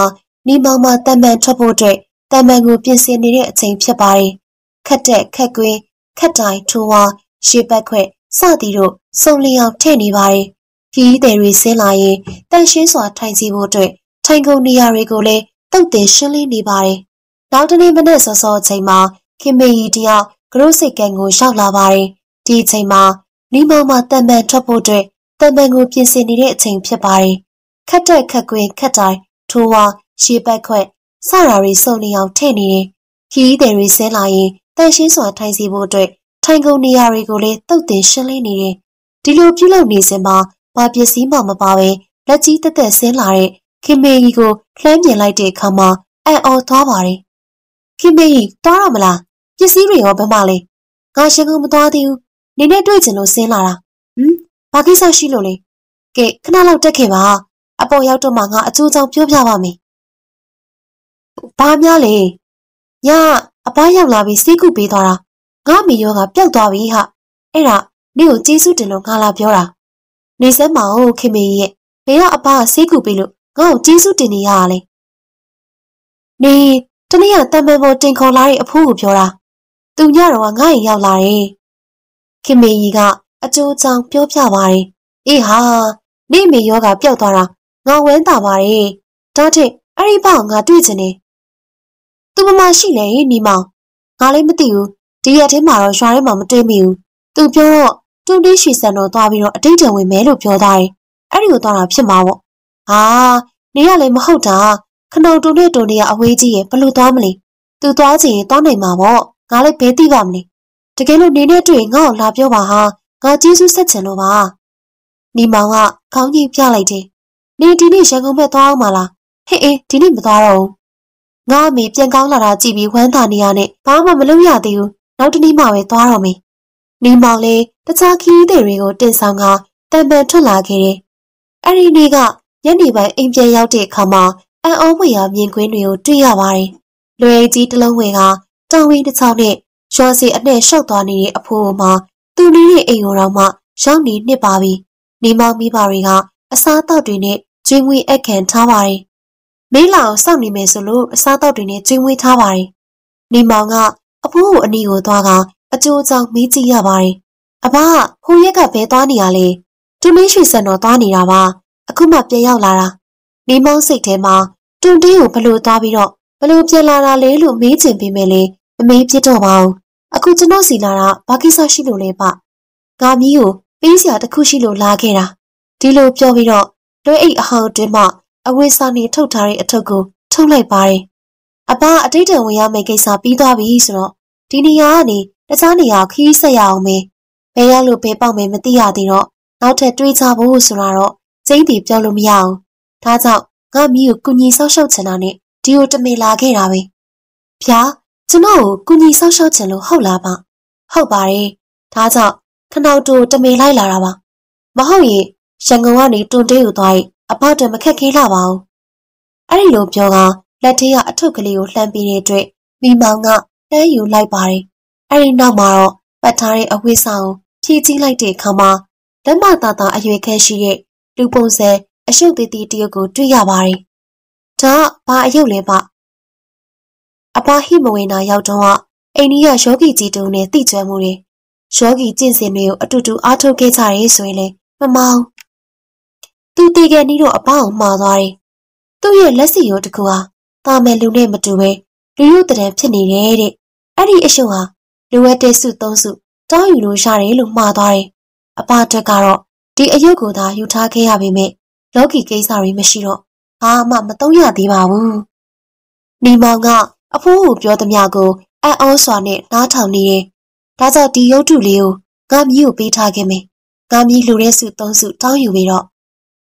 A: နီမောင်မှတမန်ထွက်ဖို့အတွက်တမန်ကိုပြင်ဆင်နေတဲ့အချိန်ဖြစ်ပါတယ်ခက်တဲ့ခက်ကွင်းခက်တိုင်းထိုးဝါရှေးဘက်ခွက်စသည်တို့စုံလျောင်ထည့်နေပါတယ်ခီးသည်တွေဆင်းလာရင်တန်ရှင်းစွာထိုင်စီဖို့အတွက်ထိုင်ကုန်နေရာတွေကိုလည်းတုတ်တင်ရှင်းလင်းနေပါတယ်နောက်တနေ့မနက်စောစောအချိန်မှာခင်မေကြီးတယောက်ကရုစိတ်ကန်ကိုရောက်လာပါတယ်ဒီအချိန်မှာနီမောင်မှတမန်ထွက်ဖို့အတွက်တမန်ကိုပြင်ဆင်နေတဲ့အချိန်ဖြစ်ပါတယ်ခက်တဲ့ခက်ကွင်းခက်တိုင်းထိုးဝါရှေးဘက်ခွက်စတာတွေစုံလျောင်ထည့်နေတယ်ခီးသည်တွေဆင်းလာရင်တန်ရှင်းစွာထိုင်စီဖို့အတွက်ထိုင်ကုန်နေရာတွေကိုလည်းတုတ်တင်ရှင်းလင်းနေတယ်ဒီလိုပြုလုပ်နေစဉ်မှာဘာပစ္စည်းမှမပါဘဲလက်ကြီးတက်တက်ဆင်းလာတဲ့ခင်မေကြီးကိုလှမ်းမြင်လိုက်တဲ့အခါမှာအံ့ဩသွားပါတယ်ခင်မေကြီးသွားရမလားပစ္စည်းတွေရောဘယ်မှလဲငါရှင်ကမသွားသေးဘူးနေနဲ့တွေ့ချင်လို့ဆင်းလာတာဘာကိစ္စရှိလို့လဲကဲခဏလောက်တက်ခဲ့ပါအပေါ်ရောက်တော့မှငါအကျိုးကြောင့်ပြောပြပါမယ်ဘာများလဲညအပားရောက်လာပြီးစိတ်ကူပေးသွားတာငါမိရောကပျောက်သွားပြီဟာအဲ့ဒါနေကိုကျေးဇူးတင်လို့ငါလာပြောတာနေစမ်းမအောင်ခင်မေရဲ့ဘယ်တော့အပားစိတ်ကူပေးလို့ငါ့ကိုကျေးဇူးတင်နေရတာလဲနေတနေ့ကတမန်ပေါ်တင်ခေါ်လာတဲ့အဖိုးကိုပြောတာသူညတော့ငါ့ရင်ရောက်လာတယ်ခင်မေကြီးကအကျိုးကြောင့်ပြောပြပါတယ်အေးဟာနေမိရောကပျောက်သွားတာငါဝမ်းသာပါတယ်ဒါထက်အဲ့ဒီဘောင်ငါတွေ့ချင်တယ်သူမမရှိလေနီမောင်ငါလည်းမသိဘူးဒီရက်ထဲမှာတော့ရွာထဲမှာမတွေ့မိဘူးသူပြောတော့တူတီးရွှေစံတော်သွားပြီးတော့အတိတ်တံဝင်မယ်လို့ပြောသားတယ်အဲ့ဒီကိုသွားတာဖြစ်မှာပေါ့ဟာနေရလည်းမဟုတ်တာခဏတုံနဲ့တုံနေရအဝေးကြီးရဲ့ဘလို့သွားမလဲသူသွားချင်ရင်သွားနိုင်မှာပေါ့ငါလည်းဘဲသိပါမလဲတကယ်လို့နေနဲ့တွေ့ငါ့ကိုလာပြောပါဟာငါကျေးဇူးဆက်ချင်လို့ပါနီမောင်ကခေါင်းကြီးပြလိုက်တယ်နေဒီနေ့ရန်ကုန်ဘက်သွားအောင်မလားဟဲ့အေးဒီနေ့မသွားတော့ဘူးငါအမေပြန်ကောင်းလာတာကြည့်ပြီးဝမ်းသာနေရနဲ့ဘာမှမလုပ်ရသေးဘူးနောက်တနေ့မှပဲသွားတော့မယ်နီမောင်လည်းတခြားခီးသည်တွေကိုတင်ဆောင်ကတန်ပန်ထွက်လာခဲ့တယ်အဲ့ဒီနေ့ကညနေပိုင်းအိမ်ပြန်ရောက်တဲ့အခါမှာအံ့ဩဖွယ်ရာမြင်ကွင်းတွေကိုတွေ့ရပါတယ်လွယ်ကြီးတစ်လုံးဝယ်ကတောင်ဝင်းတစ်ချောင်းနဲ့ရွာစီအနဲ့ရှောက်သွားနေတဲ့အဖိုးမှာသူနေတဲ့အိမ်ကိုတော့မှရောက်နေနှစ်ပါပြီနီမောင်မိဘတွေကအစားအသောက်တွေနဲ့ကျွေးမွေးအခမ်းထားပါတယ်မင်းလာအောင်စောင့်နေမယ်ဆိုလို့အစားအသောက်တွေနဲ့ကျွေးမွေးထားပါတယ်နီမောင်ကအဖိုးကိုအနီကိုသွားကအကျိုးကြောင့်မေးကြည့်ရပါတယ်အဘဟိုရက်ကဘဲသွားနေရလဲတူမင်းရွှေစံတော်သွားနေတာပါအခုမှပြန်ရောက်လာတာနီမောင်စိတ်ထဲမှာတွန်တင်းကိုဘလို့သွားပြီးတော့ဘလို့ပြန်လာတာလဲလို့မေးချင်ပေမဲ့လေမမေးပြတော့ပါဘူးအခုကျွန်တော်စီလာတာဘာကိစ္စရှိလို့လဲပငါမီးကိုပေးစရာတစ်ခုရှိလို့လာခဲ့တာဒီလိုပြောပြီးတော့လွှဲအိတ်အဟောင်းတွင်မှအဝတ်စားနေထုတ်ထားတဲ့အထုပ်ကိုထုတ်လိုက်ပါတယ်အဘအတိတ်တံဝင်ရမယ့်ကိစ္စပြီးသွားပြီဆိုတော့ဒီနေရာကနေတခြားနေရာခီးဆက်ရအောင်မယ်ဘယ်ရောက်လို့ဘယ်ပေါက်မယ်မသိရသေးတော့နောက်ထပ်တွေးကြဖို့ဆိုတာတော့ကျိန်းတီပြောလို့မရအောင်ဒါကြောင့်ငါမီးကိုကုညီဆောက်ရှောက်ချင်တာနဲ့ဒီကိုတမေလာခဲ့တာပဲဗျာကျွန်တော်ကိုကုညီဆောက်ရှောက်ချင်လို့ဟုတ်လားပါဟုတ်ပါတယ်ဒါကြောင့်ခဏတူတမေလိုက်လာတာပါမဟုတ်ရင်ရန်ကုန်ကနေတွန်တေးကိုသွားရင်အဘတမခက်ခဲလာပါဘူးအဲ့ဒီလိုပြောကလက်ထဲကအထုပ်ကလေးကိုလှမ်းပြီးတဲ့အတွက်မိမောင်ကတန်းယူလိုက်ပါတယ်အဲ့ဒီနောက်မှာတော့ပတ်ထားတဲ့အဝိစာကိုဖြည့်ကြည့်လိုက်တဲ့အခါမှာဓမ္မတာတာအရွယ်ခန့်ရှိတဲ့လူပုံစံအရှုပ်သေးသေးတယောက်ကိုတွေ့ရပါတယ်ဒါဘာအယုတ်လဲပအဘဟိမဝင်တာရောက်တော့အိန္ဒိယယောဂီကြီးတုံးနဲ့တိကျွမ်းမှုတွေယောဂီကျင့်စဉ်တွေကိုအတူတူအားထုတ်ခဲ့ကြရဲဆိုရင်လေမမောင်သူတည်ခဲ့နီးတော့အပအောင်မှားသွားတယ်သူ့ရဲ့လက်စီရိုးတကူဟာတာမယ်လူနဲ့မတူပဲလူရုပ်တံဖြစ်နေတယ်တဲ့အဲ့ဒီအရှုံဟာလူဝဲတဲ့စုသုံးစုတောင်းယူလို့ရတယ်လို့မှားသွားတယ်အပတက်ကတော့ဒီအယုတ်ကိုသာယူထားခဲ့ရပေမဲ့လောကီကိစ္စတွေမရှိတော့ဘာမှမသုံးရသေးပါဘူးနီမောင်ကအဖိုးကိုပြောသမျှကိုအံ့ဩစွာနဲ့နားထောင်နေတယ်ဒါကြောင့်ဒီရုပ်တုလေးကိုငါမီးကိုပေးထားခဲ့မယ်ငါမီးလူတဲ့စုသုံးစုတောင်းယူပြီးတော့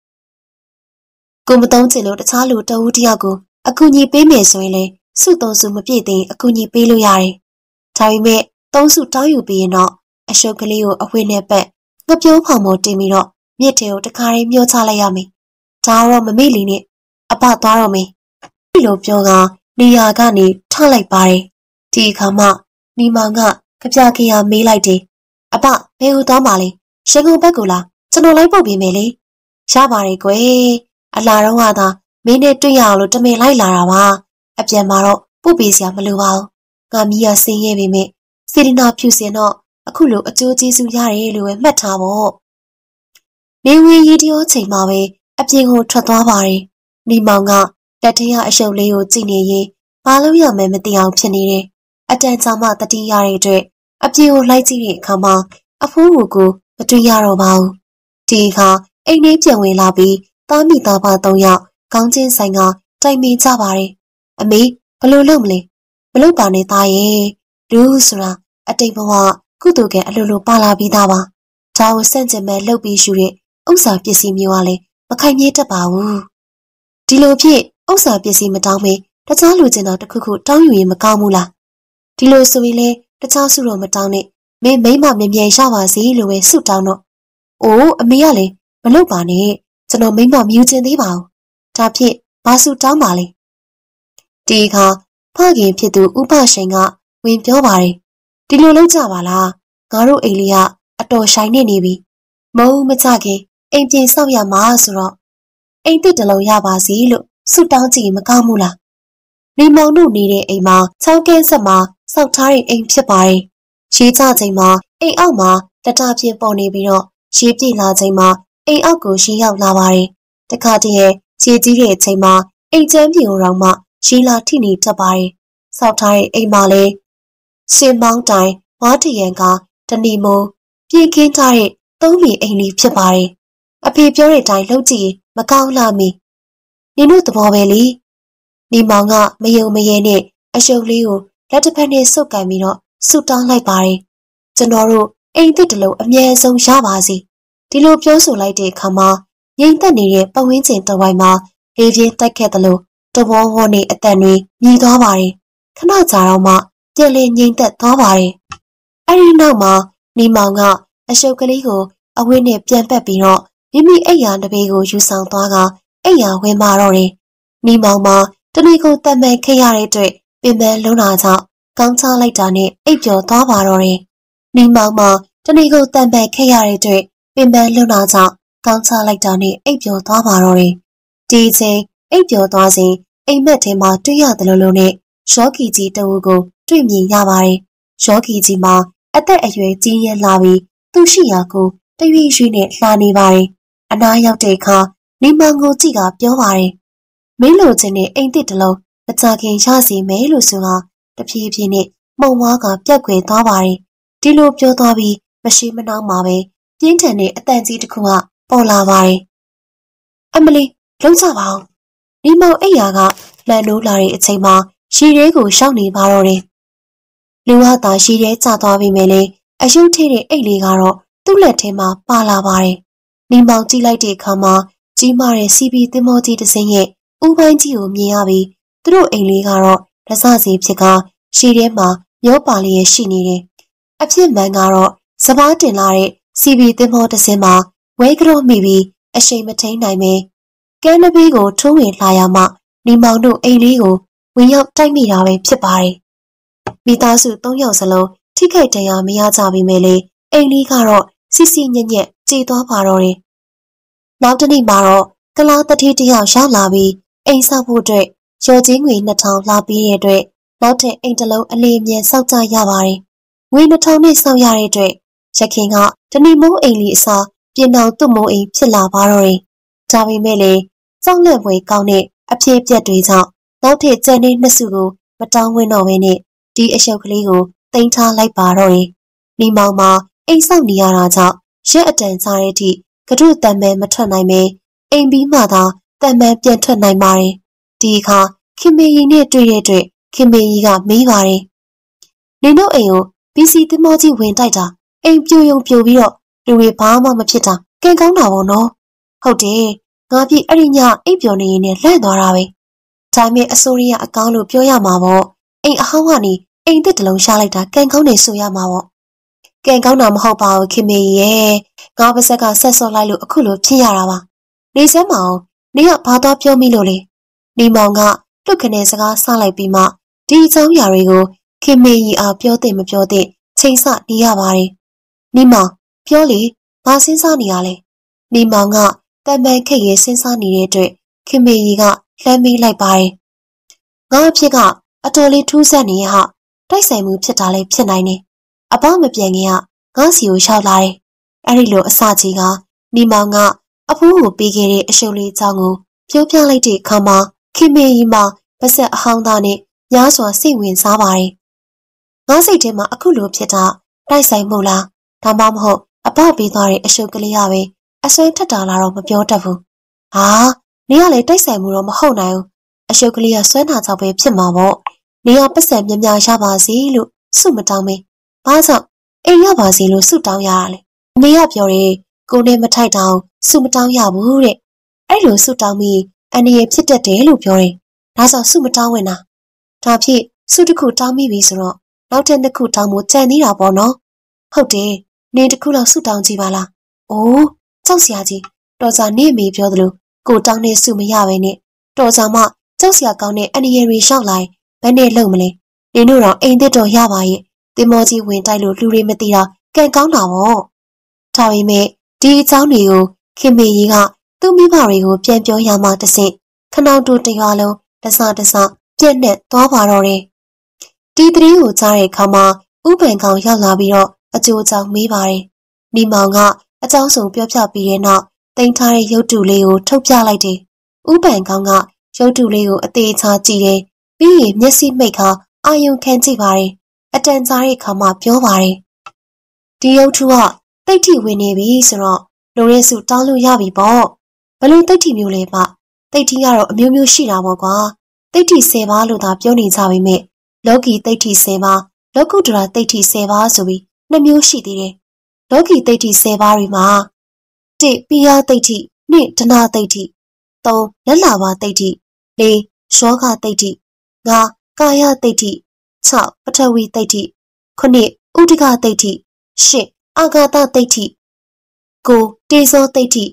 A: ကိုမသုံးချင်လို့တခြားလူတဦးတယောက်ကိုအကူအညီပေးမယ်ဆိုရင်လေစုသုံးစုမပြည့်သေးအကူအညီပေးလို့ရတယ်ဒါပေမဲ့သုံးစုတောင်းယူပြီးရင်တော့အရှုပ်ကလေးကိုအဝိနဲ့ပတ်ငပြုံးဖောင်ပေါ်တင်ပြီးတော့မြစ်ထဲကိုတခါရေးမျောချလိုက်ရမယ်ဒါတော့မမေ့လီနဲ့အပသွားတော့မယ်ဒီလိုပြောကနေရာကနေထလိုက်ပါတယ်ဒီအခါမှနီမောင်ကကြပြခရမေးလိုက်တယ်အပဘယ်ဟိုသွားမှလဲရန်ကုန်ဘက်ကိုလားကျွန်တော်လိုက်ပုတ်ပေးမယ်လေရပါတယ်ကွယ်အလာတော့ကသာမင်းနဲ့တွေ့ရလို့တမင်လိုက်လာတာပါအပြန်မှာတော့ပုတ်ပေးစရာမလိုပါဘူးငါမီးရဆင်းရဲပေမဲ့စေတနာဖြူစင်တော့အခုလိုအကျိုးကျေးဇူးရတယ်လို့ပဲမှတ်ထားဖို့နေဝင်ရီတရောချိန်မှာပဲအပြင်ကိုထွက်သွားပါတယ်နေမောင်ကလက်ထင်းရအရှုပ်လေးကိုကြည့်နေရင်ဘာလို့ရမယ်မသိအောင်ဖြစ်နေတယ်အတန်ကြာမှတတိရတဲ့အတွက်အပြင်ကိုလိုက်ကြည့်တဲ့အခါမှာအဖိုးကိုမတွေ့ရတော့ပါဘူးဒီအခါအိမ်ထဲပြန်ဝင်လာပြီးသားမိသားဖ3ယောက်ကောင်းချင်းဆိုင်ကတိုင်ပင်ကြပါတယ်အမေဘလို့လုပ်မလဲမလုပ်ပါနဲ့သားရဲ့လူဆိုတာအတိတ်ဘဝကုသိုလ်ကအလိုလိုပါလာပြီးသားပါဒါကိုစန့်ကျင်မဲ့လှုပ်ပြီးယူတဲ့ဥစ္စာပစ္စည်းမျိုးကလည်းမခိုင်မြဲတတ်ပါဘူးဒီလိုဖြစ်ဥစ္စာပစ္စည်းမတောင်းမင်းတခြားလူချင်းတော်တစ်ခုခုတောင်းယူရင်မကောင်းဘူးလားဒီလိုဆိုရင်လေတခြားစုတော့မတောင်းနဲ့မင်းမိမမြန်မြန်ရပါစေလို့ပဲဆုတောင်းတော့အိုးအမေကလည်းမလုပ်ပါနဲ့ကျွန်တော်မိမမြူချင်သေးပါဘူးဒါဖြစ်ဘာဆုတောင်းပါလဲဒီအခါဖခင်ဖြစ်သူဥပရှင်ကဝင်ပြောပါတယ်ဒီလိုလုပ်ကြပါလားငါတို့အိမ်လေးကအတော်ဆိုင်နေပြီမုံမကြခင်အိမ်ပြင်ဆောက်ရမှာဆိုတော့အိမ်တစ်တလုံးရပါစီလို့ဆုတောင်းကြည့်မကောင်းဘူးလားနေမောင်တို့နေတဲ့အိမ်မှာချောင်းကဲဆက်မှာစောက်ထားတဲ့အိမ်ဖြစ်ပါတယ်ရှေးကြချိန်မှာအိမ်အောက်မှာတတပြင်းပေါ်နေပြီးတော့ရှေးပြေလာချိန်မှာအိမ်အောက်ကိုရှင်းရောက်လာပါတယ်တခါတည်းရဲ့ရှေးကြီးတဲ့အချိန်မှာအိမ်ကျန်းပြေကိုတော့မှရှေးလာထိနေတတ်ပါတယ်စောက်ထားတဲ့အိမ်မှာလေရှင်မောင်းတိုင်ဝါတရံကတဏီမိုးပြေးခင်းထားတဲ့သုံးမီအိမ်လေးဖြစ်ပါတယ်အဖေပြောတဲ့အတိုင်းလုပ်ကြည့်မကောင်းလားမီနင်တို့သဘောပဲလေနေမောင်ကမယုံမရဲနဲ့အရှုပ်လေးကိုလက်တစ်ဖက်နဲ့ဆုပ်ကန်ပြီးတော့ဆူတောင်းလိုက်ပါတယ်ကျွန်တော်တို့အိမ်တစ်တလုံးအမြဲဆုံးရပါစေဒီလိုပြောဆိုလိုက်တဲ့အခါမှာငြိမ်သက်နေတဲ့ပဝင်းကျင်တစ်ဝိုက်မှာလေပြင်းတိုက်ခဲ့သလိုတဘောဝေါနဲ့အသက်တွေမြည်သွားပါတယ်ခဏကြာတော့မှပြန်လည်ငြိမ်သက်သွားပါတယ်အဲ့ဒီနောက်မှာနေမောင်ကအရှုပ်ကလေးကိုအဝင်းနဲ့ပြန်ပက်ပြီးတော့မိမိအိယာတပေကိုယူဆောင်သွားကအိယာဝင်မာတော့တယ်နေမောင်မှာတဏီကိုတတ်မှန်ခဲ့ရတဲ့အတွက်ပင်ပန်းလုံးတာကြောင့်ကောင်းချလိုက်တာနဲ့အိပ်ပျော်သွားပါတော့တယ်နေမောင်မှာတဏီကိုတတ်မှန်ခဲ့ရတဲ့အတွက်ပင်ပန်းလုံးတာကြောင့်ကောင်းချလိုက်တာနဲ့အိပ်ပျော်သွားပါတော့တယ်ဒီချိန်အိပ်ပျော်သွားစဉ်အိမ်မက်ထဲမှာတွေ့ရတယ်လို့နဲ့ယောဂီကြီးတအူးကိုတွေ့မြင်ရပါတယ်ယောဂီကြီးမှာအသက်အရွယ်ကြီးရလာပြီးသူရှိရာကိုတရွေ့ရွေ့နဲ့လှနေပါတယ်အနားရောက်တဲ့အခါနေမောင်ကိုကြည့်ကပြောပါတယ်မင်းလိုချင်တဲ့အိမ်တစ်တလုံးမကြခင်ရစီမယ်လို့ဆိုတာတဖြည်းဖြည်းနဲ့မှုံဝါးကပြက်ခွေသွားပါတယ်ဒီလိုပြောသွားပြီးမရှိမနှောင်းမှာပဲပြင်းထန်တဲ့အတန်ကြီးတစ်ခုကပေါ်လာပါတယ်အမလီလုံးကြပါအောင်နေမောင်အိယာကလှန်နိုးလာတဲ့အချိန်မှာရှီရဲကိုရှောက်နေပါတော့တယ်လူကသာရှီရဲကျသွားပြီမယ်လေအယုတ်ထဲတဲ့အိတ်လေးကတော့သူ့လက်ထဲမှာပါလာပါတယ်နေမောင်ကြည့်လိုက်တဲ့အခါမှာကြီးမားတဲ့စီပီသင်္ဘောကြီးတစ်စင်းရဲ့ဥပိုင်းကြီးကိုမြင်ရပြီးသူတို့အိမ်လေးကတော့တစစီဖြစ်ကရှီထဲမှာမျောပါလျက်ရှိနေတယ်အဖြစ်မှန်ကတော့စပားတင်လာတဲ့စီပီသင်္ဘောတစ်စင်းမှာဝဲကြောမိပြီးအရှိန်မထိန်နိုင်ပဲကဲနဘီကိုထိုးဝင်လာရမှနေမောင်တို့အိမ်လေးကိုဝင်ရောက်တိုက်မိတာပဲဖြစ်ပါတယ်မိသားစု3ယောက်စလုံးထိခိုက်ဒဏ်ရာမရကြပေမဲ့လေအိမ်လေးကတော့စီစီညက်ညက်ကြေသွားပါတော့တယ်နောက်တစ်နေ့မှာတော့ကလားတတိတယောက်ရောက်လာပြီးအိမ်ဆောက်ဖို့အတွက်ရော်ချင်းငွေ2000လာပြီးတဲ့အတွက်နောက်ထပ်အိမ်တစ်လုံးအလေးအမြဲစောက်ကြရပါတယ်ငွေ2000နဲ့စောက်ရတဲ့အတွက်ရခင်ကတဏီမိုးအိမ်လေးအစားပြင်အောင်သူ့မိုးအိမ်ဖြစ်လာပါတော့တယ်ဒါပေမဲ့လေကြောက်လက်ဝဲကောင်းတဲ့အဖြစ်ပြက်တွေကြောင့်နောက်ထပ်ကျန်တဲ့နှစ်စုကိုမတောင်းဝင်တော့ဘဲနဲ့ဒီအရှုပ်ကလေးကိုတင်ထားလိုက်ပါတော့တယ်နေမောင်မှာအိမ်ဆောက်နေရတာကြောင့်ရက်အတန်စားတဲ့အထိကတို့တန်မဲမထွက်နိုင်ပဲအိမ်ပြီးမှသာတန်မဲပြန်ထွက်နိုင်ပါတယ်ဒီအခါခင်မေကြီးနဲ့တွေ့တဲ့အတွက်ခင်မေကြီးကမေးပါတယ်နင်တို့အိမ်ကိုပီစီသမောကြီးဝင်တိုက်တာအိမ်ပြိုယုံပြိုပြီးတော့လူတွေဘာမှမဖြစ်တာကဲကောင်းတာပေါ့နော်ဟုတ်တယ်ငါပြည့်အဲ့ဒီညအိပ်ပျော်နေရင်လည်းလန့်သွားတာပဲဒါပေမဲ့အစိုးရအကောင်းလို့ပြောရမှာပေါ့အိမ်အဟောင်းကနေအိမ်တစ်တလုံးရှားလိုက်တာကံကောင်းနေဆိုရမှာပေါ့ကံကောင်းတာမဟုတ်ပါဘူးခင်မေရဲ့ငါပါဇက်ကဆက်စော်လိုက်လို့အခုလိုဖြစ်ရတာပါနေစမ်းမအောင်နေကဘာသွားပြောမိလို့လဲနေမောင်ကလွတ်ခနဲ့စကားဆလိုက်ပြီးမှဒီအကြောင်းအရာတွေကိုခင်မေကြီးအားပြောတဲ့မပြောတဲ့ချိန်ဆနေရပါတယ်နေမောင်ပြောလေငါစဉ်းစားနေရလဲနေမောင်ကတန်ပန်ခက်ရဲစဉ်းစားနေတဲ့အတွက်ခင်မေကြီးကလှမ်းမိလိုက်ပါတယ်ငါအဖြစ်ကအတော်လေးထူးဆန်းနေဟာတိုက်ဆိုင်မှုဖြစ်တာလည်းဖြစ်နိုင်တယ်အပမပြန်ခင်ကငါစီကိုလျှောက်လာတယ်အဲ့ဒီလိုအစကြီးကမိမောင်ကအဖိုးကိုပေးခဲ့တဲ့အရှုံးလေးအကြောင်းကိုပြောပြလိုက်တဲ့အခါမှာခင်မေကြီးမှပါဆက်အဟောင်းသားနဲ့ညားစွာစိတ်ဝင်စားပါတယ်ငါစိတ်ထဲမှာအခုလိုဖြစ်တာတိုက်ဆိုင်မှုလားဒါမှမဟုတ်အပပေးသွားတဲ့အရှုံးကလေးရပဲအစွမ်းထက်တာလားတော့မပြောတတ်ဘူးဟာနေရလေတိုက်ဆိုင်မှုတော့မဟုတ်နိုင်ဘူးအရှုပ်ကလေးကစွမ်းနာကြောက်ပဲဖြစ်မှာပေါ့နေရပတ်စံများများရပါစေလို့ဆုမတောင်းမင်းဘာကြောင့်အိမ်ရပါစေလို့ဆုတောင်းရတာလေအမေကပြောတယ်ကိုနဲ့မထိုက်တောင်ဆုမတောင်းရဘူးတဲ့အဲ့လိုဆုတောင်းပြီးအနေရဖြစ်တတ်တယ်လို့ပြောတယ်ဒါဆိုဆုမတောင်းဝင်တာဒါဖြစ်ဆုတစ်ခုတောင်းမိပြီဆိုတော့နောက်ထပ်တစ်ခုတောင်းဖို့ကြံသေးတာပေါ့နော်ဟုတ်တယ်နေတစ်ခုလောက်ဆုတောင်းကြည့်ပါလားအိုးကြောက်စရာကြီးတော်ကြနေမိပြောသလိုကိုတောင်းနေဆုမရပဲနဲ့တော်ကြမှကြောက်စရာကောင်းတဲ့အန္တရာယ်တွေရှောက်လိုက်ဘယ်နဲ့လုံမလဲနင်တို့တော့အိမ်သစ်တော်ရပါရဲ့တင်မောကြီးဝင်တိုက်လို့လူတွေမသိတာကံကောင်းတာပေါ့ဒါပေမဲ့ဒီအကြောင်းတွေကိုခင်မေကြီးကသူ့မိဘတွေကိုပြန်ပြောရမှတစ်ဆင့်ခဏတူတရွာလုံးတစပြက်နဲ့သွားပါတော့တယ်ဒီသတင်းကိုကြားတဲ့အခါမှာဥပန်ကောင်ရောက်လာပြီးတော့အကျိုးအကြောင်းမေးပါတယ်မိမောင်ကအကြောင်းစုံပြောပြပြီးတဲ့နောက်တင်ထားတဲ့ရုပ်တုလေးကိုထုတ်ပြလိုက်တယ်ဥပန်ကောင်ကရုပ်တုလေးကိုအသေးချာကြည့်တယ်ပြီးရင်မျက်စိမိတ်ခါအာယုံခံကြည့်ပါတယ်အတန်ကြားတဲ့အခါမှာပြောပါတယ်ဒီရုပ်တုကတိတ်ထိဝင်နေပြီဆိုတော့လူရဲစုတောင်းလို့ရပြီပေါ့ဘလို့တိတ်ထိမျိုးလဲပတိတ်ထိကတော့အမျိုးမျိုးရှိတာပေါ့ကွာတိတ်ထိ10ပါးလို့သာပြောနေကြပေမဲ့လောကီတိတ်ထိ10ပါးလောကုတ္တရာတိတ်ထိ10ပါးဆိုပြီး2မျိုးရှိသေးတယ်လောကီတိတ်ထိ10ပါးတွေမှာ1ပိယတိတ်ထိ2ဒနာတိတ်ထိ3လက်လာပါတိတ်ထိ4ရှောကတိတ်ထိ5ကာယတိတ်ထိ6ပထဝီတိတ်ထိ9ဥဒကတိတ်ထိ10အာဂါတတိတ်ထိ9တေဇောတိတ်ထိ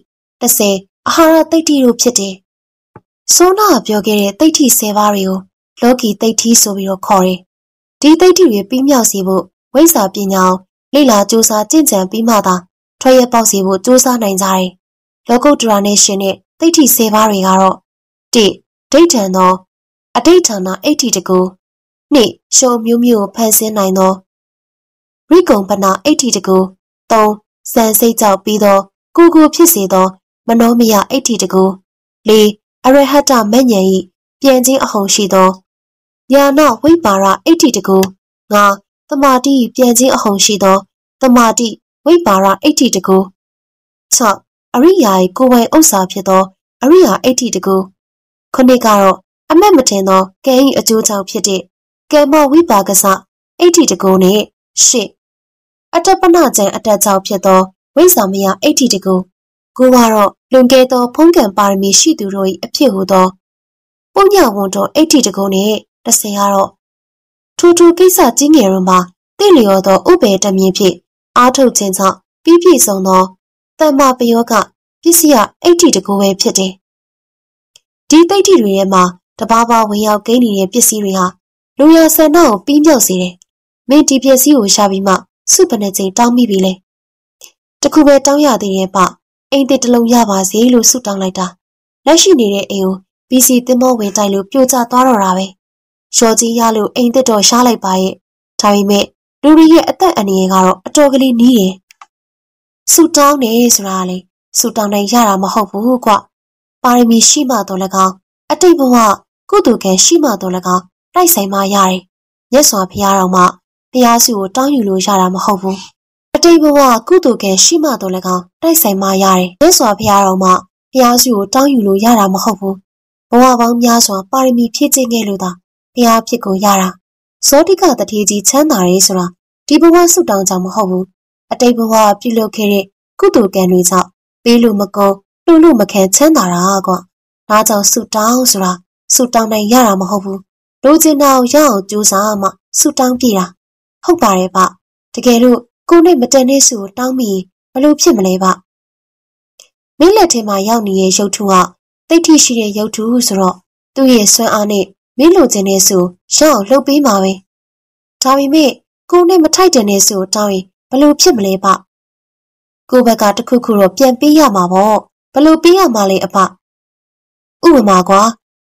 A: 10အာဟာရတိတ်ထိတို့ဖြစ်တယ်ဆိုးနာပြောခဲ့တဲ့တိတ်ထိ10ပါးတွေကိုလောကီတိတ်ထိဆိုပြီးတော့ခေါ်တယ်ဒီတိတ်ထိတွေပြီးမြောက်စေဖို့ဝိဇ္ဇာပညာကိုလေ့လာစူးစမ်းကျင့်ကြံပြီးမှသာထွက်ရပေါက်စေဖို့စူးစမ်းနိုင်ကြတယ်လောကုတ္တရာနဲ့ရှင်တဲ့တိတ်ထိ10ပါးတွေကတော့1ဒိဋ္ဌံသောအဋိဋ္ဌာဏအဋ္ဌိတကူ2ရှုံမျိုးမျိုးဖန်ဆင်းနိုင်သောရိကုံပနာအဋ္ဌိတကူ3စံစိတ်ကြောက်ပြီးသောကိုကိုဖြစ်စေသောမနောမယအဋ္ဌိတကူ4အရဟတမဉ္ဇဉ်၏ပြန်ခြင်းအဟုန်ရှိသောညာနာဝိပါရအဋ္ဌိတကူ5သမာတိပြန်ခြင်းအဟုန်ရှိသောသမာတိဝိပါရအဋ္ဌိတကူ6အရိယာ၏ကိုယ်ပိုင်ဥစ္စာဖြစ်သောအရိယာအဋ္ဌိတကူခုနှစ်ကတော့အမတ်မထင်သောကံ၏အကျိုးကြောင့်ဖြစ်တဲ့ကမ္မဝိပါကစအဋ္ဌိတကူနှင့်8အတ္တပနကျန်အတ္တကြောင့်ဖြစ်သောဝိဇ္ဇာမယအဋ္ဌိတကူကိုကတော့လွန်ကဲသောဖုံးကံပါရမီရှိသူတို့၏အဖြစ်ဟူသောပုညဝန္တောအဋ္ဌိတကူနှင့်10ကတော့ထူထူကိစ္စကြီးငယ်တို့မှာတင့်လျော်သောဥပေတမြင်ဖြင့်အားထုတ်ခြင်းကြောင့်ပြည့်စုံသောတမ္မာပယောကပစ္စယအဋ္ဌိတကူပဲဖြစ်တယ်ဒီတိတ်ထိတွေထဲမှာတဘာဘာဝင်ရောက်ကိန်းနေတဲ့ပစ္စည်းတွေဟာလူရဆန္ဒကိုပြီးမြောက်စေတယ်မင်းဒီပစ္စည်းကိုရှာပြီးမှစုပနဲ့ချိန်တောင်းမိပြီလေတခုပဲတောင်းရသေးတယ်ပအိမ်တစ်တလုံးရပါစေလို့ဆုတောင်းလိုက်တာလက်ရှိနေတဲ့အိမ်ကိုပစ္စည်းသင်္ဘောဝင်တိုက်လို့ပြိုကျသွားတော့တာပဲရော်ကြီးရလို့အိမ်တစ်တော်ရှားလိုက်ပါရဲ့ဒါပေမဲ့လူတွေရဲ့အသက်အန္တရာယ်ကတော့အတော်ကလေးနီးတယ်ဆုတောင်းတယ်ဆိုတာလေဆုတောင်းနိုင်ရတာမဟုတ်ဘူးကွပါရမီရှိမှတော့၎င်းအတိတ်ဘဝကုသိုလ်ကံရှိမှတော့၎င်းတိုက်ဆိုင်မှရတယ်မြတ်စွာဘုရားတော်မှတရားစုကိုတောင်းယူလို့ရတာမဟုတ်ဘူးအတိတ်ဘဝကုသိုလ်ကံရှိမှတော့၎င်းတိုက်ဆိုင်မှရတယ်မြတ်စွာဘုရားတော်မှတရားစုကိုတောင်းယူလို့ရတာမဟုတ်ဘူးဘဝပေါင်းများစွာပါရမီဖြည့်ခြင်းခဲ့လို့သာဘုရားဖြစ်ကိုရတာဇောတိကတထေကြီးချမ်းသာရေးဆိုတာဒီဘဝဆုတောင်းကြောင့်မဟုတ်ဘူးအတိတ်ဘဝပြုလုပ်ခဲ့တဲ့ကုသိုလ်ကံတွေကြောင့်ပေးလို့မကုန်လှူလို့မခံချမ်းသာတာကွာဒါကြောင့်ဆုတောင်းဆိုတာဆုတောင်းနိုင်ရတာမဟုတ်ဘူးလိုချင်တာကိုရအောင်ကြိုးစားမှဆုတောင်းပြတာဟုတ်ပါတယ်ဗျတကယ်လို့ကိုယ်နဲ့မတန်တဲ့ဆုကိုတောင်းမိဘလို့ဖြစ်မလဲဗျမင်းလက်ထဲမှာရောက်နေတဲ့ရုပ်ထုကတိတ်ထိရှိတဲ့ရုပ်ထုဆိုတော့သူ့ရဲ့စွမ်းအားနဲ့မင်းလိုချင်တဲ့ဆုရအောင်လှုပ်ပေးမှာပဲဒါပေမဲ့ကိုယ်နဲ့မထိုက်တဲ့ဆုကိုတောင်းရင်ဘလို့ဖြစ်မလဲဗျကိုယ့်ဘက်ကတခုခုတော့ပြန်ပေးရမှာပေါ့ဘလို့ပေးရမှာလဲအဖဥပမာကွာ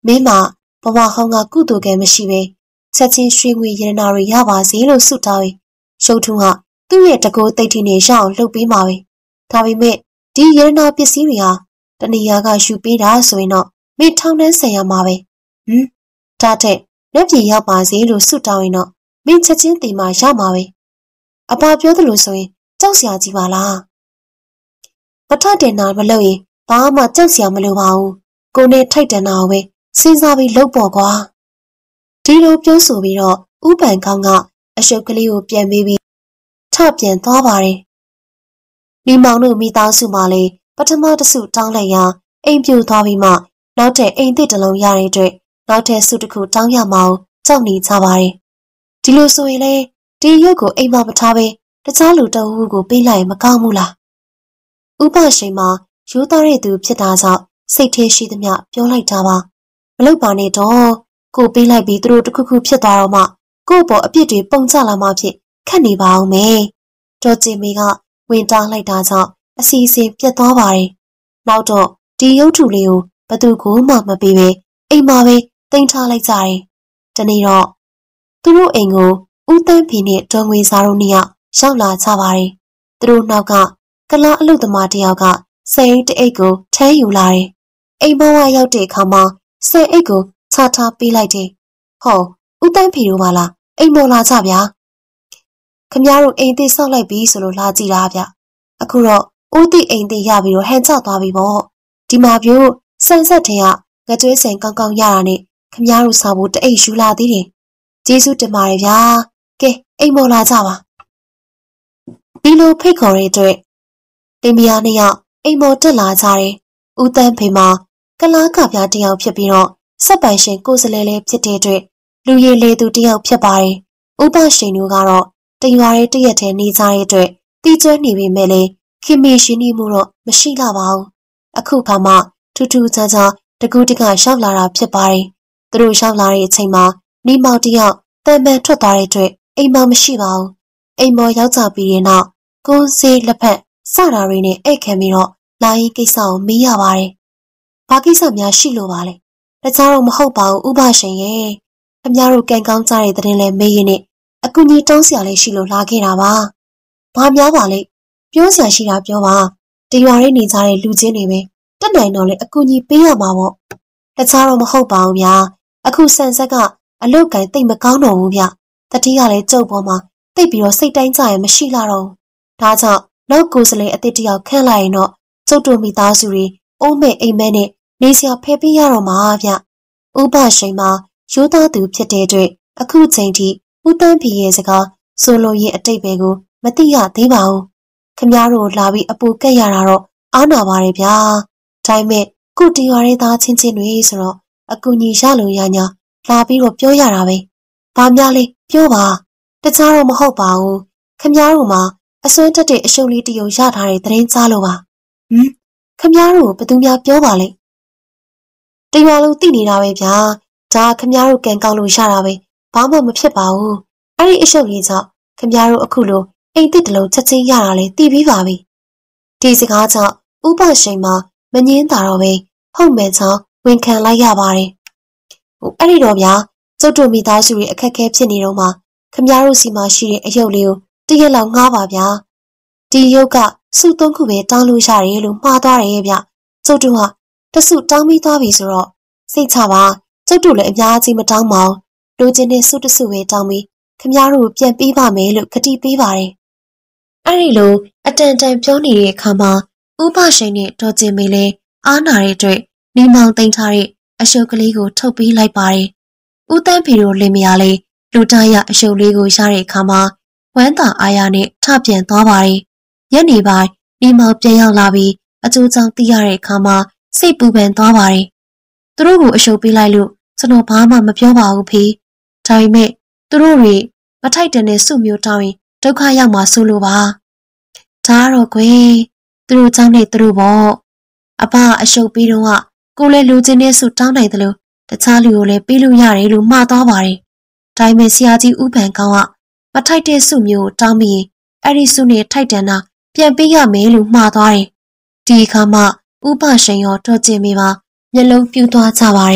A: မင်းမဘဝဟောင်းကကုသိုလ်ကံမရှိပဲချက်ချင်းရွှေငွေရတနာတွေရပါစေလို့ဆုတောင်းရင်ရှုံထုံးကသူ့ရဲ့တကိုးသိတ်ထင်းနဲ့ရအောင်လှုပ်ပေးမှာပဲဒါပေမဲ့ဒီရတနာပစ္စည်းတွေဟာတဏှာကယူပေးတာဆိုရင်တော့မင်းထောင်နှန်းဆန်ရမှာပဲဒါတဲ့လက်ပြေရောက်ပါစေလို့ဆုတောင်းရင်တော့မင်းချက်ချင်းတည်မှာရမှာပဲအပါပြောသလိုဆိုရင်ကြောက်စရာကြီးပါလားပထတင်နာမလို့ရင်ဘာမှကြောက်စရာမလိုပါဘူးကိုနဲ့ထိုက်တန်တာကိုပဲစဉ်းစားပြီးလုပ်ပေါ်ကွာဒီလိုပြောဆိုပြီးတော့ဥပန်ကောင်းကအရှုပ်ကလေးကိုပြန်ပေးပြီးထပြန်သွားပါတယ်မိမောင်တို့မိသားစုမှလည်းပထမတစုတောင်းလိုက်ရာအိမ်ပြိုသွားပြီးမှနောက်ထပ်အိမ်သစ်တစ်လုံးရတဲ့အတွက်နောက်ထပ်စုတစ်ခုတောင်းရမအောင်ကြောက်နေကြပါတယ်ဒီလိုဆိုရင်လေဒီရုပ်ကိုအိမ်မှာမထားဘဲတခြားလူတအုပ်ကိုပေးလိုက်ရင်မကောင်းဘူးလားဥပရှိန်မှာရိုးသားတဲ့သူဖြစ်တာကြောင့်စိတ်ထဲရှိသမျှပြောလိုက်တာပါမလုပ်ပါနဲ့တော့ကိုပေးလိုက်ပြီးသူတို့တစ်ခုခုဖြစ်သွားတော့မှကို့ပေါ်အပြစ်တွေပုံချလာမှဖြစ်ခက်နေပါအောင်မယ်တော်ကျင်မေကဝင်တားလိုက်တာကြောင့်အစီအစဉ်ပြတ်သွားပါတယ်နောက်တော့ဒီရုပ်ထုလေးကိုဘသူကိုမှမပေးပဲအိမ်မှာပဲတင်ထားလိုက်ကြတယ်တနေ့တော့သူတို့အိမ်ကိုဦးတန်းဖေနဲ့ဒေါ်ငွေစာတို့နှစ်ယောက်ရောက်လာကြပါတယ်သူတို့နောက်ကကလားအလုသမားတယောက်ကဆယ်အိတ်တအိတ်ကိုထမ်းယူလာတယ်အိမ်ဘဝရောက်တဲ့အခါမှာဆယ်အိတ်ကိုချထားပေးလိုက်တယ်ဟောဦးတန်းဖေတို့ပါလားအိမ်ပေါ်လာကြဗျာခမတို့အိမ်သေးဆောက်လိုက်ပြီဆိုလို့လာကြည့်တာဗျအခုတော့ဦးတိအိမ်သေးရပြီးတော့ဟန်ချသွားပြီပေါ့ဒီမှာပြို့ဆန်ဆက်ထဲကငကြွေးစင်ကောင်းကောင်းရတာနဲ့ခမတို့စားဖို့တအိတ်ယူလာသေးတယ်ကျေးဇူးတင်ပါတယ်ဗျာကဲအိမ်ပေါ်လာကြပါဒီလိုဖိတ်ခေါ်တဲ့အတွက်တင်မယားနှစ်ယောက်အိမ်ပေါ်တက်လာကြတယ်ဦးတန်းဖေမှာကလားကပြားတယောက်ဖြစ်ပြီးတော့စက်ပိုင်ရှင်ကိုယ်စလဲလဲဖြစ်တဲ့အတွက်လူရည်လေသူတယောက်ဖြစ်ပါတယ်ဥပရှိန်တို့ကတော့တရွာရဲတရက်တည်းနေကြတဲ့အတွက်တီးကျွမ်းနေပေမဲ့လည်းခင်မီရှင်နေမှုတော့မရှိလာပါဘူးအခုခါမှထူးထူးခြားခြားတကူးတကရောက်လာတာဖြစ်ပါတယ်သူတို့ရောက်လာတဲ့အချိန်မှာနီမောင်တယောက်တန်ပန်ထွက်သွားတဲ့အတွက်အိမ်မမရှိပါဘူးအိမ်မောရောက်ကြပြီးတဲ့နောက်ကိုယ်စေးလက်ဖက်စတာတွေနဲ့အိတ်ခံပြီးတော့လာရင်ကိစ္စကိုမေးရပါတယ်ဘာကိစ္စများရှိလို့ပါလဲတခြားတော့မဟုတ်ပါဘူးဥပရှင်ရဲ့ခင်ဗျားတို့ကန်ကောင်းကြတဲ့တဲ့ရင်လဲမေးရင်နဲ့အကူကြီးတောင်းစရာလေးရှိလို့လာခဲ့တာပါဘာများပါလဲပြောစရာရှိတာပြောပါတရွာရဲနေကြတဲ့လူချင်းတွေပဲတက်နိုင်တော့လေအကူကြီးပေးရမှာပေါ့တခြားတော့မဟုတ်ပါဘူးဗျာအခုဆန်ဆက်ကအလုတ်ကန်တိတ်မကောင်းတော့ဘူးဗျတတိကလည်းကျုပ်ပေါ်မှာတိတ်ပြီးတော့စိတ်တိုင်းကြရင်မရှိလာတော့ဒါကြောင့်နောက်ကိုယ်စလေအစ်စ်တယောက်ခန့်လိုက်ရင်တော့ကျုပ်တို့မိသားစုတွေအိုးမဲ့အိမ်မဲနဲ့နေစရာဖယ်ပေးရတော့မှာဗျဥပရှိန်မှာရိုးသားသူဖြစ်တဲ့အတွက်အခုချိန်ထိဦးတန်းဖေရဲ့စကားဆိုလိုရဲ့အတိတ်ပဲကိုမသိရသေးပါဘူးခမည်းတော်လာပြီးအပူကက်ရတာတော့အားနာပါတယ်ဗျာဒါပေမဲ့ခုတရွာရဲသားချင်းချင်းတွေဆိုတော့အကူညီရလို့ရညာလာပြီးတော့ပြောရတာပဲဘာများလဲပြောပါတခြားတော့မဟုတ်ပါဘူးခမည်းတော်မှာအစွမ်းတက်တဲ့အရှုံးလေးတရုံရထားတဲ့သတင်းကြားလို့ပါခမည်းတော်ကိုဘယ်သူများပြောပါလဲတရွာလုံးသိနေတာပဲဗျာဒါခမည်းတော်ကန်ကောက်လို့ရတာပဲဘာမှမဖြစ်ပါဘူးအဲ့ဒီအရှုပ်လေးကြောင့်ခမည်းတော်အခုလိုအိမ်တစ်တလုံးချက်ချင်းရတာလေသိပြီးပါပြီဒီစကားကြောင့်ဥပရှိန်မှာမငင်းတာတော့ပဲဟုတ်မဲ့ချောင်းဝန်ခံလိုက်ရပါတယ်အဲ့ဒီတော့ဗျာကျုပ်တို့မိသားစုရဲ့အခက်အခဲဖြစ်နေတော့မှခမည်းတော်စီမှာရှိတဲ့အယုတ်လေးကိုတရက်လောက်ငှားပါဗျာဒီယုတ်ကစုသုံးခုပဲတောင်းလို့ရတယ်လို့မှားသွားတယ်ဗျကျုပ်တို့ကတစုတောင်းပြီးသွားပြီဆိုတော့စိတ်ချပါကျုပ်တို့လည်းအများကြီးမတောင်းပါဘူးလိုချင်တဲ့စုတစုပဲတောင်းပြီးခမည်းတော်ကိုပြန်ပေးပါမယ်လို့ကတိပေးပါတယ်အဲ့ဒီလိုအတန်တန်ပြောနေတဲ့အခါမှာဥပရှိန်နဲ့ဒေါ်ကျင်မေလည်းအားနာတဲ့အတွက်မိမောင်သိမ်းထားတဲ့အရှုပ်ကလေးကိုထုတ်ပေးလိုက်ပါတယ်ဦးတန်းဖေတို့လင်မယားလေးလူသားရအရှုပ်လေးကိုရတဲ့အခါမှာဝမ်းသာအားရနဲ့ထပြန်သွားပါတယ်ညနေပိုင်းမိမောင်ပြန်ရောက်လာပြီးအကျိုးကြောင့်သိရတဲ့အခါမှာစိတ်ပူပန်သွားပါတယ်သူတို့ကိုအရှုပ်ပေးလိုက်လို့ကျွန်တော်ဘာမှမပြောပါဘူးဖေဒါပေမဲ့သူတို့တွေမထိုက်တန်တဲ့စုမျိုးတောင်းရင်ဒုက္ခရောက်မှာဆိုလိုပါဒါတော့ကွယ်သူတို့เจ้าနဲ့သူတို့ပေါ့အဖအရှုပ်ပြီးတော့ကိုလည်းလူချင်းနဲ့စုတောင်းနိုင်တယ်လို့တခြားလူကိုလည်းပေးလို့ရတယ်လို့မှားသွားပါတယ်ဒါပေမဲ့ဆရာကြီးဥပန်ကောင်းကမထိုက်တဲ့စုမျိုးတောင်းပြီးအဲ့ဒီစုနဲ့ထိုက်တန်တာပြန်ပေးရမယ်လို့မှားသွားတယ်ဒီအခါမှဥပရှင်ရောတော်ကျင်မိပါမျက်လုံးပြူသွားကြပါတယ်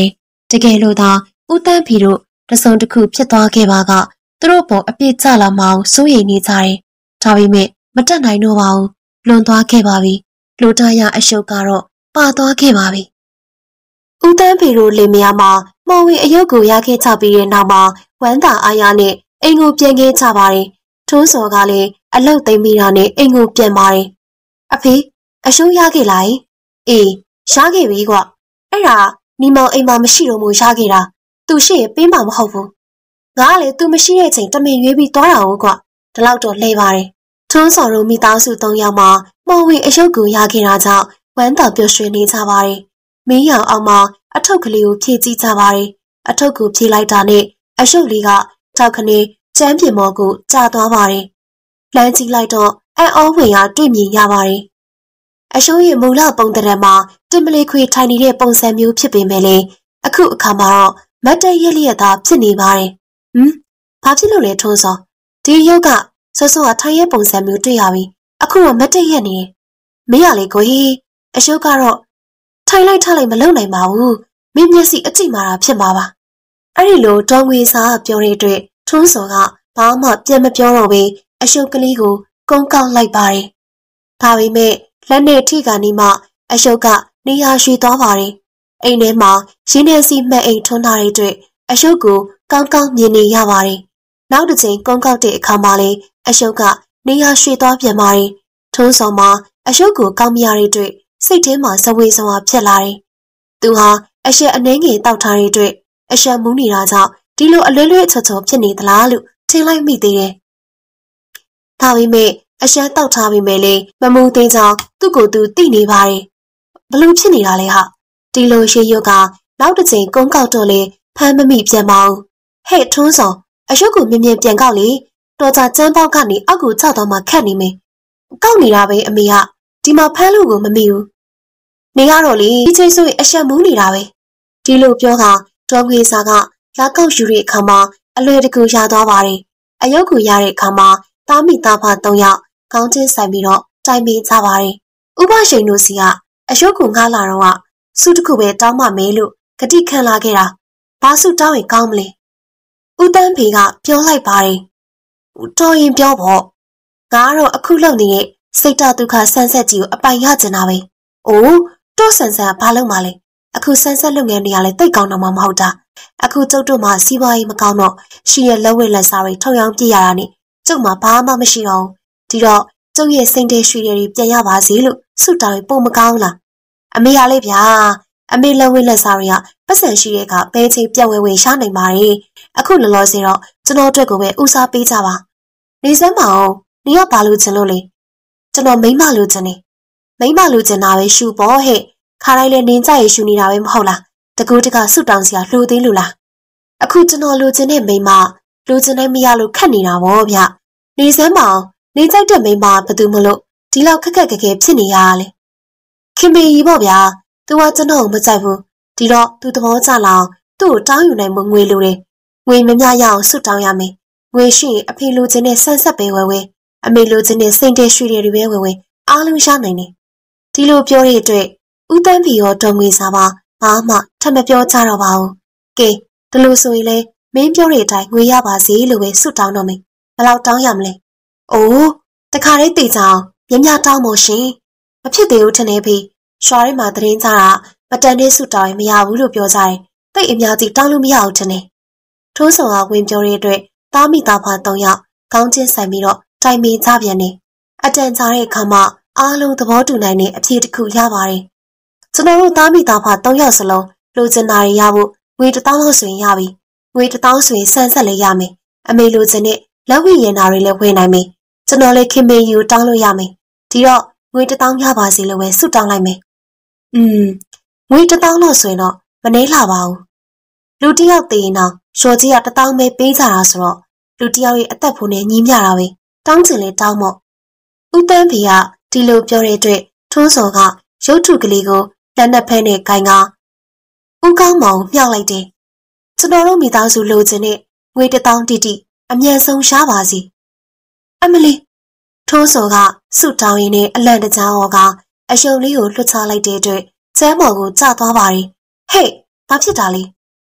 A: တကယ်လို့သာဦးတန်းဖီတို့တစုံတစ်ခုဖြစ်သွားခဲ့ပါကသူတို့ပေါ်အပြစ်ကျလာမအောင်စိုးရိမ်နေကြတယ်။ဒါပေမဲ့မတတ်နိုင်တော့ပါဘူး။လွန်သွားခဲ့ပါပြီ။လူသားရအရှုပ်ကတော့ပါသွားခဲ့ပါပြီ။ဦးတန်းဖီတို့လင်မယားမှာမော်ဝီအယုတ်ကိုရခဲ့ကြပြီးတဲ့နောက်မှာဝမ်းသာအားရနဲ့အိမ်ကိုပြန်ခဲ့ကြပါတယ်။ထိုးစော်ကလည်းအလုတ်သိမ်းပြီးတာနဲ့အိမ်ကိုပြန်ပါတယ်။အဖေအရှုံးရခဲ့လား။အေးရခဲ့ပြီကွ။အဲ့ဒါနီမောင်အိမ်မှာမရှိတော့မှရခဲ့တာ။သူရှိရင်ပေးမှာမဟုတ်ဘူး။ငါကလည်းသူမရှိတဲ့ချိန်တမင်ရွေးပြီးသွားတာဟုတ်ကွ။ဒီလောက်တော့လှည့်ပါတယ်။ထွန်းစော်တို့မိသားစု3ယောက်မှာမော်ဝီအယုတ်ကိုရခဲ့တာကြောင့်ဝမ်းသာပျော်ရွှင်နေကြပါတယ်။မင်းရောင်အောင်မှာအထုပ်ကလေးကိုဖြည့်ကြည့်ကြပါတယ်။အထုပ်ကိုဖြည့်လိုက်တာနဲ့အရှုပ်လေးကထောက်ခနေကျန်းပြင်မော်ကိုကျသွားပါတယ်။လမ်းကြည့်လိုက်တော့အံ့ဩဝင်ရတွေ့မြင်ရပါတယ်။အရှုံးရဲ့မူလပုံတရံမှာတင်မလေးခွေထိုင်နေတဲ့ပုံစံမျိုးဖြစ်ပေမဲ့လည်းအခုအခါမှာတော့မတ်တရက်လျက်သားဖြစ်နေပါတယ်။ဘာဖြစ်လို့လဲထွန်းစောဒီရုပ်ကစောစောကထိုင်ရဲ့ပုံစံမျိုးတွေ့ရပြီ။အခုတော့မတ်တရက်နေတယ်။မင်းရလေကိုကြီးအရှုပ်ကတော့ထိုင်လိုက်ထားလိုက်မလုပ်နိုင်ပါဘူး။မင်းမျက်စိအကြည့်မာတာဖြစ်မှာပါ။အဲ့ဒီလိုဒေါ်ငွေစားပြောတဲ့အတွက်ထွန်းစောကဘာမှပြန်မပြောတော့ဘဲအရှုပ်ကလေးကိုကုန်းကောက်လိုက်ပါတယ်။ဒါပေမဲ့လက်နဲ့ထိကနေမှအရှုပ်ကနေရာရွှေ့သွားပါတယ်။အိမ်ထဲမှာရင်းနှီးစီမှတ်အိမ်ထွန်းထားတဲ့အတွက်အရှုပ်ကိုကောင်းကောင်းမြင်နေရပါတယ်။နောက်တစ်ချိန်ကုန်းကောက်တဲ့အခါမှာလည်းအရှုပ်ကနေရာရွှေ့သွားပြန်ပါတယ်။ထွန်းစောမှာအရှုပ်ကိုကောင်းမရတဲ့အတွက်စိတ်ထဲမှာစဝေစဝါဖြစ်လာတယ်။သူဟာအရှက်အနှဲငယ်တောက်ထားတဲ့အတွက်အရှက်မူးနေတာကြောင့်ဒီလိုအလွဲလွဲချော်ချော်ဖြစ်နေသလားလို့ထင်လိုက်မိသေးတယ်။ဒါပေမဲ့အရှက်တောက်ထားပေမဲ့လည်းမမူးသေးကြောင်းသူ့ကိုယ်သူသိနေပါတယ်။ဘလို့ဖြစ်နေတာလဲဟာဒီလိုရှေးရုပ်ကနောက်တစ်ချိန်ကုန်းကောက်တော့လေဖမ်းမမိပြန်မအောင်ဟဲ့ထွန်းစောအရှုပ်ကိုမြင်မြင်ပြန်ကောက်လေတော်ကြကျန်းပေါက်ကနေအောက်ကိုကျတော့မှခတ်နေမယ်။ကောက်နေတာပဲအမေကဒီမှာဖမ်းလို့ကိုမမိဘူး။နေရတော့လေဒီချိန်ဆိုရင်အရှက်မူးနေတာပဲ။ဒီလိုပြောကဒေါ်ငွေစာကလာကောက်ယူတဲ့အခါမှာအလွယ်တကူရသွားပါတယ်။အယုတ်ကိုရတဲ့အခါမှာသားမိသားဖ3ယောက်ကောင်းချင်းဆိုင်ပြီးတော့တိုင်ပင်ကြပါတယ်။ဥပရှိန်တို့စီကအယုတ်ကိုငှားလာတော့စုတစ်ခုပဲတောင်းမှမဲလို့ဂတိခံလာခဲ့တာ။ဘာစုတောင်းရင်ကောင်းမလဲ။ဦးတန်းဖေကပြောလိုက်ပါတယ်။တော်ရင်ပြောပေါ့။ငါကတော့အခုလုံနေတဲ့စိတ်တဒုက္ခဆန်းဆက်ကြီးကိုအပိုင်ရကျင်တာပဲ။အိုးတော့ဆန်းဆန်းဘာလုပ်မှလဲ။အခုဆန်းဆက်လုပ်ငန်းတွေကလည်းတိတ်ကောင်းတော့မှမဟုတ်တာ။အခုကျုပ်တို့မှစီးပွားရေးမကောင်းတော့ရှိရဲ့လက်ဝဲလက်စားတွေထုတ်ရောင်းပြရတာနဲ့ကျုပ်မှဘာမှမရှိတော့ဘူး။ဒီတော့ကျုပ်ရဲ့စိတ်ထဲရွှေတွေပြန်ရပါစေလို့ဆုတောင်းရင်ပုံမကောင်းလား။အမေရလေးဗျာ။အမေလက်ဝဲလက်စားတွေကပတ်စံရှိတဲ့အခါဘဲချင်းပြက်ဝဲဝဲရှားနိုင်ပါတယ်။အခုလောလောဆယ်တော့ကျွန်တော်အတွက်ကိုပဲဦးစားပေးကြပါ။နေစမ်းမအောင်နေရပါလို့ချင်လို့လေ။ကျွန်တော်မိမလို့ချင်နေ။မိမလို့ချင်တာပဲရှူပေါ့ဟဲ့။ခါတိုင်းလည်းနင်းကြရရှူနေတာပဲမဟုတ်လား။တကူတကဆုတောင်းစရာလှူသေးလို့လား။အခုကျွန်တော်လိုချင်တဲ့မိမလိုချင်တဲ့မရလို့ခက်နေတာဗောဗျ။နေစမ်းမအောင်နေကြိုက်တဲ့မိမဘာသူမလို့ဒီလောက်ခက်ခက်ခဲခဲဖြစ်နေရတာလေ။ခင်မေကြီးပေါ့ဗျာ။ तू ကကျွန်တော်ကိုမကြိုက်ဘူးဒီတော့ तू သဘောကျလာအောင်သူ့ကိုတောင်းယူနိုင်မှုငွေလိုတယ်ငွေမများရအောင်ဆုတောင်းရမယ်ငွေရှိရင်အဖေလိုချင်တဲ့ဆန်းဆက်ပဲဝဲဝဲအမေလိုချင်တဲ့စိတ်တဲရွှေတွေပဲဝဲဝဲအားလုံးရနိုင်တယ်ဒီလိုပြောတဲ့အတွက်ဦးတန်းဖီရောဒေါ်ငွေစာပါဘာမှထပ်မပြောကြတော့ပါဘူးကဲဒီလိုဆိုရင်လေမင်းပြောတဲ့အတိုင်းငွေရပါစေလို့ပဲဆုတောင်းတော့မယ်ဘယ်လောက်တောင်းရမလဲအိုးတခါတည်းတည်ကြအောင်မြမြတောင်းမို့ရှင်မဖြစ်သေးဘူးထင်နေပြီရွာထဲမှာသတင်းကြတာမတန်တဲ့ဆုတောင်းရင်မရဘူးလို့ပြောကြတယ်။တိတ်အများကြီးတောင်းလို့မရဘူးထင်တယ်။ထိုးဆောင်ကဝင်ပြောတဲ့အတွက်သားမိသားဖ3ယောက်ကောင်းချင်းဆိုင်ပြီးတော့တိုင်ပင်ကြပြန်တယ်။အတန်ကြာတဲ့အခါမှာအားလုံးသဘောတူနိုင်တဲ့အဖြေတစ်ခုရပါတယ်။ကျွန်တော်တို့သားမိသားဖ3ယောက်စလုံးလိုချင်တာတွေရဖို့ငွေ1000လောက်ဆိုရင်ရပြီ။ငွေ1000ဆိုရင်ဆန်းဆက်လေးရမယ်။အမေလိုချင်တဲ့လက်ဝိရင်နာတွေလည်းဝင်နိုင်မယ်။ကျွန်တော်လည်းခင်မေယူတောင်းလို့ရမယ်။ဒီတော့ငွေ1000ရပါစေလို့ပဲဆုတောင်းလိုက်မယ်။ငွေ1000လောက်ဆိုရင်တော့မနှဲလှပါဘူးလူတစ်ယောက်တည်ရင်တော့လျှော်ကြီးက1000ပဲပေးကြတာဆိုတော့လူတစ်ယောက်ရဲ့အသက်ဖို့နဲ့ညီးမျှတာပဲတောင်းချင်လေတောင်းမို့ဦးတန်းဖေကဒီလိုပြောတဲ့အတွက်ထွန်းစောကရုပ်ထုကလေးကိုလက်နဲ့ဖဲနဲ့ဂိုင်းကဦးကောင်းမောင်မြှောက်လိုက်တယ်ကျွန်တော်တို့မိသားစုလိုချင်တဲ့ငွေ1000တိတိအမြန်ဆုံးရှားပါစီအမလီထွန်းစောကဆုတောင်းရင်းနဲ့အလန့်တကြားဟောကအရှုံလေးကိုလွှတ်ချလိုက်တဲ့အတွက်ကျမ်းမော်ကိုကျသွားပါတယ်ဟေ့ဘာဖြစ်တာလဲ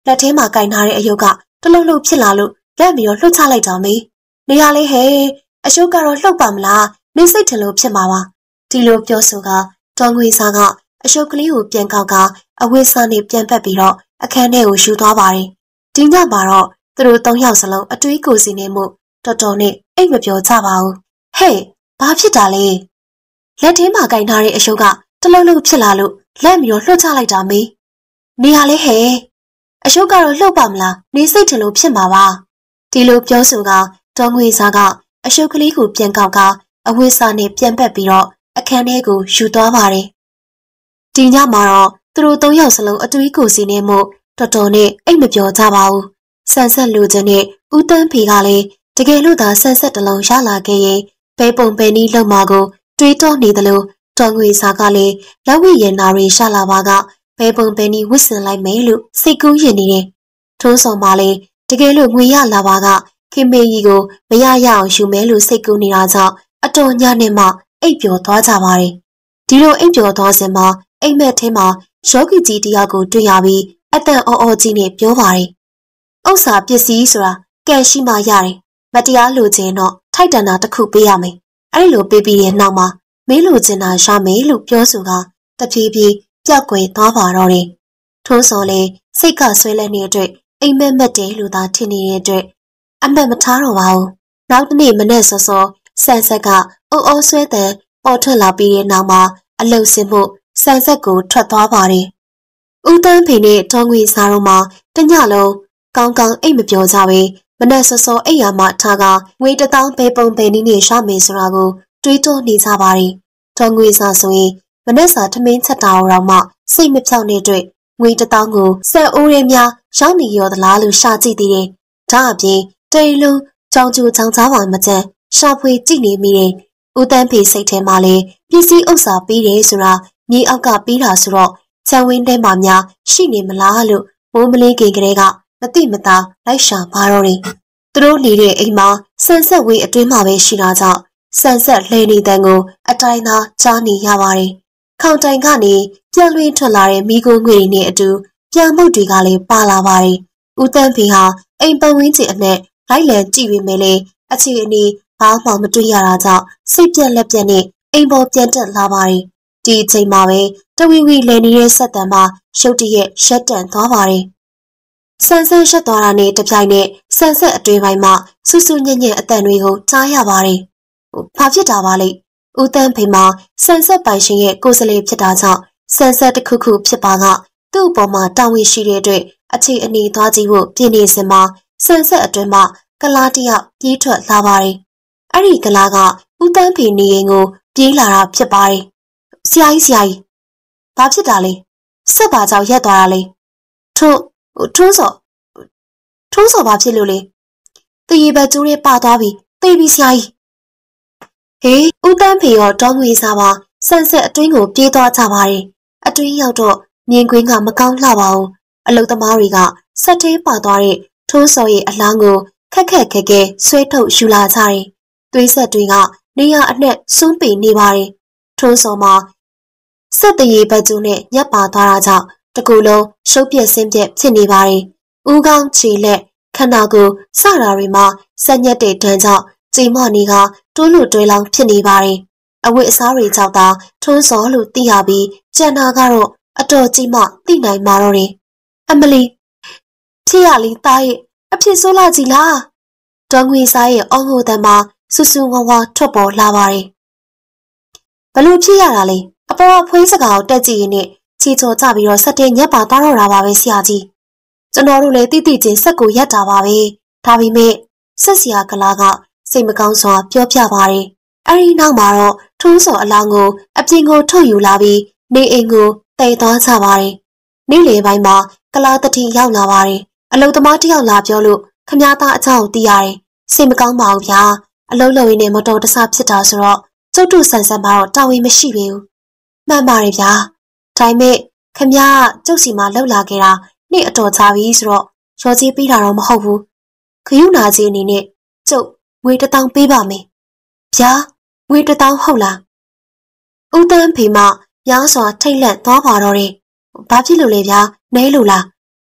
A: လက်ထဲမှာကင်ထားတဲ့အယုတ်ကတလုံးလုံးဖြစ်လာလို့လက်ပြီးတော့လှုပ်ချလိုက်တာမေနေရလေးဟဲ့အရှုပ်ကတော့လှုပ်ပါမလားနေစိတ်ထလို့ဖြစ်မှာပါဒီလိုပြောဆိုကဒေါ်ငွေစာကအရှုပ်ကလေးကိုပြန်ကောက်ကအဝိစာနဲ့ပြန်ပတ်ပြီးတော့အခန်းထဲကိုယူသွားပါတယ်ဒီညမှာတော့သူတို့၃ယောက်စလုံးအတွေးကိုစီနေမှုတော်တော်နဲ့အိတ်မပြောကြပါဘူးဟဲ့ဘာဖြစ်တာလဲလက်ထဲမှာကင်ထားတဲ့အရှုပ်ကတလုံးလုံးဖြစ်လာလို့လက်ပြီးတော့လှုပ်ချလိုက်တာမေနေရလေးဟဲ့အရှုပ်ကတော့လှုပ်ပါမလားနေစိတ်ထလို့ဖြစ်မှာပါဒီလိုပြောဆိုကဒေါ်ငွေစာကအရှုပ်ကလေးကိုပြန်ကောက်ကအဝိစာနဲ့ပြန်ပတ်ပြီးတော့အခန်းထဲကိုယူသွားပါတယ်ဒီညမှာတော့သူတို့၃ယောက်စလုံးအတွေးကိုစီနေမှုတော်တော်နဲ့အိတ်မပြောကြပါဘူးဆန်ဆက်လူချင်းနဲ့ဦးတန်းဖေကလည်းတကယ်လို့သာဆန်ဆက်တလုံးရလာခဲ့ရင်ဘဲပုံပဲနီးလုံမာကိုတွေးတောနေသလိုဒေါ်ငွေစာကလည်းလက်ဝိရနာရီရှာလာပါကဘဲပုံပဲနီးဝစ်စင်လိုက်မယ်လို့စိတ်ကူးရင်နေတယ်ထိုးဆောင်မှလည်းတကယ်လို့ငွေရလာပါကခင်မေကြီးကိုမရရအောင်ယူမယ်လို့စိတ်ကူးနေတာကြောင့်အတော်ညနဲ့မှအိပ်ပျော်သွားကြပါတယ်ဒီလိုအိပ်ပျော်သွားစဉ်မှာအိမ်မက်ထဲမှာယောဂီကြီးတယောက်ကိုတွေ့ရပြီးအတန်အော်ကြီးနဲ့ပြောပါတယ်ဥစ္စာပစ္စည်းဆိုတာကဲရှိမှရတယ်မတရားလိုချင်တော့ထိုက်တန်တာတစ်ခုပေးရမယ်အဲ့လိုပေးပြီးရဲ့နောက်မှာမင်းလိုချင်တာရမယ်လို့ပြောဆိုကတဖြည်းဖြည်းပြောက်ကွယ်သွားပါတော့တယ်ထိုးစော်လေစိတ်ကဆွဲလန်းနေတဲ့အတွက်အိမ်မက်မက်တယ်လို့သာထင်နေတဲ့အတွက်အမက်မထားတော့ပါဘူးနောက်တစ်နေ့မနေ့စောစောဆန်ဆက်ကအိုးဆွဲတဲ့ပေါ်ထွက်လာပြီးတဲ့နောက်မှာအလုတ်စင်မှုဆန်ဆက်ကိုထွက်သွားပါတယ်ဦးတန်းဖေနဲ့ဒေါ်ငွေစာတို့မှာတညလုံးကောင်းကောင်းအိတ်မပြောကြပဲမနေ့စောစောအိမ်ရမှထားကငွေ1000ပဲပုံပဲနည်းနဲ့ရှောက်မယ်ဆိုတာကိုတွေးတောနေကြပါတယ်ဒေါ်ငွေစာဆိုရင်မနေ့စာထမင်းချက်တာတော့မှစိတ်မဖြောင့်တဲ့အတွက်ငွေ1000ကိုစက်အိုးရဲများရောက်နေရောသလားလို့ရှာကြည့်သေးတယ်ဒါအပြင်တိတ်လုံးကြောင်ကျူချောင်းသားပါမကျန်ရှာဖွေကြည့်နေမိတယ်ဦးတန်းဖေစိတ်ထဲမှာလည်းပစ္စည်းဥစ္စာပေးတယ်ဆိုတာမြေအောက်ကပေးတာဆိုတော့ခြံဝင်းထဲမှာများရှိနေမလားလို့မိုးမလေးခင်ကလေးကမတိမတာလိုက်ရှာပါတော့တယ်သူတို့နေတဲ့အိမ်မှာဆန်ဆက်ဝေးအတွင်းမှာပဲရှိတာကြောင့်ဆန်ဆက်လှည့်နေတဲ့ကိုအတိုင်းသာကြားနေရပါတယ်ခေါင်တိုင်ကနေပြန်လွင်ထွက်လာတဲ့မိခိုးငွေတွေနဲ့အတူပြန်မှုတွေကလည်းပါလာပါတယ်ဦးတန်းဖေဟာအိမ်ပတ်ဝန်းကျင်အနဲ့လိုက်လံကြည့်ပြီးမယ်လေအခြေအနေဘာမှမတွေ့ရတာကြောင့်စိတ်ပြက်လက်ပြက်နဲ့အိမ်ပေါ်ပြန်တက်လာပါတယ်ဒီအချိန်မှာပဲတဝီဝီလည်နေတဲ့ဆက်တံမှာရုတ်တရက်ရှက်တန့်သွားပါတယ်ဆန်ဆက်ရှက်သွားတာနဲ့တပြိုင်နက်ဆန်ဆက်အတွင်းပိုင်းမှာဆူဆူညံ့ညံ့အတန်တွေကိုကြားရပါတယ်ဘာဖြစ်တာပါလဲဦးတန်းဖေမှာဆန်ဆက်ပိုင်ရှင်ရဲ့ကိုယ်စလေဖြစ်တာကြောင့်ဆန်ဆက်တစ်ခုခုဖြစ်ပါကသူ့အပေါ်မှာတာဝန်ရှိတဲ့အတွက်အခြေအနေသွားကြည့်ဖို့ပြင်နေစင်မှာဆန်ဆက်အတွင်းမှာကလားတယောက်ပြေးထွက်လာပါတယ်အဲ့ဒီကလားကဦးတန်းဖေနေရင်ကိုပြေးလာတာဖြစ်ပါတယ်ဆရာကြီးဘာဖြစ်တာလဲဆက်ပါကြောင့်ရက်သွားတာလဲထုံးစောဘာဖြစ်လို့လဲတရေဘက်ကျိုးရဲ့ပါသွားပြီတေးပြီဆရာကြီးဟေးဦးတန်းဖေရောဒေါ်ငွေစားပါဆန်ဆက်အတွင်းကိုပြေးသွားကြပါတယ်အတွင်းရောက်တော့မြင်ကွင်းကမကောင်းလှပါဘူးအလုသမားတွေကဆက်သေးပါသွားတဲ့ထုံးစောရဲ့အလောင်းကိုခက်ခဲဆွဲထုတ်ယူလာကြတယ်သွေးဆက်တွေကနေရအနှက်စွန်းပေနေပါတယ်ထုံးစောမှာဆက်တရေဘက်ကျိုးနဲ့ညက်ပါသွားတာကြောင့်တကူလုံးရှုပ်ပြက်ဆင်းပြက်ဖြစ်နေပါတယ်ဦးခေါင်းခြေလက်ခန္ဓာကိုယ်စတာတွေမှာဆက်ညက်တဲ့ဒဏ်ကြောင့်ကြေမနေကတိုးလို့တွဲလောင်းဖြစ်နေပါတယ်အဝတ်အစားတွေကြောင့်သာထုံးစောလို့သိရပြီးကျန်တာကတော့အတော်ကြီးမှသိနိုင်မှာတော့တယ်အမလီဖြစ်ရလီသားရဲ့အဖြစ်ဆိုးလာကြည်လားဒေါ်ငွေစားရဲ့အော်ငိုတန်မှာဆူဆူဝါဝါထွက်ပေါ်လာပါတယ်ဘလို့ဖြစ်ရတာလဲအပေါ်အဖွေးစကားကိုတက်ကြည့်ရင်နဲ့ချီချော်ကြပြီးတော့ဆက်တဲ့ညက်ပါသွားတော့တာပါပဲဆရာကြီးကျွန်တော်တို့လည်းတိတိချင်းဆက်ကိုရက်တာပါပဲဒါပေမဲ့ဆက်ဆရာကလာကစိတ်မကောင်းစွာပြောပြပါတယ်အဲဒီနောက်မှာတော့ထုံးစော်အလောင်းကိုအပြင်ကိုထုတ်ယူလာပြီးနေအိမ်ကိုတည်သွားကြပါတယ်နေ့လေပိုင်းမှာကလာတတိရောက်လာပါတယ်အလုသမားတယောက်လာပြောလို့ခမည်းသားအကြောင်းသိရတယ်စိတ်မကောင်းပါဘူးဗျာအလုံးလုံးရင်းနဲ့မတော်တဆဖြစ်တာဆိုတော့ကျုပ်တို့ဆန်ဆန်မှာတော့တာဝန်မရှိပေဘူးမှန်ပါတယ်ဗျာဒါပေမဲ့ခမည်းကျုပ်စီမှာလှုပ်လာခဲ့တာနေ့အတော်ကြာပြီဆိုတော့ရောကြီးပေးတာတော့မဟုတ်ဘူးခရုနာကြီးအနေနဲ့ကျုပ်ငွေ1000ပေးပါမယ်ဗျာငွေ1000ဟုတ်လားဦးတန်းဖေမရားစွာထိတ်လန့်သွားပါတော့တယ်ဘာဖြစ်လို့လဲဗျာနဲလို့လား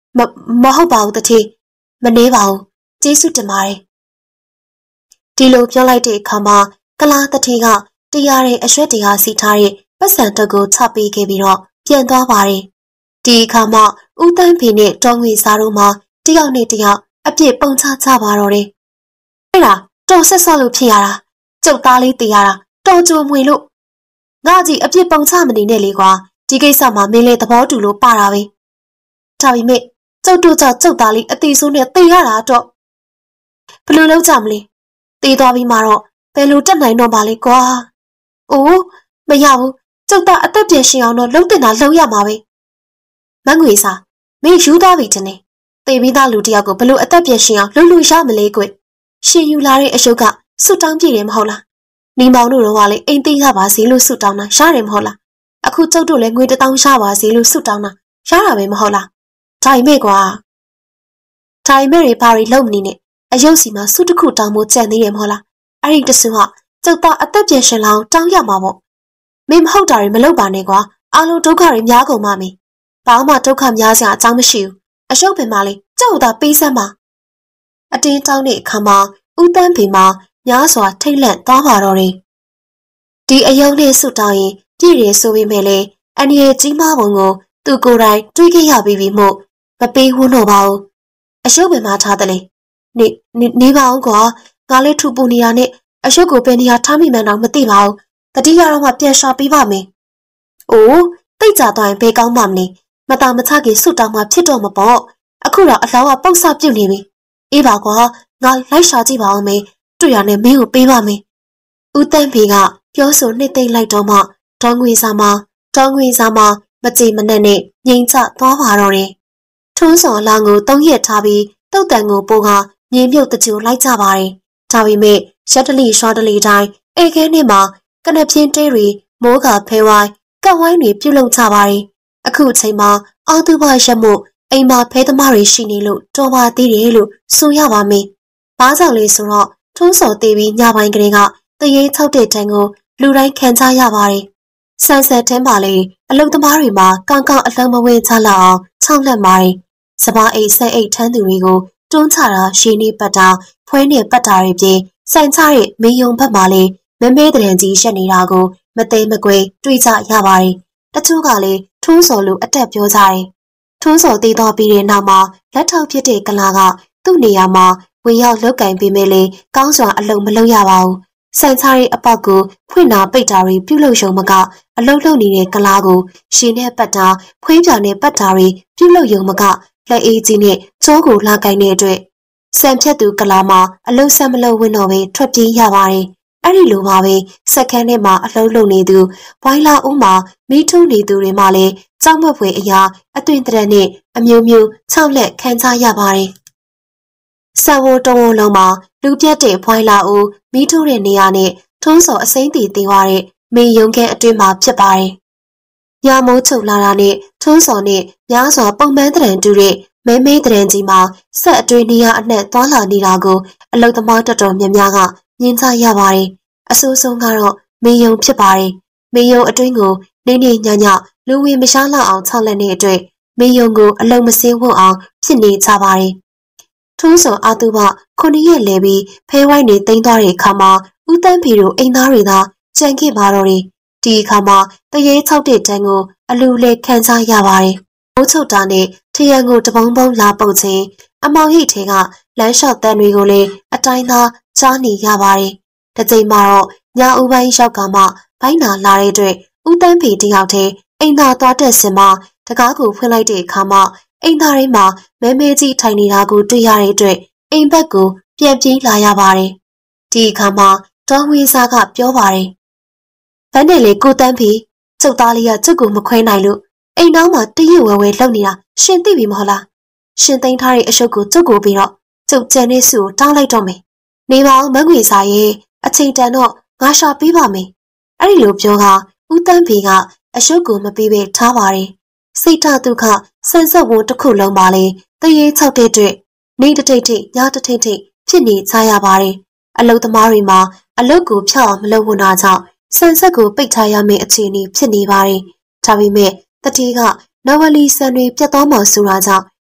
A: မဟုတ်ပါဘူးတတိမနေပါဘူးကျေးဇူးတင်ပါတယ်ဒီလိုပြောလိုက်တဲ့အခါမှာကလာတတိကတရားရဲ့အရွက်တရားစီထားတဲ့ပတ်စံတက်ကိုချပေးခဲ့ပြီးတော့ပြန်သွားပါတယ်ဒီအခါမှာဦးတန်းဖေနဲ့တောင်းငွေစားတို့မှာတယောက်နဲ့တယောက်အပြစ်ပုံချကြပါတော့တယ်အဲ့ဒါတော်ဆက်ဆော့လို့ဖြစ်ရတာကျုပ်သားလေးတေးရတာတော်ကြိုမွေလို့ငါကြီးအပြစ်ပုံချမနေနဲ့လေကွာဒီကိစ္စမှာမင်းလေးသဘောတူလို့ပါတာပဲဒါပေမဲ့ကျုပ်တို့ကြောင့်ကျုပ်သားလေးအသေးဆုံးနဲ့တေးရတာတော့ဘယ်လိုလုပ်ကြမလဲတေးသွားပြီးမှတော့ဘယ်လိုတက်နိုင်တော့ပါလဲကွာအိုးမရဘူးကျုပ်သားအသက်ပြန်ရှင်အောင်တော့လုံးတင်တာလုံးရမှာပဲမငွေစာမင်းယူသွားပြီတနေ့တေးပြီးသားလူတယောက်ကိုဘယ်လိုအသက်ပြန်ရှင်အောင်လှုပ်ရမလဲကွရှင်ယူလာတဲ့အရှုပ်ကစွတ်တောင်းပြည့်တယ်မဟုတ်လားနေမောင်တို့တော့ကလေအိမ်သိရပါစေလို့စွတ်တောင်းတာရတယ်မဟုတ်လားအခုကျုပ်တို့လည်းငွေ1000ရပါစေလို့စွတ်တောင်းတာရတာပဲမဟုတ်လားဒါပေမဲ့ကွာဒါပေမဲ့ဘာတွေလုံမနေနဲ့အယုတ်စီမှာစွတ်တစ်ခုတောင်းဖို့ကြံသေးတယ်မဟုတ်လားအဲ့ဒီတဆူကကျုပ်သားအသက်ပြန်ရှင်လောင်တောင်းရမှာပေါ့မင်းမဟုတ်တာတွေမလုပ်ပါနဲ့ကွာအားလုံးဒုက္ခတွေများကုန်ပါမယ်ဘာမှဒုက္ခများစရာအကြောင်းမရှိဘူးအရှုပ်ပင်မလေးကျုပ်သာပေးစမ်းပါအတင်းတောင်းတဲ့အခါမှာဦးတန်းပင်မှာများစွာထိတ်လန့်သွားပါတော့တယ်ဒီအယုံနဲ့ဆွတောင်းရင်ပြည့်ရဆိုပေမဲ့လည်းအန်ဒီရဲ့ကြီးမားပုံကိုသူကိုယ်တိုင်တွေးခဲ့ရပြီးမို့မပေးဝန်းတော့ပါဘူးအရှုပ်ပင်မှာထားတယ်လေနေပါအောင်ကွာငါလေးထူပူနေတာနဲ့အရှုပ်ကိုပင်နေရာထားမိမှန်းတော့မသိပါဘူးတတိယတော့မှပြန်ရှာပေးပါမယ်အိုးတိတ်ကြသွားရင်ဘယ်ကောင်းပါမလဲမတာမချခင်ဆွတောင်းမှဖြစ်တော့မပေါ့အခုတော့အလောင်းကပုတ်ဆပြုတ်နေပြီအေးပါကွာငါလိုက်ရှာကြည့်ပါအောင်မေတွေ့ရနဲ့မင်းကိုပေးပါမယ်ဦးတန်းဖေကပြောဆိုနှစ်သိမ့်လိုက်တော့မှဒေါငွေစာမမကြည်မနဲ့နဲ့ငိမ့်ချသွားပါတော့တယ်ထုံးစော်လောင်းကို3ရက်ထားပြီးတုတ်တန်ကိုပိုးကမြေမြုပ်တချို့လိုက်ကြပါတယ်ဒါပေမဲ့ရက်တလီရှော့တလီတိုင်းအေခဲနဲ့မှာကနပြင်းတဲတွေမိုးကဖဲဝိုင်းကဝိုင်းတွေပြုတ်လုံကြပါတယ်အခုအချိန်မှာအော်သူဘရက်မှုအိမ်မှာဖဲသမားတွေရှိနေလို့တော်ပါသေးတယ်လို့ဆိုရပါမယ်ဘာကြောင့်လဲဆိုတော့ထုံးစော်သေးပြီးညပိုင်းကလေးကတရေ၆တဲ့တန်းကိုလူတိုင်းခံကြရပါတယ်ဆန်ဆက်တဲမှာလေအလုံသမားတွေမှာကောင်းကောင်းအလုံးမဝဲချလောက်အောင်ခြောက်လက်ပါတယ်စပားအိတ်ဆက်အိတ်ထမ်းသူတွေကိုတွန်းချတာရှင်းနေပတ်တာဖွဲနေပတ်တာတွေပြင်ဆိုင်ချတဲ့မင်းယုံဘက်မှာလေမမဲတရံကြီးရှက်နေတာကိုမသိမကွေတွေးကြရပါတယ်တချို့ကလေထုံးစော်လိုအတက်ပြောကြတယ်ထုံးစော်တည်တော်ပြီးတဲ့နောက်မှာလက်ထောက်ဖြစ်တဲ့ကလာကသူ့နေရာမှာဝင်ရောက်လုတ်ကင်ပေးမယ်လေကောင်းစွာအလုံးမလုံးရပါဘူးဆိုင်ချရဲ့အပေါက်ကိုဖွင့်နာပိတ်တာတွေပြုတ်လို့ရုံမကအလုံးလုံးနေတဲ့ကလာကိုရှင်နဲ့ပတ်တာဖွေးပြာနဲ့ပတ်တာတွေပြုတ်လို့ရုံမကလက်အေးကြီးနဲ့ကျိုးကိုလာကင်တဲ့အတွက်ဆန်ဖြတ်သူကလာမှာအလုံးဆက်မလုံးဝင်တော့ပဲထွက်ပြေးရပါတယ်အဲ့ဒီလိုပါပဲစက္ကန့်နဲ့မှအလုံးလုံးနေသူဘွိုင်းလာဦးမှာမီးထုံးနေသူတွေမှလည်းကြောက်မက်ဖွယ်အရာအသွင်တရက်နဲ့အမျိုးမျိုးခြောက်လက်ခံကြရပါတယ်ဆံဝတုံးဝလုံးမှာလူပြတ်တဲ့ဘွိုင်းလာဦးမီးထိုးတဲ့နေရာနဲ့ထုံးစော်အစိမ့်တီတင်သွားတဲ့မင်းယုံခဲအတွင်းမှာဖြစ်ပါတယ်။ညမိုးချုပ်လာတာနဲ့ထုံးစော်နဲ့များစွာပုံမှန်တရံတူတဲ့မဲမဲတရံကြီးမှာဆက်အတွင်းနေရအနှက်သွားလာနေတာကိုအလုသမားတော်တော်များများကမြင်ကြရပါတယ်။အဆိုးဆုံးကတော့မင်းယုံဖြစ်ပါတယ်။မင်းယုံအတွင်းကိုနေနေညညလူဝင်မရှားလောက်အောင်ခြောက်လက်တဲ့အတွက်မင်းယုံကိုအလုံးမစင်းဝတ်အောင်ဖြစ်နေကြပါတယ်။ထုံးစော်အာသူဘ9ရက်လဲပြီးဖဲဝိုင်းနေတိမ်သွားတဲ့အခါမှာဦးတန်းဖီတို့အိမ်သားတွေသာကြံခဲ့ပါတော့တယ်ဒီအခါမှာတရေ၆တဲ့တန်းကိုအလူလဲခံစားရပါတယ်မိုးချုပ်တာနဲ့ထရံကိုတပုံးပုံးလာပုတ်ခြင်းအမောင်ရိတ်ထဲကလမ်းလျှောက်တန်းတွေကိုလည်းအတိုင်းသားကြားနေရပါတယ်တစ်ချိန်မှာတော့ညဦးပိုင်းရောက်ကမှဘိုင်းနာလာတဲ့အတွက်ဦးတန်းဖီတယောက်တည်းအိမ်သားသွားတဲ့စင်မှာတကားကိုဖွင့်လိုက်တဲ့အခါမှာအိမ်သားရင်းမှာမဲမဲကြီးထိုင်နေတာကိုတွေ့ရတဲ့အတွက်အိမ်ဘက်ကိုပြန်ပြေးလာရပါတယ်ဒီအခါမှာဒေါ်ဝင်းစားကပြောပါတယ်။ဘယ်နဲ့လေကိုတန်းဖီကျုပ်သားလေးကကျုပ်ကိုမခွဲနိုင်လို့အိမ်နောက်မှာတရွဝဲဝဲလှုပ်နေတာရှင်သိပြီမဟုတ်လား။ရှင်သိမ်းထားတဲ့အရှုပ်ကိုကျုပ်ကိုပြီးတော့ကျုပ်ကျန်တဲ့စုကိုတောင်းလိုက်တော့မယ်။နေပါအောင်မငွေစားရဲ့အချိန်တန်တော့ငါရှာပေးပါမယ်။အဲ့ဒီလိုပြောကဦးတန်းဖီကအရှုပ်ကိုမပြီးပဲထားပါတယ်။စိတ်ထဒုက္ခဆန်ဆက်ဝန်းတစ်ခုလုံးပါလေတရေ၆တဲ့အတွက်နေတထိတ်ထိတ်ညတထိတ်ထိတ်ဖြစ်နေကြရပါတယ်။အလုသမားတွေမှာအလုတ်ကိုဖြောက်အောင်မလုပ်ဝန်တာကြောင့်ဆန်ဆက်ကိုပိတ်ထားရမယ့်အခြေအနေဖြစ်နေပါတယ်။ဒါပေမဲ့တတိကနဝလီဆန်တွေပြတ်သွားမှဆိုတာကြောင့်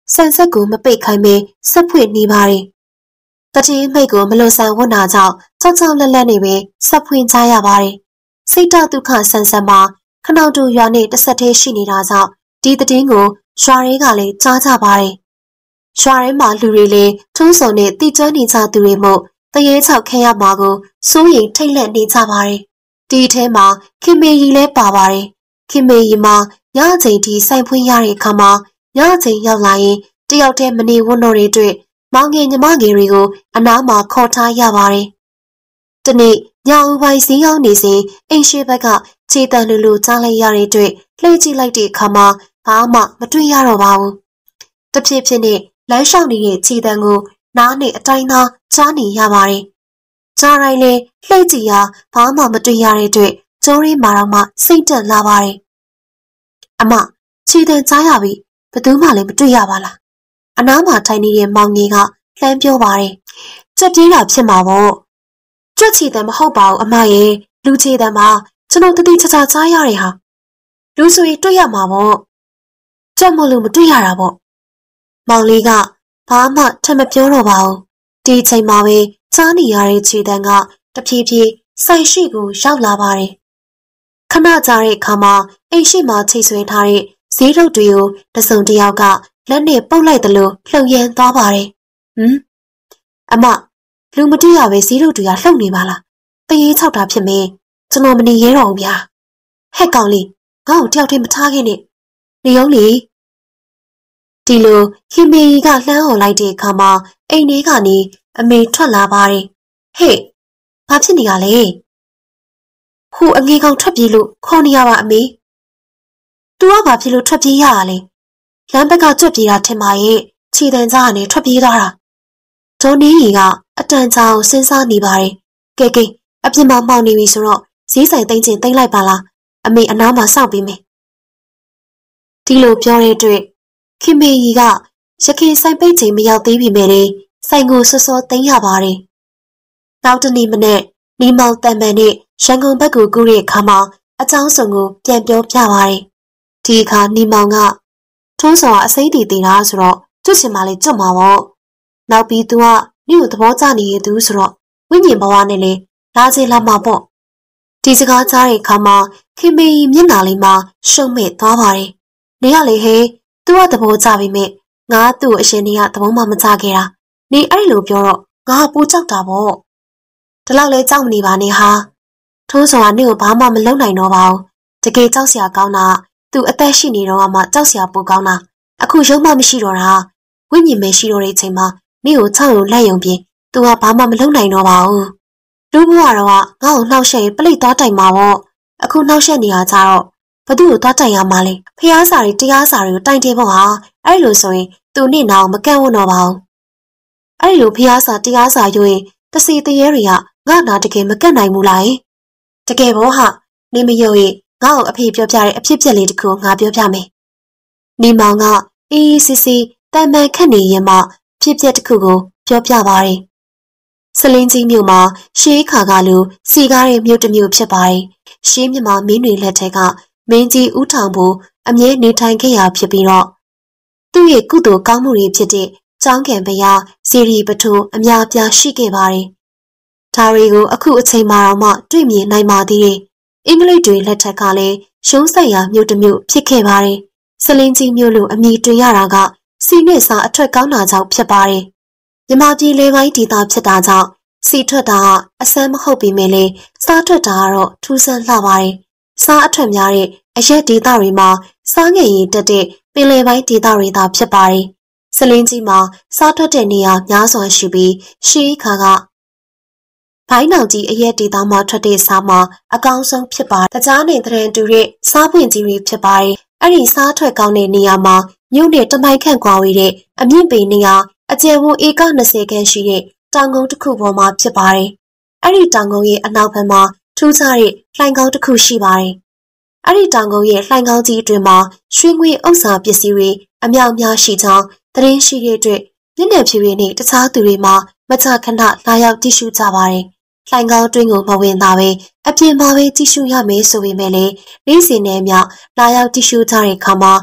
A: ဆန်ဆက်ကိုမပိတ်ခိုင်းမင်းဆက်ဖွင့်နေပါတယ်။တတိမိတ်ကိုမလွန်ဆန်ဝတ်နာကြောင့်ကြောက်ကြောက်လက်လက်နေပင်ဆက်ဖွင့်ကြရပါတယ်။စိတ်တဒုက္ခဆန်ဆက်မှာခနောက်တူရွာနဲ့တစ်ဆက်တည်းရှိနေတာကြောင့်ဒီတည်င်းကိုရွာတွေကလည်းကြားကြပါတယ်။ရွာထဲမှာလူတွေလည်းထုံးစုံနဲ့တိကျနေကြသူတွေမို့တရေချောက်ခဲရမှာကိုစိုးရိမ်ထိတ်လန့်နေကြပါတယ်။ဒီထဲမှာခင်မေရီလည်းပါပါတယ်။ခင်မေရီမှာညအချိန်ထိစိုက်ဖွင့်ရတဲ့အခါမှာညအချိန်ရောက်လာရင်တယောက်တည်းမနေဝန်းတော်တွေတွေ့မောင်ငယ်ညီမငယ်တွေကိုအနားမှာခေါ်ထားရပါတယ်။ဒီနေ့ညဦးပိုင်းစည်းရောက်နေစဉ်အိမ်ရှိဘက်ကခြေတံလူလူကြားလိုက်ရတဲ့တွေ့လှည့်ကြည့်လိုက်တဲ့အခါမှာဘာမှမတွေ့ရတော့ပါဘူး။တဖြည်းဖြည်းနဲ့လမ်းလျှောက်နေတဲ့ခြေတံကိုနားနဲ့အတိုင်းသားကြားနေရပါတယ်။ကြားတိုင်းလေလှည့်ကြည့်ရာဘာမှမတွေ့ရတဲ့တွေ့ကျိုးရင်းမာတော့မှစိတ်တက်လာပါတယ်။အမခြေတံကြားရပြီဘယ်သူမှလည်းမတွေ့ရပါလား။အနားမှာထိုင်နေတဲ့မောင်ငယ်ကလှမ်းပြောပါတယ်။ကြက်ပြေးတာဖြစ်မှာပေါ့။ကြွက်ချီတံမဟုတ်ပါဘူးအမရဲ့လူချီတံမှာကျွန်တော်တတိချာချာကြားရတဲ့ဟာလူဆိုရင်တွေ့ရမှာပေါ့။ကြက်မလို့မတွေ့ရတာပေါ့။မောင်လေးကဘာမှထပ်မပြောတော့ပါဘူး။ဒီအချိန်မှာပဲကြားနေရတဲ့ခြေတံကတဖြည်းဖြည်းဆိုင်ရှိကိုရောက်လာပါတယ်။ခဏကြာတဲ့အခါမှာအိမ်ရှိမှာချိတ်ဆွဲထားတဲ့ဈေးထုတ်တွေကိုတစုံတစ်ယောက်ကလက်နဲ့ပုတ်လိုက်သလိုလှုပ်ရမ်းသွားပါတယ်။အမလူမတွေ့ရပဲဈေးထုတ်တွေကလှုပ်နေပါလား။တရေချောက်တာဖြစ်မင်းကျွန်တော်မနေရဲတော့ဘူးဗျာ။ဟက်ကောင်လေးငါ့ကိုတယောက်တည်းမထားခဲ့နဲ့။နေုံလေဒီလိုခင်မေကြီးကလှမ်းអော်လိုက်တဲ့အခါမှာအိမ်ထဲကနေအမေထွက်လာပါတယ်။ဟေ့ဘာဖြစ်နေရလဲ။ဟိုအငယ်ကောင်ထွက်ပြေးလို့ခေါ်နေရပါအမေ။ तू ကဘာဖြစ်လို့ထွက်ပြေးရတာလဲ။လမ်းဘက်ကကြွက်ပြေးတာထင်ပါရဲ့ခြေတံကြားကနေထွက်ပြေးသွားတာ။ဒေါ်နေကြီးကအတန်ကြာအောင်စဉ်းစားနေပါတယ်။ကဲအပြင်မှာမှောင်နေပြီဆိုတော့ဈေးဆိုင်သိမ်းချင်းသိမ်းလိုက်ပါလား။အမေအနားမှာစောင့်ပေးမယ်။ဒီလိုပြောတဲ့အတွက်ခင်မေကြီးကရခင်ဆိုင်ပိတ်ချိန်မရောက်သေးပြီမဲ့လေဆိုင်ကိုစောစောသိမ်းရပါတယ်။နောက်တနေ့မနေ့နီမောင်တန်ပန်နဲ့ရန်ကုန်ဘက်ကိုကူးတဲ့အခါမှာအကြောင်းစုံကိုပြန်ပြောပြပါတယ်။ဒီအခါနီမောင်ကထုံးစော်အစိမ့်တီတင်တာဆိုတော့ကျွတ်ချင်မှလည်းကျွတ်မှာပေါ့။နောက်ပြီး तू ကနေ့ကိုသဘောကျနေရသူဆိုတော့ဝိညာဉ်ဘဝနဲ့လေလာချင်လာမှာပေါ့။ဒီစကားကြားတဲ့အခါမှာခင်မေကြီးမျက်နှာလေးမှာရှုံ့မဲ့သွားပါတယ်။နေရလေဟေးသူကသဘောကျပြီမဲ့ငါသူ့အရှင်ကြီးကသဘောမှမကျခဲ့တာနေအဲ့လိုပြောတော့ငါကပူကြောက်တာပေါ့ဒီလောက်လဲကြောက်မနေပါနဲ့ဟာထိုးဆောင်ကနေ့ကိုဘာမှမလုပ်နိုင်တော့ပါဘူးတကယ်ကြောက်စရာကောင်းတာသူအသက်ရှိနေတော့မှကြောက်စရာပိုကောင်းတာအခုရုံမှမရှိတော့တာဝိညာဉ်မရှိတော့တဲ့အချိန်မှာနေ့ကိုချောက်ရုံလက်ရုံပြင်သူကဘာမှမလုပ်နိုင်တော့ပါဘူးလူဘွားတော့ငါ့ကိုနှောက်ရှက်ရင်ပလိတ်သွားတိုင်မှာပေါ့အခုနှောက်ရှက်နေတာကြတော့ဘသူ့ကိုသွားတိုင်ရမှာလဲဖျားစာတွေတရားစာတွေကိုတိုင်တယ်ပေါ့ဟာအဲ့လိုဆိုရင်သူနဲ့နောင်မကန့်ဝန်းတော့ပါဘူးအဲ့လိုဖျားစာတရားစာယူရင်တစီတရေတွေကငါနာတကယ်မကန့်နိုင်ဘူးလားတကယ်ဘောဟာနေမယုံရင်ငါ့ကိုအဖေပြောပြတဲ့အဖြစ်ပြက်လေးတစ်ခုငါပြောပြမယ်နေမောင်ကအေးစစ်စစ်တန်ပန်ခတ်နေရင်မှဖြစ်ပြက်တစ်ခုကိုပြောပြပါတယ်စလင်းကြီးမြို့မှာရှေးခါကလိုစီကားတဲ့မြို့တစ်မြို့ဖြစ်ပါတယ်ရှေးမြမမင်းတွေလက်ထက်ကမင်းကြီးဦးထောင်ဖို့အမြဲနေထိုင်ခဲ့ရဖြစ်ပြီးတော့သူ့ရဲ့ကုသိုလ်ကောင်းမှုတွေဖြစ်တဲ့ကျောင်းကံဘုရားစီရီပထိုးအများပြားရှိခဲ့ပါတယ်။ဒါတွေကိုအခုအချိန်မှတော့မှတွေ့မြင်နိုင်ပါသေးတယ်။အင်္ဂလိပ်တွေလက်ထက်ကလည်းရှုံးဆက်ရာမြို့တစ်မြို့ဖြစ်ခဲ့ပါတယ်။စလင်းကြီးမြို့လိုအမည်တွင်ရတာကစီနဲ့စာအထွက်ကောင်းတာကြောင့်ဖြစ်ပါတယ်။မြမပြည်လေပိုင်းဒေသဖြစ်တာကြောင့်စီထွက်တာကအဆန်းမဟုတ်ပေမဲ့လည်းစားထွက်တာကတော့ထူးဆန်းလှပါတယ်။စားအထွက်များတဲ့အရက်ဒေသတွေမှာစားငယ်ရည်တက်တဲ့ပင်လယ်ပိုင်းဒေသတွေသာဖြစ်ပါတယ်။စလင်းကြီးမှာစားထွက်တဲ့နေရာများစွာရှိပြီးရှေးခါကဘိုင်းနောင်ကြီးအရက်ဒေသမှာထွက်တဲ့စားမှာအကောင်းဆုံးဖြစ်ပါတယ်။တကြားနေတဲ့တူတဲ့စားပွင့်ကြီးတွေဖြစ်ပါတယ်။အဲ့ဒီစားထွက်ကောင်းတဲ့နေရာမှာမြို့နဲ့တမိုင်ခန့်ကွာဝေးတဲ့အမြင့်ပေနေရာအကျယ်ဝန်းဧက20ခန့်ရှိတဲ့တောင်ကုန်းတစ်ခုပေါ်မှာဖြစ်ပါတယ်။အဲ့ဒီတောင်ကုန်းရဲ့အနောက်ဘက်မှာထူးခြားတဲ့လှိုင်ကောင်းတစ်ခုရှိပါတယ်။အဲ့ဒီတောင်ကုန်းရဲ့လှိုင်ကောင်းကြီးအတွင်းမှာရွှေငွေဥစ္စာပစ္စည်းတွေအများအများရှိကြောင်းသတင်းရှိတဲ့အတွက်မျက်နှာဖြူရည်နဲ့တခြားသူတွေမှာမကြာခဏလာရောက်ကြည့်ရှုကြပါတယ်။လှိုင်ကောင်းတွင်းကိုမဝင်တာပဲအပြင်မှာပဲကြည့်ရှုရမယ်ဆိုပေမဲ့လည်းနေ့စဉ်နဲ့မျှလာရောက်ကြည့်ရှုကြတဲ့အခါမှာ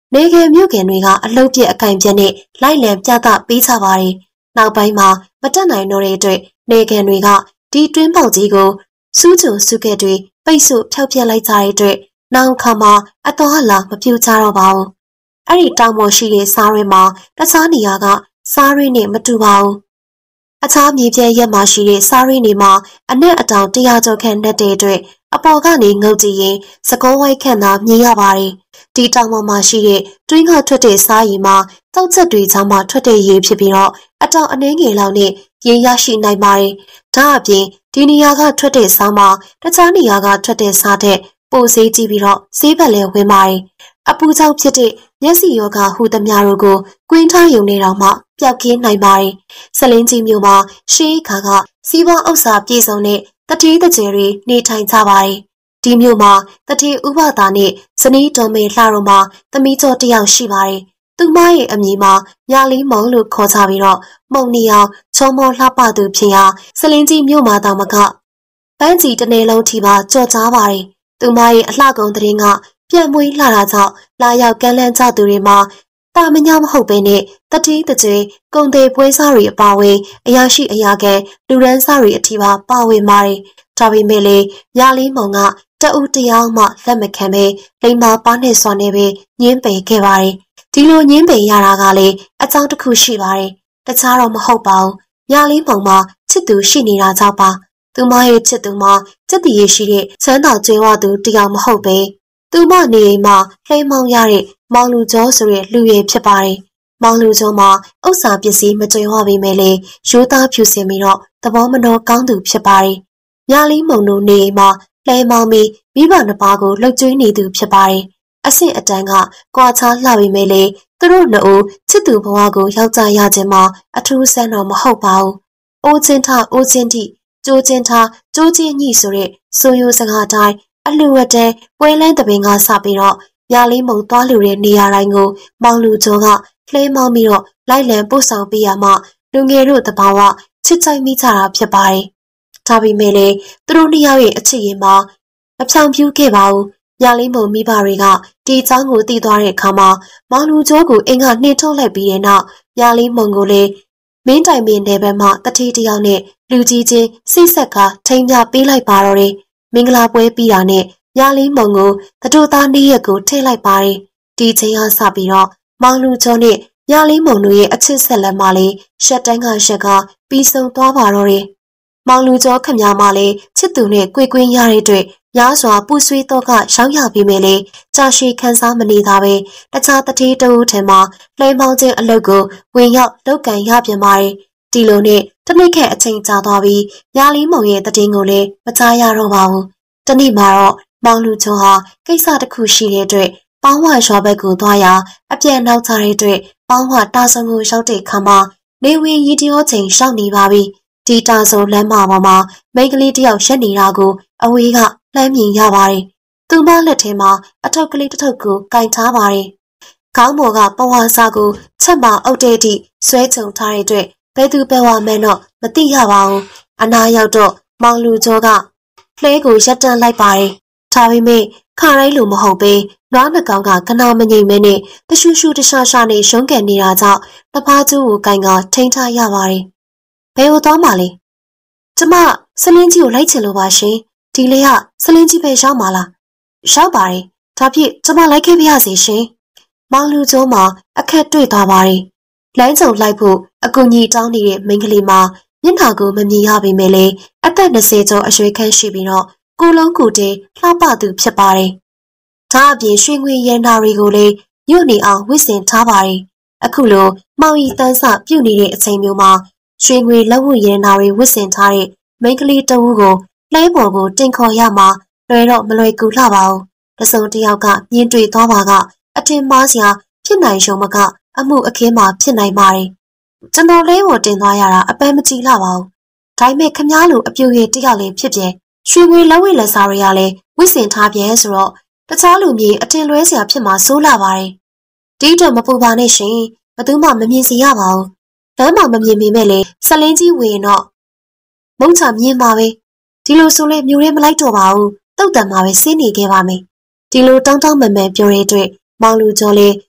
A: နေခင်မြို့ခင်တွေကအလှုပ်ပြက်အကင်ပြက်နဲ့လိုက်လံပြသပေးကြပါတယ်။နောက်ပိုင်းမှာမတက်နိုင်တော့တဲ့အတွက်နေခင်တွေကဒီတွင်းပေါက်ကြီးကိုစူးချုံစုကဲတွေပိတ်ဆို့ဖျောက်ပြက်လိုက်ကြတဲ့အတွက်နောက်ခါမှာအတော်ဟလာမပြူကြတော့ပါဘူး။အဲ့ဒီတောင်ပေါ်ရှိတဲ့စားရဲမှာတခြားနေရာကစားရဲနဲ့မတူပါဘူး။အခြားမြေပြဲရက်မှာရှိတဲ့စားရဲတွေမှာအနက်အတောင်100ကျော်ခန့်နဲ့တဲ့အတွက်အပေါ်ကနေငုတ်ကြည့်ရင်စကောဝိုက်ခန့်သာမြင်ရပါတယ်။ဒီတောင်ပေါ်မှာရှိတဲ့တွင်းကထွက်တဲ့စားရည်မှာတောက်ချက်တွေချမ်းမှထွက်တဲ့ရေဖြစ်ပြီးတော့အတောင်အနှင်းငယ်လောက်နဲ့ရေရရှိနိုင်ပါတယ်။ဒါအပြင်ဒီနေရာကထွက်တဲ့စားမှာတခြားနေရာကထွက်တဲ့စားတဲ့ပိုစေးကြည့်ပြီးတော့ဆေးဘက်လည်းဝင်ပါတယ်။အပူကြောင့်ဖြစ်တဲ့မျက်စိယောဂဟူသမျှတို့ကိုကွင်းထားယုံနေတော့မှပျောက်ကင်းနိုင်ပါတယ်။စလင်းကြီးမြို့မှာရှေးခါကစီးပွားဥစ္စာပြည့်စုံတဲ့တတိတကျယ်တွေနေထိုင်ကြပါတယ်။ဒီမြို့မှာတတိဥပဒါနဲ့ဇနီးတော်မေလှတော်မှာသမီးကျော်တယောက်ရှိပါတယ်။သူမရဲ့အမည်မှာညာလီမုံလို့ခေါ်ကြပြီးတော့မုံနီအောင်ချောမောလှပသူဖြစ်ရာစလင်းကြီးမြို့မှာတောင်မကပန်းကြီးတစ်နေ့လုံးထိပါကြော်ကြားပါတယ်။သူမရဲ့အလှကုန်တဲ့င်းကပြန့်မွေးလှတာကြောင့်လာရောက်ကမ်းလှမ်းကြသူတွေမှာတာမညာမဟုတ်ပဲနဲ့တတိတကျကုံသေးပွဲစားတွေအပါဝင်အရာရှိအရာခံလူရန်စားတွေအထိပါပါဝင်ပါတယ်။ဒါပေမဲ့လေညာလီမုံကတအူတယောက်မှလက်မခံပဲလိမ္မာပါနဲ့စွာနဲ့ပဲညင်းပယ်ခဲ့ပါတယ်။ဒီလိုညင်းပယ်ရတာကလေအကြောင်းတစ်ခုရှိပါတယ်။တခြားတော့မဟုတ်ပါဘူး။ညာလီမုံမှာချစ်သူရှိနေတာကြောင့်ပါ။သူမရဲ့ချစ်သူမှာစက်တည်ရရှိတဲ့ချမ်းသာကြွယ်ဝသူတယောက်မဟုတ်ပဲသူမနေအိမ်မှာလှိမ်းမောင်းရတဲ့မောင်လူကျော်ဆိုတဲ့လူရည်ဖြစ်ပါတယ်။မောင်လူကျော်မှာဥစ္စာပစ္စည်းမကြွယ်ဝပေမဲ့လေရိုးသားဖြူစင်ပြီးတော့သဘောမနှောကောင်းသူဖြစ်ပါတယ်။ညာလီမုံတို့နေအိမ်မှာလှိမ်းမောင်းပြီးမိဘနှစ်ပါးကိုလှုပ်ကြွေးနေသူဖြစ်ပါတယ်။အဆင့်အတန်းကကွာခြားလှပေမဲ့လေသူတို့နှစ်ဦးချစ်သူဘဝကိုရောက်ကြရခြင်းမှာအထူးဆန်းတော့မဟုတ်ပါဘူး။အိုးချင်းထအိုးချင်းတိကျိုးချင်းထားကျိုးချင်းညှိဆိုတဲ့ဆိုရိုးစကားတိုင်းအလှဝတ်တဲ့ပွဲလန်းတပင်ကစပြီးတော့ညာလေးမုံသွားလူတဲ့နေရာတိုင်းကိုမောင်လူကျော်ကလှဲမောင်းပြီးတော့လိုက်လံပို့ဆောင်ပေးရမှလူငယ်တို့တဘာဝချစ်ချိုက်မိကြတာဖြစ်ပါတယ်။ဒါပေမဲ့လေသူတို့နှစ်ယောက်ရဲ့အချစ်ရင်မှာမဖြောင်ပြူးခဲ့ပါဘူး။ညာလေးမုံမိဘတွေကဒီအကြောင်းကိုသိသွားတဲ့အခါမှာမောင်လူကျော်ကိုအိမ်ကနှင်ထုတ်လိုက်ပြီးတဲ့နောက်ညာလေးမုံကိုလေမင်းတိုင်မင်းနယ်ဘက်မှတတိတယောက်နဲ့လူကြီးချင်းစိတ်ဆက်ကထိန်ပြပေးလိုက်ပါတော့တယ်။မင်္ဂလာပွဲပြီးတာနဲ့ညာလီမုံကိုတတို့သားနေ့ရက်ကိုထည့်လိုက်ပါတယ်။ဒီချိန်ကစပြီးတော့မောင်လူကျော်နဲ့ညာလီမုံတို့ရဲ့အချစ်ဆက်လက်မှလေးရှက်တန်းကရှက်ကပြီးဆုံးသွားပါတော့တယ်။မောင်လူကျော်ခမများမှလည်းချစ်သူနဲ့ကြွေကွင်းရတဲ့အတွက်ညာစွာပူဆွေးတော့ကရောက်ရပြီးမယ်လေကြာရှည်ခန်းစားမနေတာပဲတခြားတတိတူထင်မှာလှိမ်းပေါင်းခြင်းအလုပ်ကိုဝင်ရောက်လုပ်ကန်ရပြန်ပါတယ်။ဒီလိုနဲ့တနစ်ခက်အချိန်ကြာသွားပြီးညာလီမုံရဲ့တည်င်းကိုလည်းမကြားရတော့ပါဘူး။တနေ့မှာတော့မောင်လူကျော်ဟာကိစ္စတစ်ခုရှိတဲ့အတွက်ပေါင်းဝရွာဘက်ကိုသွားရာအပြန်နောက်ချတဲ့အတွက်ပေါင်းဝတာဆုံကိုရောက်တဲ့ခါမှာနေဝင်ရီတရောချိန်ရှောက်နေပါပြီ။ဒီတာဆုံလမ်းမပေါ်မှာမိန်းကလေးတယောက်ရက်နေတာကိုအဝေးကလှမ်းမြင်ရပါတယ်။သူမလက်ထဲမှာအထုပ်ကလေးတစ်ထုပ်ကိုကင်ထားပါတယ်။ခေါင်းပေါ်ကပဝါစာကိုချက်မအုပ်တဲ့အထိဆွဲချုံထားတဲ့အတွက်ဘယ်သူပဲဝမှန်းတော့မသိရပါဘူး။အနာရောက်တော့မောင်လူကျော်ကလှဲကိုရက်တန်းလိုက်ပါတယ်။ဒါပေမဲ့ခါတိုင်းလိုမဟုတ်ပဲနွားနှကောင်ကကနာမငိမ့်မဲနဲ့တရှူရှူတရှာရှာနဲ့ရုံးကန်နေတာကြောင့်တပားကျိုးကိုကင်ကထိန်းထားရပါတယ်။ဘယ်ကိုသွားမှလဲ။ကျမစလင်းကြီးကိုလိုက်ချင်လို့ပါရှင်။ဒီလေးကစလင်းကြီးပဲရောက်မှာလား။ရောက်ပါတယ်။ဒါဖြင့်ကျမလိုက်ခဲ့ပါရစေရှင်။မောင်လူကျော်မှာအခက်တွေ့သွားပါတယ်။လမ်းကြုံလိုက်ဖို့အကူကြီးတောင်းနေတဲ့မိန်းကလေးမှာမျက်နှာကိုမမြင်ရပေမဲ့လေအသက်20ကျော်အရွယ်ခန့်ရှိပြီးတော့ကိုလုံးကိုတည်းလှပသူဖြစ်ပါတယ်။ဒါအပြင်ရွှေငွေရန်နာတွေကိုလည်းညွတ်နေအောင်ဝစ်ဆင်ထားပါတယ်။အခုလိုမောင်ရီတန်းစပြုတ်နေတဲ့အချိန်မျိုးမှာရွှေငွေလက်ဝတ်ရန်နာတွေဝစ်ဆင်ထားတဲ့မိန်းကလေးတဦးကိုလှဲပေါ်ကိုတင်ခေါ်ရမှာလွယ်တော့မလွယ်ကူလှပါဘူး။တစုံတစ်ယောက်ကမြင်တွေ့သွားပါကအထင်မှားစရာဖြစ်နိုင်ရုံမကအမှုအခင်းမှာဖြစ်နိုင်ပါတယ်။ကျွန်တော်လဲပေါ်တင်သွားရတာအပန်းမကြည့်လှပါဘူး။ဒါပေမဲ့ခမားလိုအပြိုရည်တယောက်လည်းဖြစ်ပြန်ရွှေငွေလက်ဝဲလက်စားတွေကလည်းဝစ်စင်ထားပြန်ဆိုတော့တခြားလူမျိုးအထင်လွဲစရာဖြစ်မှာစိုးလာပါတယ်။ဒီတော့မပူပါနဲ့ရှင်။ဘသူမှမမြင်စီရပါဘူး။လမ်းမှာမမြင်ပေမဲ့လေစလင်းကြီးဝင်တော့မုံချမြင်ပါပဲ။ဒီလိုဆိုလဲမျိုးရဲမလိုက်တော့ပါဘူး။တုတ်တန်မှာပဲဆင်းနေခဲ့ပါမယ်။ဒီလိုတောင်းတောင်းမန်မန်ပြောတဲ့အတွက်မောင်လူကျော်လေး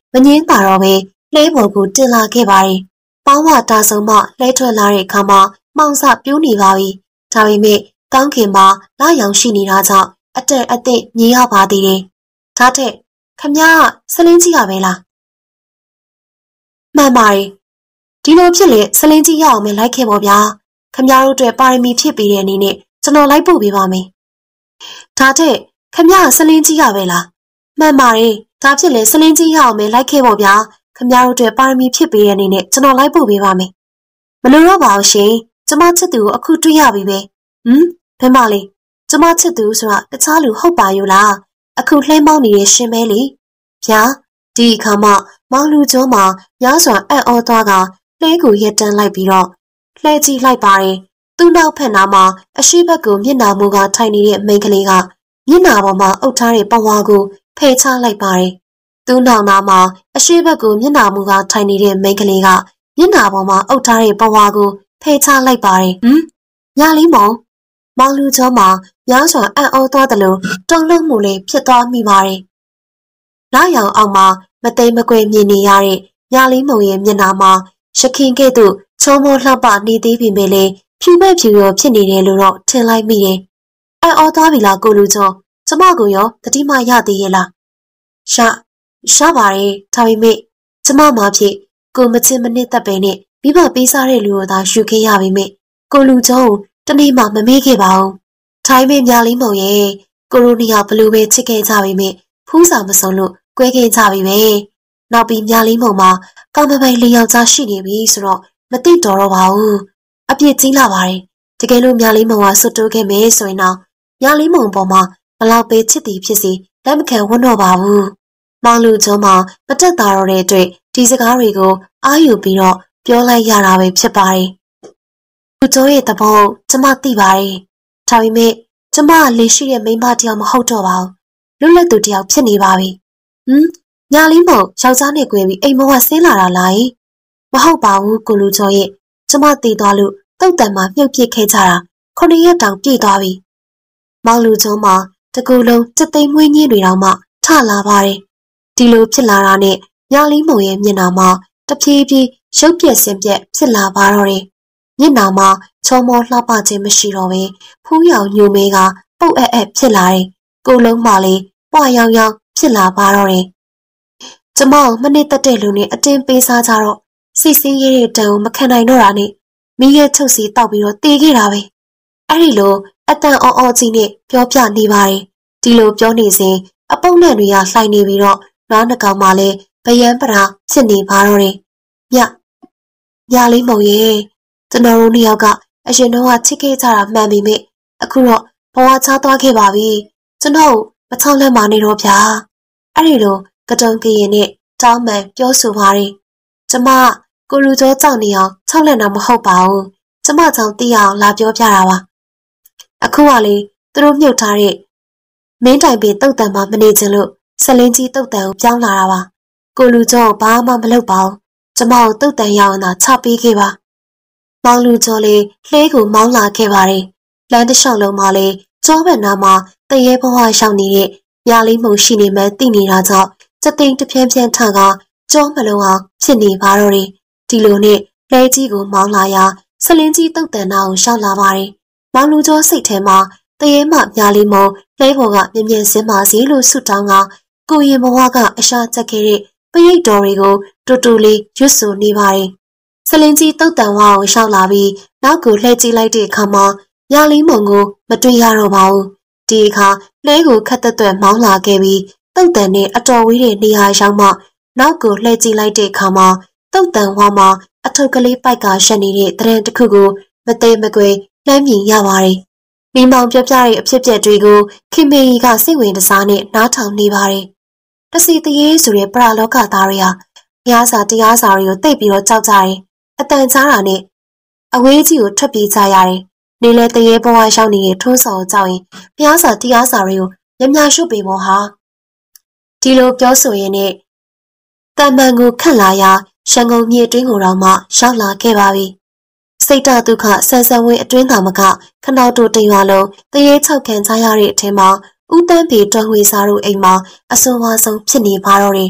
A: မငင်းပါတော့ပဲလဲပေါ်ကိုတင်လာခဲ့ပါတယ်။ပေါင်းဝတာဆုံးမှလဲထွက်လာတဲ့အခါမှာမောင်စပြိုးနေပါပြီ။ဒါပေမဲ့ကောင်းခင်မှာလာရောင်ရှိနေတာကြောင့်အတက်အသင့်မြင်ရပါသေးတယ်။ဒါထက်ခမကဆလင်းကြီးရပဲလား။မှန်ပါတယ်။ဒီလိုဖြစ်လေဆလင်းကြီးရအောင်မလိုက်ခဲ့ပါဗျာ။ခမတို့အတွက်ပါရမီဖြည့်ပေးတဲ့အနေနဲ့ကျွန်တော်လိုက်ပို့ပေးပါမယ်။ဒါထက်ခမဆလင်းကြီးရပဲလား။မှန်ပါတယ်။ဒါဖြစ်လေဆလင်းကြီးရအောင်မလိုက်ခဲ့ပါဗျာ။ခမတို့အတွက်ပါရမီဖြည့်ပေးတဲ့အနေနဲ့ကျွန်တော်လိုက်ပို့ပေးပါမယ်။မလိုတော့ပါဘူးရှင်။ကျမချစ်သူကိုအခုတွေ့ရပြီပဲ။ဘယ်မှလဲ။ကျမချစ်သူဆိုတာတခြားလူဟုတ်ပါอยู่လား။အခုလှဲမောင်းနေတဲ့ရှင်ပဲလေ။ဗျာဒီအခါမှမောင်လူကျော်မှာရားစွာအံ့ဩသွားကလှဲကိုရက်တန်းလိုက်ပြီးတော့လှဲကြည့်လိုက်ပါတယ်။သူ့နောက်ဖက်နားမှာအရှိဘက်ကိုမျက်နှာမူကထိုင်နေတဲ့မိန်းကလေးကမျက်နှာပေါ်မှာအုပ်ထားတဲ့ပဝါကိုဖယ်ချလိုက်ပါတယ်။သူ့နောက်နားမှာအရှိဘက်ကိုမျက်နှာမူကထိုင်နေတဲ့မိန်းကလေးကမျက်နှာပေါ်မှာအုပ်ထားတဲ့ပဝါကိုဖယ်ချလိုက်ပါတယ်။ညာလေးမောင်လူကျော်မှာရားစွာအံ့ဩသွားတယ်လို့တုံ့လုံမှုလေးဖြစ်သွားမိပါတယ်။လာရောင်အောင်မှာမသိမကွယ်မြင်နေရတဲ့ညာလေးမုံရဲ့မျက်နှာမှာရခင်ကဲ့သို့ချုံမောလှပနေသေးပေမဲ့လည်းဖြူမဲ့ဖြူရောဖြစ်နေတယ်လို့တော့ထင်လိုက်မိတယ်။အံ့ဩသွားပြီလားကိုလူကျော်ကျမကိုရောတတိမရသေးရဲ့လား။ရှာပါရဲ့ဒါပေမဲ့ကျမမှာဖြစ်ကိုမချင်မနစ်သက်ပဲနဲ့မိဘပေးစားတဲ့လူကိုသာယူခဲ့ရပေမဲ့ကိုလူကျော်ကိုတနေ့မှမမေ့ခဲ့ပါဘူး။ထိုင်းမင်းညာလေးမုံရဲ့ကိုရိုနီယာဘလူးပဲချစ်ခဲ့ကြပေမဲ့ဖူးစာမစုံလို့ကွဲခဲ့ကြပြီပဲ။နောက်ပြီးညာလေးမုံမှာကောင်းမပိုင်လေးယောက်ျားရှိနေပြီဆိုတော့မသိတော်တော့ပါဘူး။အပြစ်ကြီးလာပါတယ်။တကယ်လို့ညာလေးမုံကဆွတ်တိုးခဲ့မယ်ဆိုရင်တော့ညာလေးမုံပေါ်မှာဘလောက်ပဲချစ်သည်ဖြစ်စီလက်မခံဝန်းတော့ပါဘူး။မောင်လူကျော်မှာမတက်တာတော့တဲ့အတွက်ဒီစကားတွေကိုအာယူပြီးတော့ပြောလိုက်ရတာပဲဖြစ်ပါတယ်။လူကျော်ရဲ့သဘောကျမသိပါတယ်။ဒါပေမဲ့ကျမလေးရှိတဲ့မိန်းမတယောက်မဟုတ်တော့ပါဘူး။လွတ်လပ်သူတယောက်ဖြစ်နေပါပြီ။ညာလေးမုံယောက်ျားနဲ့ကွဲပြီးအိမ်မောကဆင်းလာတာလား။မဟုတ်ပါဘူးကိုလူကျော်ရဲ့ကျမတည်သွားလို့တုတ်တန်မှာမြုပ်ပစ်ခဲ့ကြတာ9 ရက်တောင်ပြည့်သွားပြီ။မောင်လူကျော်မှာတကူလုံးစက်သိမ်းမွေးညင်းတွေတောင်မှထလာပါတယ်။ဒီလိုဖြစ်လာတာနဲ့ညာလေးမုံရဲ့မျက်နှာမှာတဖြည်းဖြည်းရုပ်ပြက်စင်ပြက်ဖြစ်လာပါတော့တယ်။မျက်နှာမှာချောမောလှပခြင်းမရှိတော့ပဲဖူးရောင်ညိုမဲကပုတ်အပ်ဖြစ်လာတယ်။ကိုယ်လုံးမှလည်းပွားရောင်ရောင်ဖြစ်လာပါတော့တယ်။ကျမမနစ်သက်တဲ့လူနဲ့အတင်းပေးစားကြတော့စိတ်ဆင်းရဲတဲ့တန်ကိုမခံနိုင်တော့တာနဲ့မိရဲ့ထုတ်စီတောက်ပြီးတော့တေးခဲ့တာပဲ။အဲ့ဒီလိုအတန်အော်ကြီးနဲ့ပြောပြနေပါတယ်။ဒီလိုပြောနေစဉ်အပုပ်နဲ့တွေကလှိုင်နေပြီးတော့နားနှကောင်မှလည်းဗယံပရာဖြစ်နေပါတော့တယ်။ညာလေးမုံရဲ့ကျွန်တော်တို့နှစ်ယောက်ကအရင်တော့ချစ်ခဲ့ကြတာမှန်ပေမဲ့အခုတော့ဘဝချသွားခဲ့ပါပြီ။ကျွန်တော်မချောင်းလက်မနေတော့ဗျာ။အဲ့ဒီလိုကတုံကရင်နဲ့တောင်းမှန်ပြောဆိုပါတယ်။ကျမကိုလူကျော်ကြောက်နေအောင်ချောင်းလက်တာမဟုတ်ပါဘူး။ကျမကြောင့်သိအောင်လာပြောပြတာပါ။အခုကလေသူတို့မြုပ်ထားတဲ့မင်းတိုင်ပေတုတ်တန်မှာမနေချင်လို့ဆလင်းကြီးတုတ်တန်ကိုပြောင်းလာတာပါ။ကိုလူကျော်ဘာမှမလုပ်ပါဘူး။ကျမကိုတုတ်တန်ရအောင်သာချပေးခဲ့ပါ။မောင်လူကျော်လေးလှဲကိုမောင်းလာခဲ့ပါတယ်။လမ်းတစ်လျှောက်လုံးမှာလေကျောဘက်နားမှာတရေဘဝရှောင်နေတဲ့ညာလေးမှုရှိနေမှသိနေတာကြောင့်စသိန်းတစ်ပြင်းပြင်းထကကျောမလုံးအောင်ဖြစ်နေပါတော့တယ်။ဒီလိုနဲ့လှဲကြီးကိုမောင်းလာရာဆလင်းကြီးတုတ်တန်နာကိုရှောက်လာပါတယ်။မောင်လူကျော်စိတ်ထဲမှာတရေမှညာလေးမှုလှဲပေါ်ကမြင်မြင်စင်းပါစီလို့ဆုတောင်းကကိုရင်ဘဝကအရှာချက်ခဲ့တဲ့ပရိတ်တော်တွေကိုတူတူလေးရွတ်ဆိုနေပါတယ်။ဆလင်းကြီးတုတ်တန်ဝါကိုရှောက်လာပြီးနောက်ကိုလှည့်ကြည့်လိုက်တဲ့အခါမှာညာလေးမုံကိုမတွေ့ရတော့ပါဘူး။ဒီအခါလှဲကိုခတ်သက်မောင်းလာခဲ့ပြီးတုတ်တန်နဲ့အတော်ဝေးတဲ့နေရာရောက်မှနောက်ကိုလှည့်ကြည့်လိုက်တဲ့အခါမှာတုတ်တန်ဝါမှာအထုပ်ကလေးပိုက်ကရှက်နေတဲ့တရံတစ်ခုကိုမသေးမကွယ်လှမ်းမြင်ရပါတယ်။မိမောင်ပြပြတဲ့အဖြစ်အပျက်တွေကိုခင်မေကြီးကစိတ်ဝင်စားနဲ့နားထောင်နေပါတယ်။တစီတရေဆိုတဲ့ပရာလောကသားတွေဟာတရားစာတွေကိုသိပ်ပြီးတော့ကြောက်ကြတယ်။အတန်ကြားတာနဲ့အဝေးကြီးကိုထွက်ပြေးကြရတယ်။နေလဲတရေဘဝရောက်နေတဲ့ထုံးစော်ကိုကြောက်ရင်တရားစာတွေကိုညံ့ညှရှုပ်ပေးဖို့ဟာဒီလိုပြောဆိုရင်းနဲ့တမန်ကိုခန့်လာရာရှန်ကုန်မြေတွင်းကိုတော့မှရောက်လာခဲ့ပါပြီ။စိတ်တဒုက္ခဆန်ဆန်ဝင်းအတွင်းသာမကခနောက်တို့တင်ရွာလုံးတရေ၆ခံချရတဲ့အထက်မှာဦးတန်းပေတွန်းဝေစားတို့အိမ်မှာအဆိုးဝါးဆုံးဖြစ်နေပါတော့တယ်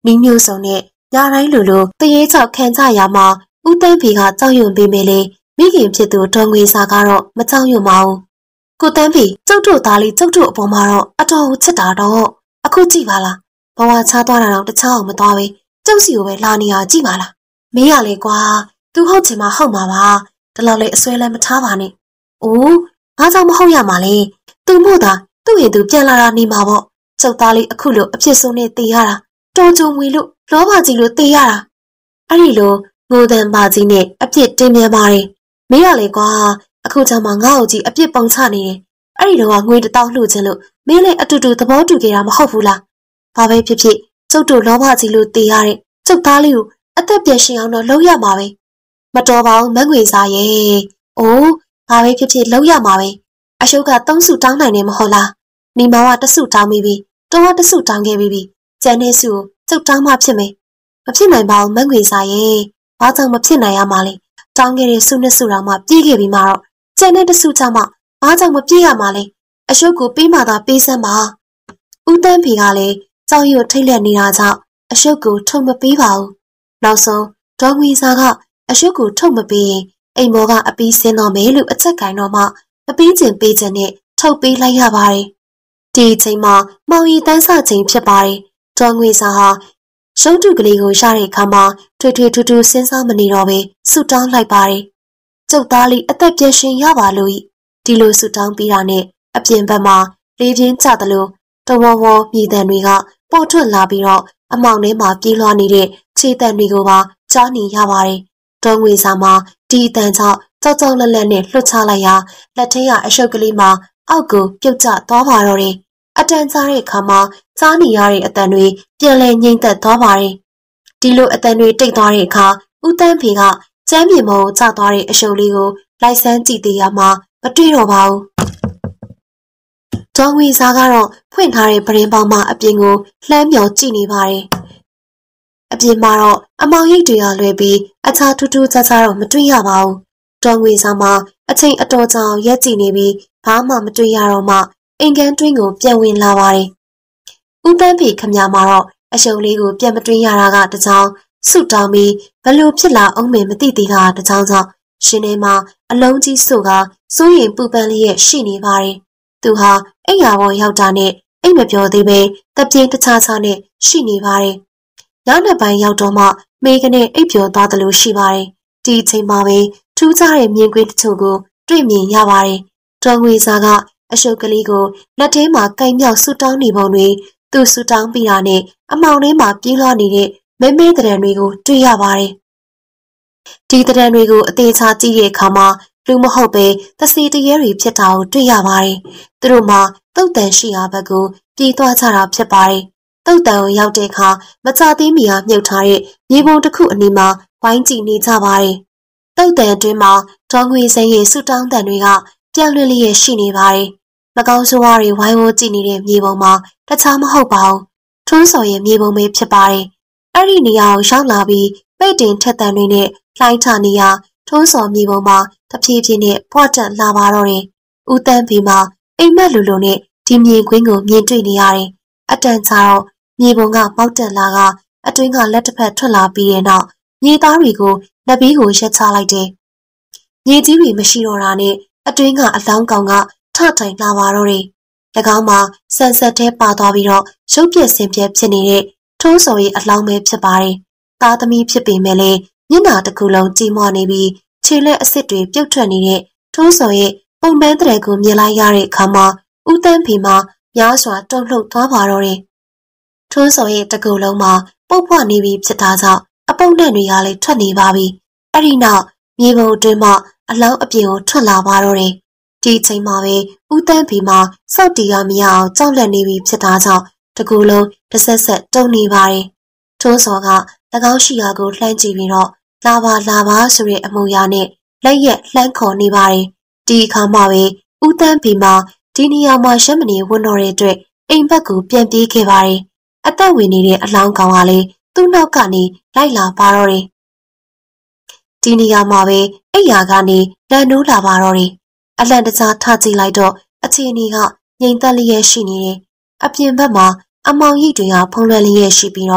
A: နီးမျိုးစုံနဲ့ညာတိုင်းလိုတရေချောက်ခံကြရမှာဦးတန်းဖေကကြောက်ရွံ့ပေးမယ်လေမိခင်ဖြစ်သူဒေါ်ငွေစာကတော့မကြောက်ရွံ့ပါဘူးကိုတန်းဖေကျုပ်တို့သားလေးကျုပ်တို့အပေါ်မှာတော့အတော်ကိုချစ်တာတော့အခုကြည့်ပါလားဘဝချသွားတာတော့တခြားအောင်မသွားပဲကျုပ်စီကိုပဲလာနေရကြည့်ပါလားမင်းရလေကွာသူဟုတ်ချင်မှဟုတ်မှာပါဒီလောက်လေအစွဲလည်းမထားပါနဲ့အိုးဘာကြောင့်မဟုတ်ရမှာလဲသူမို့သာသူ့ရင်သူပြန်လာတာနေမှာပေါ့ကျုပ်သားလေးအခုလိုအဖြစ်ဆုံးနဲ့တေးရတာတော်ကြုံမွေလို့လောဘကြီးလို့တေးရတာအဲ့ဒီလိုငိုတန်ပါကြီးနဲ့အပြစ်တင်ပြန်ပါတယ်မင်းရလေကွာအခုကျမှငါ့ကိုကြီးအပြစ်ပုံချနေတယ်အဲ့ဒီတော့ငွေ1000လှူခြင်းလို့မင်းလည်းအတူတူသဘောတူခဲ့တာမဟုတ်ဘူးလားဘာပဲဖြစ်ဖြစ်ကျုပ်တို့လောဘကြီးလို့တေးရတဲ့ကျုပ်သားလေးကိုအသက်ပြည့်ရှင်အောင်တော့လုပ်ရမှာပဲမတော်ပါဘူးမငွေစားရဲ့အိုးဘာပဲဖြစ်ဖြစ်လုပ်ရမှာပဲအရှုပ်က3စုတောင်းနိုင်နေမဟုတ်လားနီမောင်က1စုတောင်းပြီးပြီတော်က1စုတောင်းခဲ့ပြီးပြီကျန်တဲ့စုကိုကျုပ်တောင်းမှဖြစ်မယ်မဖြစ်နိုင်ပါဘူးမငွေစားရဲ့ဘာကြောင့်မဖြစ်နိုင်ရမှာလဲတောင်းခဲ့တဲ့စု2စုတောင်မှပြေးခဲ့ပြီးမှတော့ကျန်တဲ့1စုချမှဘာကြောင့်မပြေးရမှာလဲအရှုပ်ကိုပေးမှသာပေးစမ်းပါဦးတန်းဖေကလည်းကြောက်ရွံ့ထိတ်လန့်နေတာကြောင့်အရှုပ်ကိုထုတ်မပေးပါဘူးနောက်ဆုံးဒေါ်ငွေစာကအရှုပ်ကိုထုတ်မပေးရင်အိမ်မော်ကအပီးဆင်းတော့မယ်လို့အချက်ကင်တော့မှအပီးကျင်ပေးခြင်းနဲ့ထုတ်ပေးလိုက်ရပါတယ်ဒီအချိန်မှာမောင်ရီတန်းဆချိန်ဖြစ်ပါတယ်ဒေါ်ငွေစာဟာရုံးတုကလေးကိုရတဲ့အခါမှာထွေထွေထူးထူးစဉ်းစားမနေတော့ပဲဆူတောင်းလိုက်ပါတယ်ကျုပ်သားလေးအသက်ပြည့်ရှင်ရပါလို့ဒီလိုဆူတောင်းပြီးတာနဲ့အပြင်ဘက်မှာလေးပြင်းကျသလိုတဝဝမြေတံတွေကပေါ်ထွက်လာပြီးတော့အမောင်ထဲမှာပြေးလွှားနေတဲ့ခြေတံတွေကိုပါကြားနေရပါတယ်။ဒေါ်ငွေစာမှာဒီအတန်ကြောင့်ကြောက်ကြောက်လန့်လန့်နဲ့လွှတ်ချလိုက်ရာလက်ထဲကအရှုပ်ကလေးမှာအောက်ကိုပြုတ်ကျသွားပါတော့တယ်။အတန်ကြားတဲ့အခါမှာကြားနေရတဲ့အတန်တွေပြန်လည်ငြိမ်သက်သွားပါတယ်။ဒီလိုအတန်တွေတိတ်သွားတဲ့အခါဦးတန်းဖေကကျမ်းမြေမုံကျသွားတဲ့အရှုပ်လေးကိုလိုက်ဆန်းကြည့်သေးရမှာမတွေ့တော့ပါဘူး။ဒေါ်ငွေစာကတော့ဖွင့်ထားတဲ့ပရင်ပေါင်းမှအပြင်ကိုလှမ်းမြော်ကြည့်နေပါတယ်။အပြင်မှာတော့အမောင်ရိပ်တွေကလွယ်ပြီးအခြားထူးထူးခြားခြားတော့မတွေ့ရပါဘူး။ဒေါ်ငွေစာမှာအချိန်အတော်ကြာရက်ကြည့်နေပြီးဘာမှမတွေ့ရတော့မှအိမ်ကန်းတွင်းကိုပြန်ဝင်လာပါတယ်။ဦးတန်းဖေခမမှာတော့အရှုံလေးကိုပြန်မတွေ့ရတာကတကြောင်ဆုတောင်းပြီးဘလို့ဖြစ်လာအောင်မယ်မသိသေးတာတကြောင်ကြောင့်ရှင်ထဲမှာအလုံးကြီးစုကစိုးရင်ပူပန်လေးရဲ့ရှိနေပါတယ်။သူဟာအိမ်ယာပေါ်ရောက်တာနဲ့အိမ်မပြောသေးပဲတပြင်းတခြားခြားနဲ့ရှိနေပါတယ်။နောက်နှစ်ပိုင်းရောက်တော့မှမေကနေအိပ်ပျော်သွားတယ်လို့ရှိပါတယ်။ဒီအချိန်မှာပဲထူးခြားတဲ့မြင်ကွင်းတချို့ကိုတွေ့မြင်ရပါတယ်။ဒေါ်ငွေစာကအရှုပ်ကလေးကိုလက်ထဲမှာကင်မြောက်ဆူတောင်းနေပုံတွေသူဆူတောင်းပြီးတာနဲ့အမောင်ထဲမှာပြေးလွှားနေတဲ့မဲမဲတရံတွေကိုတွေ့ရပါတယ်။ဒီတရံတွေကိုအသေးချာကြည့်တဲ့အခါမှာလူမဟုတ်ပဲသစီတရေတွေဖြစ်တာကိုတွေ့ရပါတယ်။သူတို့မှာတုတ်တန်ရှိရာဘက်ကိုပြေးသွားကြတာဖြစ်ပါတယ်။တုတ်တန်ကိုရောက်တဲ့အခါမကြသေးမီဟာမြုပ်ထားတဲ့မြေပုံတစ်ခုအနီးမှာဝိုင်းကြည့်နေကြပါတယ်။တုတ်တန်အတွင်းမှာဒေါ်ငွေစိမ်းရဲ့ဆူတောင်းတန်တွေကပြန်လွှင့်လျက်ရှိနေပါတယ်။မကောင်းဆိုးဝါးတွေဝိုင်းဝန်းကြည့်နေတဲ့မြေပုံမှာတခြားမဟုတ်ပါဘူး။ထွန်းစော်ရဲ့မြေပုံပဲဖြစ်ပါတယ်။အဲ့ဒီနေရာကိုရောက်လာပြီးပိတ်တင်ထက်တန်တွေနဲ့လှိုင်းထနေရထွန်းစော်မြေပုံမှာတဖြည်းဖြည်းနဲ့ပွားတက်လာပါတော့တယ်။ဦးတန်းဖေမှာအိမ်မက်လူလူနဲ့ဒီမြင်ကွင်းကိုမြင်တွေ့နေရတယ်။အတန်ကြာတော့မြေပုံကပေါက်တက်လာကအတွင်းကလက်တစ်ဖက်ထွက်လာပြီးတဲ့နောက်မြေသားတွေကိုလက်ပြီးကိုရက်ချလိုက်တယ်။မြေကြီးတွေမရှိတော့တာနဲ့အတွင်းကအလောင်းကောင်ကထထိုင်လာပါတော့တယ်။၎င်းမှာဆန်ဆက်သေးပါသွားပြီးတော့ရုပ်ပြက်ဆင်ပြက်ဖြစ်နေတဲ့ထုံးစော်ရဲ့အလောင်းပဲဖြစ်ပါတယ်။သားသမီးဖြစ်ပေမဲ့လည်းမျက်နှာတစ်ခုလုံးကြီးမွနေပြီးခြေလက်အစ်စ်တွေပြုတ်ထွက်နေတဲ့ထုံးစော်ရဲ့ပုံပန်းတဲ့ကိုမြင်လိုက်ရတဲ့အခါမှာဦးတန်းဖေမှာများစွာတုန်လှုပ်သွားပါတော့တယ်။ထုံးစော်ရဲ့တကူလုံးမှာပုတ်ပွနေပြီးဖြစ်တာကြောင့်အပုပ်နဲ့တွေကလည်းထွက်နေပါပြီ။အဲ့ဒီနောက်မြေပုံအတွင်းမှာအလောင်းအပြင်ကိုထွက်လာပါတော့တယ်။ဒီအချိန်မှာပဲဦးတန်းဖေမှာစောက်တီရမရအောင်ကြောက်လန့်နေပြီးဖြစ်တာကြောင့်တကူလုံးတစ်ဆက်ဆက်တုန်နေပါတယ်။ထုံးစော်က၎င်းရှိရာကိုလှမ်းကြည့်ပြီးတော့လာပါဆိုတဲ့အမူအရာနဲ့လက်ရက်လှမ်းခေါ်နေပါတယ်။ဒီအခါမှပဲဦးတန်းဖေမှာဒီနေရာမှာရှမ်းမနေဝန်တော်တဲ့အတွက်အိမ်ဘက်ကိုပြန်ပြေးခဲ့ပါတယ်။အသက်ဝင်နေတဲ့အလောင်းကောင်ကလည်းသူ့နောက်ကနေလိုက်လာပါတော့တယ်။ဒီနေရာမှာပဲအိယာကနေလန်နိုးလာပါတော့တယ်။အလန့်တကြားထကြည့်လိုက်တော့အခြေအနေကငြိမ်သက်လျက်ရှိနေတယ်။အပြင်ဘက်မှာအမောင်ရိပ်တွေကဖုံးလွှမ်းလျက်ရှိပြီးတော့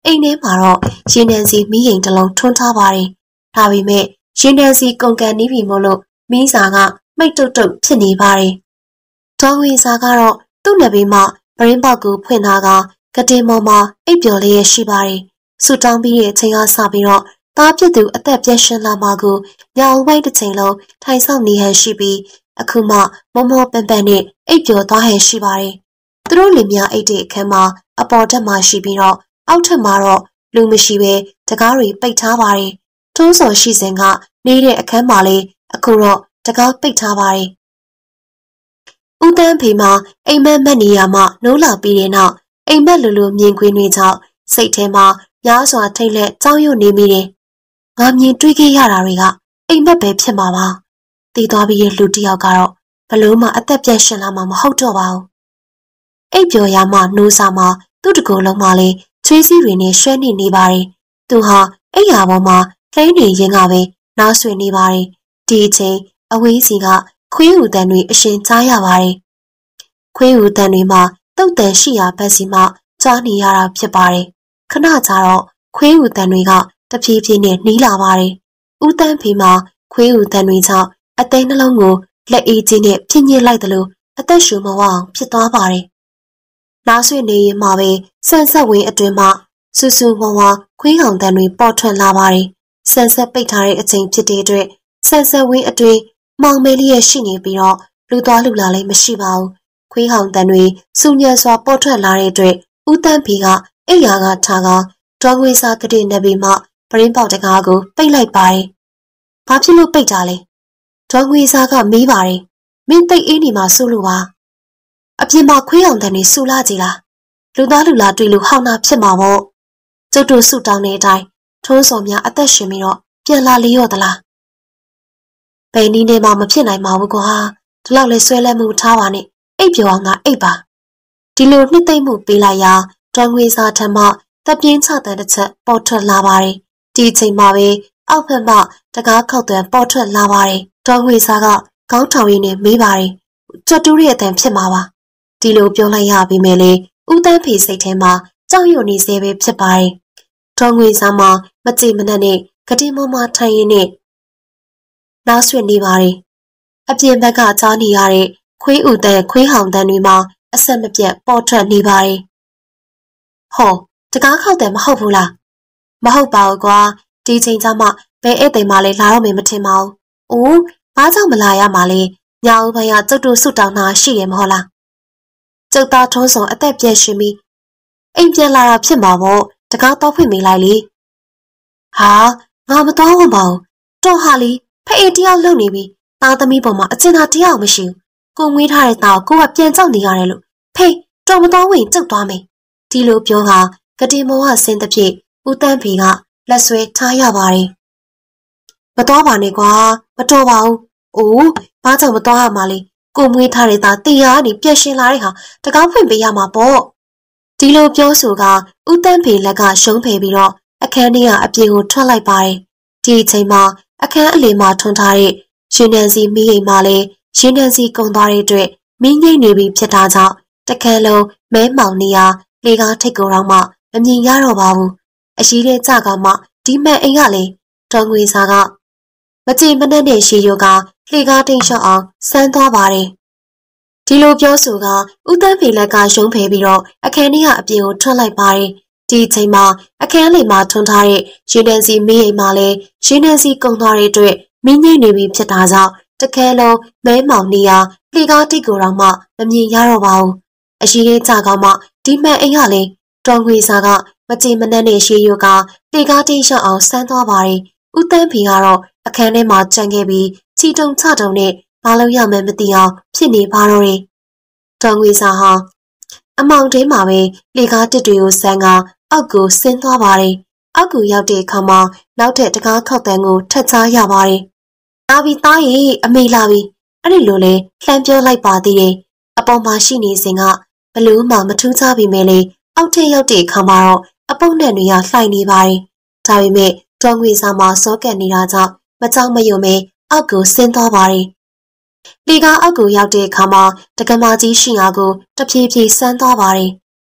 A: အိမ်ထဲမှာတော့ရေနံစီမီးရင်တစ်လုံးထွန်းထားပါတယ်။ဒါပေမဲ့ရေနံစီကုန်ကန်နေပြီမို့လို့မီးစာကမိတ်တုတ်တုတ်ဖြစ်နေပါတယ်။ဒေါ်ငွေစာကတော့သူ့နဘေးမှာပရင်းပေါက်ကိုဖွင့်ထားကကတင်ပေါ်မှာအိပ်ပျော်လေးရရှိပါတယ်။ဆူတောင်းပြီးတဲ့အချိန်ကစပြီးတော့သားဖြစ်သူအသက်ပြည့်ရှင်လာမှကိုညောင်ဝိုက်တစ်ချိန်လုံးထိုင်ဆောင်နေဟန်ရှိပြီးအခုမှမောမောပန်ပန်နဲ့အိပ်ပျော်သွားဟန်ရှိပါတယ်။သူတို့လင်မယားအိတ်တဲ့အခန်းမှာအပေါ်ထက်မှာရှိပြီးတော့အောက်ထပ်မှာတော့လူမရှိပဲတကားတွေပိတ်ထားပါတယ်။ထုံးစော်ရှိစဉ်ကနေတဲ့အခန်းမှာလေးအခုတော့တကားပိတ်ထားပါတယ်။ဦးတန်းဖေမှာအိမ်မက်မက်နေရမှနိုးလာပြီးတဲ့နောက်အိမ်မက်လူလူမြင်ကွင်းတွေကြောင့်စိတ်ထဲမှာများစွာထိတ်လက်ကြောက်ရွံ့နေမိတယ်။ငါမြင်တွေ့ခဲ့ရတာတွေကအိမ်မက်ပဲဖြစ်မှာပါ။တည်သွားပြီးရဲ့လူတစ်ယောက်ကတော့ဘလို့မှအသက်ပြည့်ရှင်လာမှာမဟုတ်တော့ပါဘူး။အိပ်ပျော်ရမှနိုးစာမှာသူ့တကူလုံးမှာလေချွေးစည်းတွေနဲ့ရွှဲနေပါတယ်။သူဟာအိပ်ရာပေါ်မှာလှိမ့်နေရင်းကပဲနားဆွေနေပါတယ်။ဒီအချိန်အဝေးစီကခွေးဟူတန်တွေအရှင်ကြားရပါတယ်။ခွေးဟူတန်တွေမှာတုတ်တန်ရှိရာဘက်စီမှကြားနေရတာဖြစ်ပါတယ်။ခဏကြာတော့ခွေးဟူတန်တွေကတဖြည်းဖြည်းနဲ့နီးလာပါတယ်။ဦးတန်းဖေမှာခွေးဟူတန်တွေကြောင့်အသိနှလုံးကိုလက်အေးကြီးနဲ့ဖြင်းညစ်လိုက်တယ်လို့အသက်ရှူမဝအောင်ဖြစ်သွားပါတယ်။နားဆွေနေရင်မှပဲဆန်ဆက်ဝင်းအတွင်မှဆူဆူဝါဝါခွေးဟောင်တန်တွေပေါ်ထွက်လာပါတယ်။ဆန်ဆက်ပိတ်ထားတဲ့အချိန်ဖြစ်တဲ့အတွက်ဆန်ဆက်ဝင်းအတွင်မောင်မဲလေးရရှိနေပြီးတော့လူသွားလူလာလည်းမရှိပါဘူး။ခွေးဟောင်တန်တွေစူညံစွာပေါ်ထွက်လာတဲ့အတွက်ဦးတန်းဖေကအိယာကထားကဒေါ်ငွေစာကတိနေပြီးမှပရင်းပေါက်တကားကိုပိတ်လိုက်ပါတယ်။ဘာဖြစ်လို့ပိတ်ကြလဲ။ဒေါ်ငွေစာကမေးပါတယ်။မင်းသိအေးနေမှာစိုးလို့ပါ။အပြင်မှာခွေးအောင်တန်နေစူလာကြည်လား။လူသားလူလာတွေ့လို့ဟောင်းနာဖြစ်မှာပေါ့။ကျုပ်တို့ဆူတောင်းတဲ့အတိုင်းထုံးစော်များအသက်ရှင်ပြီးတော့ပြန်လာလေရော့သလား။ဘယ်နည်းနဲ့မှမဖြစ်နိုင်ပါဘူးကွာ။ဒီလောက်လဲဆွဲလဲမှုထားပါနဲ့အိပ်ပျော်အောင်ကအိပ်ပါ။ဒီလိုနှစ်သိမ့်မှုပေးလိုက်ရာဒေါ်ငွေစာထံမှတပ်ပြင်းချတဲ့တစ်ချက်ပေါ်ထွက်လာပါတယ်။ဒီအချိန်မှာပဲအောက်ဖက်မှတကားခောက်သွန်းပေါ်ထွက်လာပါတယ်။ဒေါ်ငွေစာကခေါင်းထောင်ရင်းနဲ့မေးပါတယ်။ကျွတ်တူးရဲ့အတန်ဖြစ်မှာပါ။ဒီလိုပြောလိုက်ရပြီးမယ်လေဦးတန်းဖေစိတ်ထဲမှာကြောက်ရွံ့နေစေပဲဖြစ်ပါတယ်။ဒေါ်ငွေစာမှာမကြည်မနှက်နဲ့ကတိမောမထိုင်ရင်းနဲ့နားဆွနေပါတယ်။အပြင်ဘက်ကကြားနေရတဲ့ခွေးဥတန်ခွေးဟောင်တန်တွေမှာအဆက်မပြတ်ပေါ်ထွက်နေပါတယ်။ဟောတကားခောက်တယ်မဟုတ်ဘူးလားမဟုတ်ပါဘူးကွာဒီချိန်ကျမှဘယ်ဧည့်သည်မှလည်းလာတော့မယ်မထင်ပါဘူး။အိုးဘာကြောင့်မလာရမှာလဲညောင်ဘိုင်ကကျုပ်တို့ဆုတောင်းတာရှိရမဟုတ်လား။ကျုပ်သားထုံးစုံအသက်ပြည့်ရှင်ပြီးအိမ်ပြန်လာတာဖြစ်မှာပေါ့တကားတော့ဖွင့်မိလိုက်လေ။ဟာငါမတော်ဘူးပါဘူးတော်ဟာလီဖအေးတယောက်လုံနေပြီသားသမီးပေါ်မှာအကျဉ်းသားတယောက်မရှိဘူးကိုငွေးထားတဲ့သားကိုကပြန်ကြောက်နေရတယ်လို့ဖေးတော်မတော်ဝင်ကျုပ်သွားမယ်ဒီလိုပြောဟာကတိမောဟဆင်းသဖြင့်ဦးတန်းဖေကလက်ဆွဲထားရပါတယ်မတော်ပါနဲ့ကွာမတော်ပါဘူးအိုးဘာကြောင့်မတော်ရမှာလဲကိုမွေးထားတဲ့သားတရားကနေပြက်ရှင်လာတဲ့ဟာတကားဖွင့်ပေးရမှာပေါ့ဒီလိုပြောဆိုကဦးတန်းဖေလက်ကရှုံးဖယ်ပြီးတော့အခန်းထဲကအပြင်ကိုထွက်လိုက်ပါတယ်ဒီအချိန်မှာအခန်းအလယ်မှာထွန်းထားတဲ့ရှင်နန်စီမိအိမ်မှာလည်းရှင်နန်စီကုံသွားတဲ့အတွက်မင်းငိမ့်နေပြီဖြစ်တာကြောင့်တခန်းလုံးမဲမှောင်နေရလေကားထိတ်ကိုယ်တော့မှမမြင်ရတော့ပါဘူးအရှိတဲ့ကြကမှဒီမဲ့အိမ်ကလေဒေါ်ငွေစာကမကြည်မနှက်နဲ့ရှီယိုကလေကားထိန်လျှော့အောင်စမ်းသွားပါတယ်ဒီလိုပြောဆိုကဦးတန်းဖေလက်ကရုံးဖယ်ပြီးတော့အခန်းထဲကအပြင်ကိုထွက်လိုက်ပါတယ်ဒီအချိန်မှာအခန်းလေးမှာထွန်းထားတဲ့ရှင်နန်စီမိအိမ်မှာလည်းရှင်နန်စီကုံသွားတဲ့အတွက်မင်းငိမ့်နေပြီဖြစ်တာကြောင့်တခန်းလုံးမဲမှောင်နေရလေကားတိတ်ကိုတော့မှမမြင်ရတော့ပါဘူးအရှိတဲ့ကြကမှဒီမဲ့အိမ်ကလေတော်ငွေစာကမကြည်မနှက်နဲ့ရှီယိုကလေကားတိတ်လျှော့အောင်စမ်းသွားပါတယ်ဦးတန်းဖေကတော့အခန်းထဲမှာကြံခဲ့ပြီးချီတုံချတုံနဲ့မလုပ်ရမှန်းမသိအောင်ဖြစ်နေပါတော့တယ်တော်ငွေစာဟာအမောင်တဲမှာပဲလေကားတစ်တွေကိုစမ်းကအောက်ကိုဆင်းသွားပါတယ်အောက်ကိုရောက်တဲ့အခါမှာနောက်ထပ်တကားခောက်တန်းကိုထပ်ချရပါတယ်လာပြီသားရေအမေလာပြီအဲ့ဒီလိုလဲလှမ်းပြောလိုက်ပါသေးတယ်အပေါ်မှာရှိနေစဉ်ကဘလို့မှမထူးခြားပြီမဲ့လေအောက်ထက်ရောက်တဲ့အခါမှာတော့အပုပ်နဲ့တွေကလှိုက်နေပါတယ်ဒါပေမဲ့တော်ငွေစာမှာစောကက်နေတာကြောင့်မကြောက်မရွံ့ပဲအောက်ကိုဆင်းသွားပါတယ်လေကားအောက်ကိုရောက်တဲ့အခါမှာတက္ကမကြီးရှင်ရာကိုတဖြည်းဖြည်းဆန်းသွားပါတယ်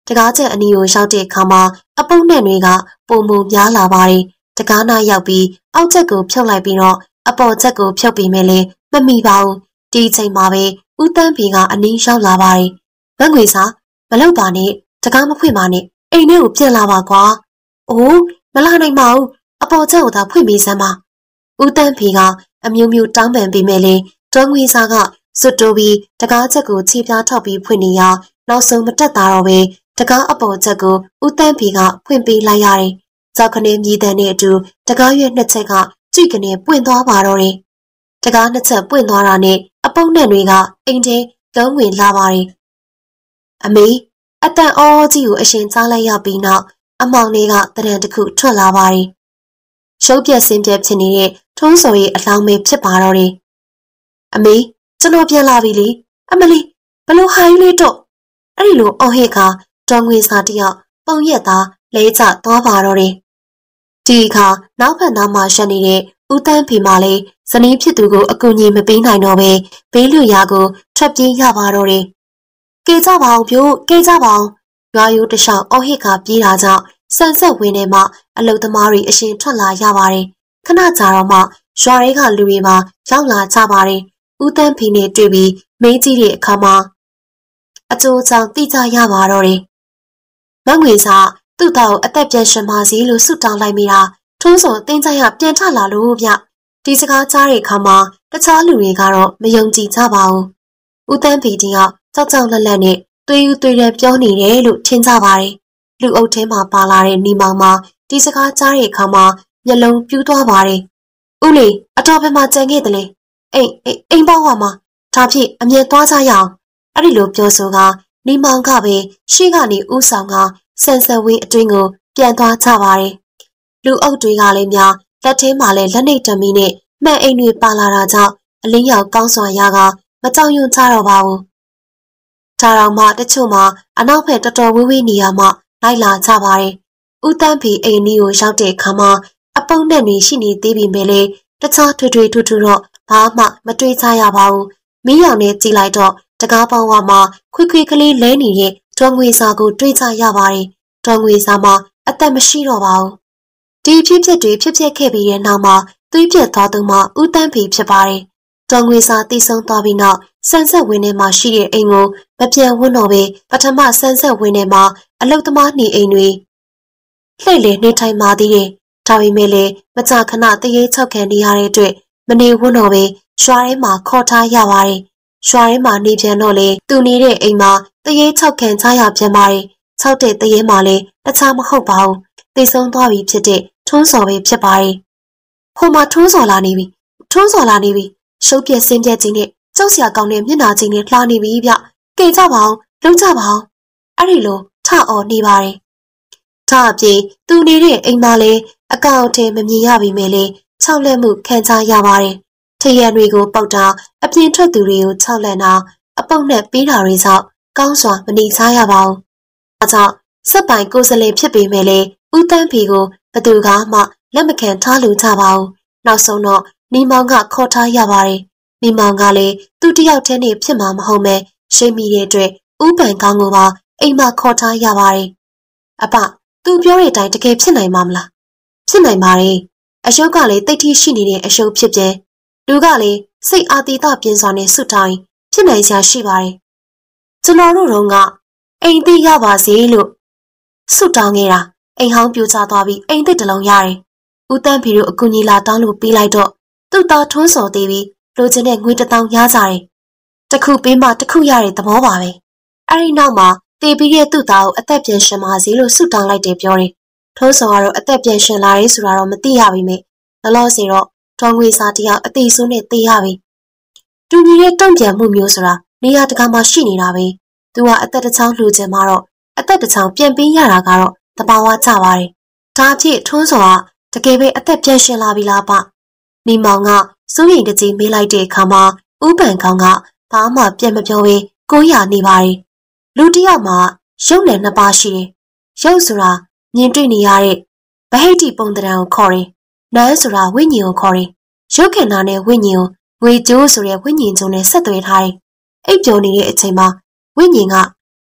A: တကားချက်အနီကိုရောက်တဲ့အခါမှာအပုပ်နဲ့တွေကပုံမများလာပါတယ်တကားနာရောက်ပြီးအောက်ချက်ကိုဖြုတ်လိုက်ပြီးတော့အပေါ်ချက်ကိုဖြုတ်ပြီးမယ်လေမမိပါဘူးဒီအချိန်မှာပဲဦးတန်းဖေကအနီးရောက်လာပါတယ်မငွေစာမလုပ်ပါနဲ့တကားမဖွင့်ပါနဲ့အိမ်ထဲကိုပြန်လာပါကွာအိုးမလာနိုင်ပါဘူးအပေါ်ချက်ကိုသာဖွင့်ပေးစမ်းပါဦးတန်းဖေကအမျိုးမျိုးတောင်းပန်ပေးမယ်လေဒေါ်ငွေစာကစွတ်တိုးပြီးတကားချက်ကိုခြေပြားထောက်ပြီးဖွင့်နေရနောက်ဆုံးမတက်တာတော့ပဲတကားအပေါ်ချက်ကိုဦးတန်းဖေကဖွင့်ပေးလိုက်ရတယ်ကြောက်ခနဲ့မြည်တမ်းတဲ့အတူတကားရွက်နှစ်ချက်ကကြွိကနေပွင့်သွားပါတော့တယ်တကားနှစ်ချက်ပွင့်သွားတာနဲ့အပုပ်နဲ့တွေကအိမ်ထဲလုံးဝင်လာပါတယ်အမေအတန်အောကြီးကိုအရှင်ကြားလိုက်ရပြီးနောက်အမောင်လေးကတရံတစ်ခုထွက်လာပါတယ်ရှုပ်ပြက်စင်းပြက်ဖြစ်နေတဲ့ထုံးစော်ရဲ့အလောင်းမေဖြစ်ပါတော့တယ်အမေကျွန်တော်ပြန်လာပြီလေအမလီဘလို့ဟာကြီးလေးတော့အဲ့ဒီလိုအော်ဟစ်ကတော်ငွေစာတယောက်ပုံရက်သားလဲကျသွားပါတော့တယ်ဒီအခါနောက်ဖက်သားမှာရှက်နေတဲ့ဦးတန်းဖေမလေးဇနီးဖြစ်သူကိုအကူအညီမပေးနိုင်တော့ပဲဘေးလွတ်ရာကိုထွက်ပြေးရပါတော့တယ်ကဲကြပါအောင်ပြို့ကဲကြပါအောင်ရွာရိုးတလျှောက်အော်ဟစ်ကပြေးတာကြောင့်ဆန်ဆက်ဝင်းထဲမှာအလုသမားတွေအရှင်ထွက်လာရပါတယ်ခဏကြာတော့မှရွာတွေကလူတွေပါရောက်လာကြပါတယ်ဦးတန်းဖေနဲ့တွေ့ပြီးမေးကြည့်တဲ့အခါမှာအကျိုးကြောင့်သိကြရပါတော့တယ်မငွေစာသူ့သားကိုအသက်ပြန်ရှင်ပါစေလို့ဆုတောင်းလိုက်မိတာထုံးစော်တင်းကြရပြန်ထလာလို့ဗျဒီစကားကြားတဲ့အခါမှာတခြားလူတွေကတော့မယုံကြည်ကြပါဘူးဦးတန်းဖေတယောက်ကြောက်ကြောက်လန့်လန့်နဲ့သွေးဦးသွေးရပြောနေတယ်လို့ထင်ကြပါတယ်လူအုပ်ထဲမှာပါလာတဲ့နီမောင်မဒီစကားကြားတဲ့အခါမှာမျက်လုံးပြူးသွားပါတယ်ဦးလေးအတော်ဘယ်မှာကြံခဲ့တယ်လဲအိမ်ပေါဝါမှာဒါဖြင့်အမြဲသွားကြရအောင်အဲ့ဒီလိုပြောဆိုကနီမောင်ကပဲရှေ့ကနေဦးဆောင်ကဆန်ဆန်ဝင်းအတွင်းကိုပြန်သွားကြပါတယ်လူအုပ်တွေကလည်းများလက်ထဲမှာလည်းလက်နှိပ်တမီနဲ့မှန်အိမ်တွေပါလာတာကြောင့်အလင်းရောက်ကောင်းစွာရကမကြောက်ရွံ့ကြတော့ပါဘူးဒါတော့မှတချို့မှာအနောက်ဘက်တော်တော်ဝေးဝေးနေရမှလိုက်လာကြပါတယ်ဦးတန်းဖေအိမ်ကြီးကိုရောက်တဲ့အခါမှာအပုံနဲ့တွေရှိနေသေးပြီမဲ့လေတခြားထွေထွေထူထူတော့ဘာမှမတွေးကြရပါဘူးမီးရောင်နဲ့ကြည့်လိုက်တော့တကားပေါင်းဝမှာခွေခွေကလေးလဲနေတဲ့ဒေါ်ငွေစာကိုတွေးကြရပါတယ်ဒေါ်ငွေစာမှာအသက်မရှိတော့ပါဘူးဒီဖြစ်ဖြစ်တွေဖြစ်ဖြစ်ခဲ့ပြီးတဲ့နောက်မှာသွေးပြတ်သွားသူမှဦးတန်းဖေဖြစ်ပါတယ်ဒေါ်ငွေစာတည်ဆုံသွားပြီးနောက်ဆန်ဆက်ဝင်းထဲမှာရှိတဲ့အိမ်ကိုမပြန်ဝန်းတော့ပဲပထမဆန်ဆက်ဝင်းထဲမှာအလုတ်သမားနေအိမ်တွေလှည့်လေနေထိုင်มาသေးတယ်ဒါပေမဲ့လည်းမကြာခဏတရေချောက်ခံနေရတဲ့အတွက်မနေဝန်းတော့ပဲရွာထဲမှာခေါ်ထားရပါတယ်ရွာထဲမှာနေပြန်တော့လေသူနေတဲ့အိမ်မှာတရေချောက်ခံချရပြန်ပါတယ်ချောက်တဲ့တရေမှာလည်းတခြားမဟုတ်ပါဘူးသိဆုံးသွားပြီဖြစ်တဲ့ထွန်းစော်ပဲဖြစ်ပါတယ်ဟိုမှာထွန်းစော်လာနေပြီထွန်းစော်လာနေပြီရှုပ်ပြက်စင်းပြက်ကြီးနဲ့ကြောက်စရာကောင်းတဲ့မျက်နှာကြီးနဲ့လှနေပြီဗျကဲကြပါအောင်လုံးကြပါအောင်အဲ့ဒီလိုထအော်နေပါတယ်ဒါအပြင်သူနေတဲ့အိမ်မှာလည်းအကောင့်ထဲမမြင်ရပြီမဲ့လေခြောက်လက်မှုခံစားရပါတယ်ထရံတွေကိုပုတ်တာအပြင်ထွက်သူတွေကိုခြောက်လက်တာအပုတ်နဲ့ပေးတာတွေကြောင့်ကောင်းစွာမနေစားရပါဘူးအဲကြောင့်စက်ပိုင်ကိုယ်စလင်ဖြစ်ပေမဲ့လေဦးတန်းဖေကိုဘသူကမှလက်မခံထားလို့ကြပါဘူးနောက်ဆုံးတော့နီမောင်ကခေါ်ထားရပါတယ်နီမောင်ကလည်းသူတယောက်တည်းနေဖြစ်မှာမဟုတ်မဲရှိမိတဲ့အတွက်ဦးပန်ကောင်းကိုပါအိမ်မှာခေါ်ထားရပါတယ်အပသူပြောတဲ့အတိုင်းတကယ်ဖြစ်နိုင်မှာမလားဖြစ်နိုင်ပါတယ်အယုတ်ကလည်းတိတ်ထိရှိနေတဲ့အယုတ်ဖြစ်ပြန်လူကလည်းစိတ်အာတိတပြင်းစွာနဲ့ဆွတ်တိုင်းဖြစ်နိုင်စရာရှိပါတယ်ကျွန်တော်တို့တော့ကအိမ်သိရပါစေလို့ဆွတ်တောင်းခဲ့တာအိမ်ဟောင်းပြိုကျသွားပြီးအိမ်သစ်တစ်လုံးရတယ်ဦးတန်းဖေတို့အကူကြီးလာတောင်းလို့ပေးလိုက်တော့သူ့သားထွန်းစော်သေးပြီးလိုချင်တဲ့ငွေ1000ရကြတယ်တခုပေးမှတခုရတဲ့သဘောပါပဲအဲ့ဒီနောက်မှာတေးပြီးရဲ့သူ့သားကိုအသက်ပြန်ရှင်ပါစေလို့ဆုတောင်းလိုက်တယ်ပြောတယ်ထွန်းစော်ကတော့အသက်ပြန်ရှင်လာရေးဆိုတာတော့မသိရပါဘူးလောလောဆယ်တော့ဒေါ်ငွေစာတယောက်အသေးဆိုးနဲ့သိရပြီတူညီတဲ့တုံ့ပြန်မှုမျိုးဆိုတာနေရာတကာမှာရှိနေတာပဲသူကအသက်တစ်ချောင်းလှူချင်မှတော့အသက်တစ်ချောင်းပြန်ပေးရတာကတော့တဘာဝကျပါတယ်ဒါအဖြစ်ထွန်းစော်ကတကယ်ပဲအသက်ပြန်ရှင်လာပြီလားပနီမောင်ကစိုးရိမ်တကြီးမေးလိုက်တဲ့အခါမှာဦးပန်ကောင်းကဘာမှပြန်မပြောဘဲကိုရနေပါတယ်လူတစ်ယောက်မှာရုပ်နဲ့နှစ်ပါးရှိတယ်ရုပ်ဆိုတာမြင်တွေ့နေရတဲ့ဗဟိတ္တိပုံသဏ္ဍာန်ကိုခေါ်တယ်နာမ်ဆိုတာဝိညာဉ်ကိုခေါ်တယ်ရုပ်ခန္ဓာနဲ့ဝိညာဉ်ကိုငွေကြိုးဆိုတဲ့ဝိညာဉ်ကြိုးနဲ့ဆက်သွယ်ထားတယ်အိပ်ပျော်နေတဲ့အချိန်မှာဝိညာဉ်က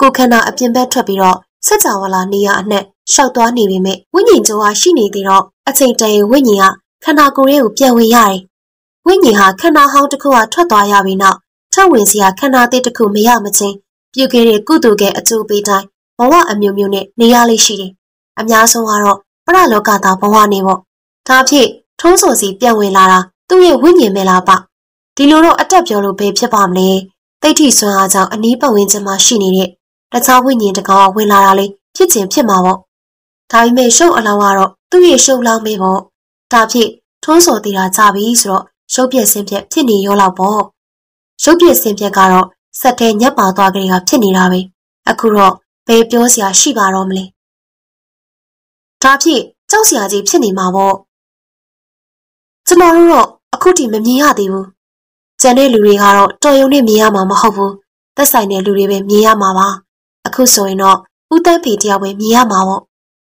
A: ကိုခန္ဓာအပြင်ဘက်ထွက်ပြီးတော့စัจ java လာနေရအနှက်ရှောက်သွားနေပေမဲ့ဝိညာဉ်ကြောဟာရှိနေသေးတော့အချိန်တန်ရင်ဝိညာဉ်ကခန္ဓာကိုယ်ရဲ့ကိုပြန်ဝင်ရတယ်။ဝိညာဉ်ဟာခန္ဓာဟောင်းတစ်ခုကထွက်သွားရပြီးနောက်ထပ်ဝင်စရာခန္ဓာသစ်တစ်ခုမရမချင်းပြုခဲ့တဲ့ကုသိုလ်ကအကျိုးပေးတိုင်းဘဝအမျိုးမျိုးနဲ့နေရလေးရှိတယ်။အများဆုံးကတော့ပရလောကသားဘဝနေပေါ့။ဒါဖြင့်ထုံးစော်စီပြန်ဝင်လာတာသူ့ရဲ့ဝိညာဉ်ပဲလားပ။ဒီလိုတော့အတက်ပြောလို့ပဲဖြစ်ပါမလဲ။တိဋ္ဌိဆွမ်းအားကြောင့်အနီးပတ်ဝန်းကျင်မှာရှိနေတဲ့တခြားဝိညာဉ်တကောင်ဝင်လာတာလေဖြစ်ခြင်းဖြစ်မှာပေါ့။ဒါပေမဲ့ရှုပ်အလောင်းကတော့သူ့ရဲ့ရှုပ်လောင်းပဲပေါ့။ဒါဖြင့်ထုံးစော်သေးတာကြပြီဆိုတော့ရုပ်ပြက်ဆင်းပြက်ဖြစ်နေရောလောက်ပေါ့။ရုပ်ပြက်ဆင်းပြက်ကတော့စက်တဲ့ညက်ပါသွားကြတဲ့ကဖြစ်နေတာပဲ။အခုတော့ဘယ်ပြောစရာရှိပါတော့မလဲ။ဒါဖြင့်ကြောက်စရာကြီးဖြစ်နေမှာပေါ့။ကျွန်တော်တို့တော့အခုထိမမြင်ရသေးဘူး။ကျန်တဲ့လူတွေကတော့တော်ရုံနဲ့မြင်ရမှာမဟုတ်ဘူး။သက်ဆိုင်တဲ့လူတွေပဲမြင်ရမှာပါ။အခုဆိုရင်တော့ဦးတန်းဖေတယောက်ပဲမြင်ရမှာပေါ့။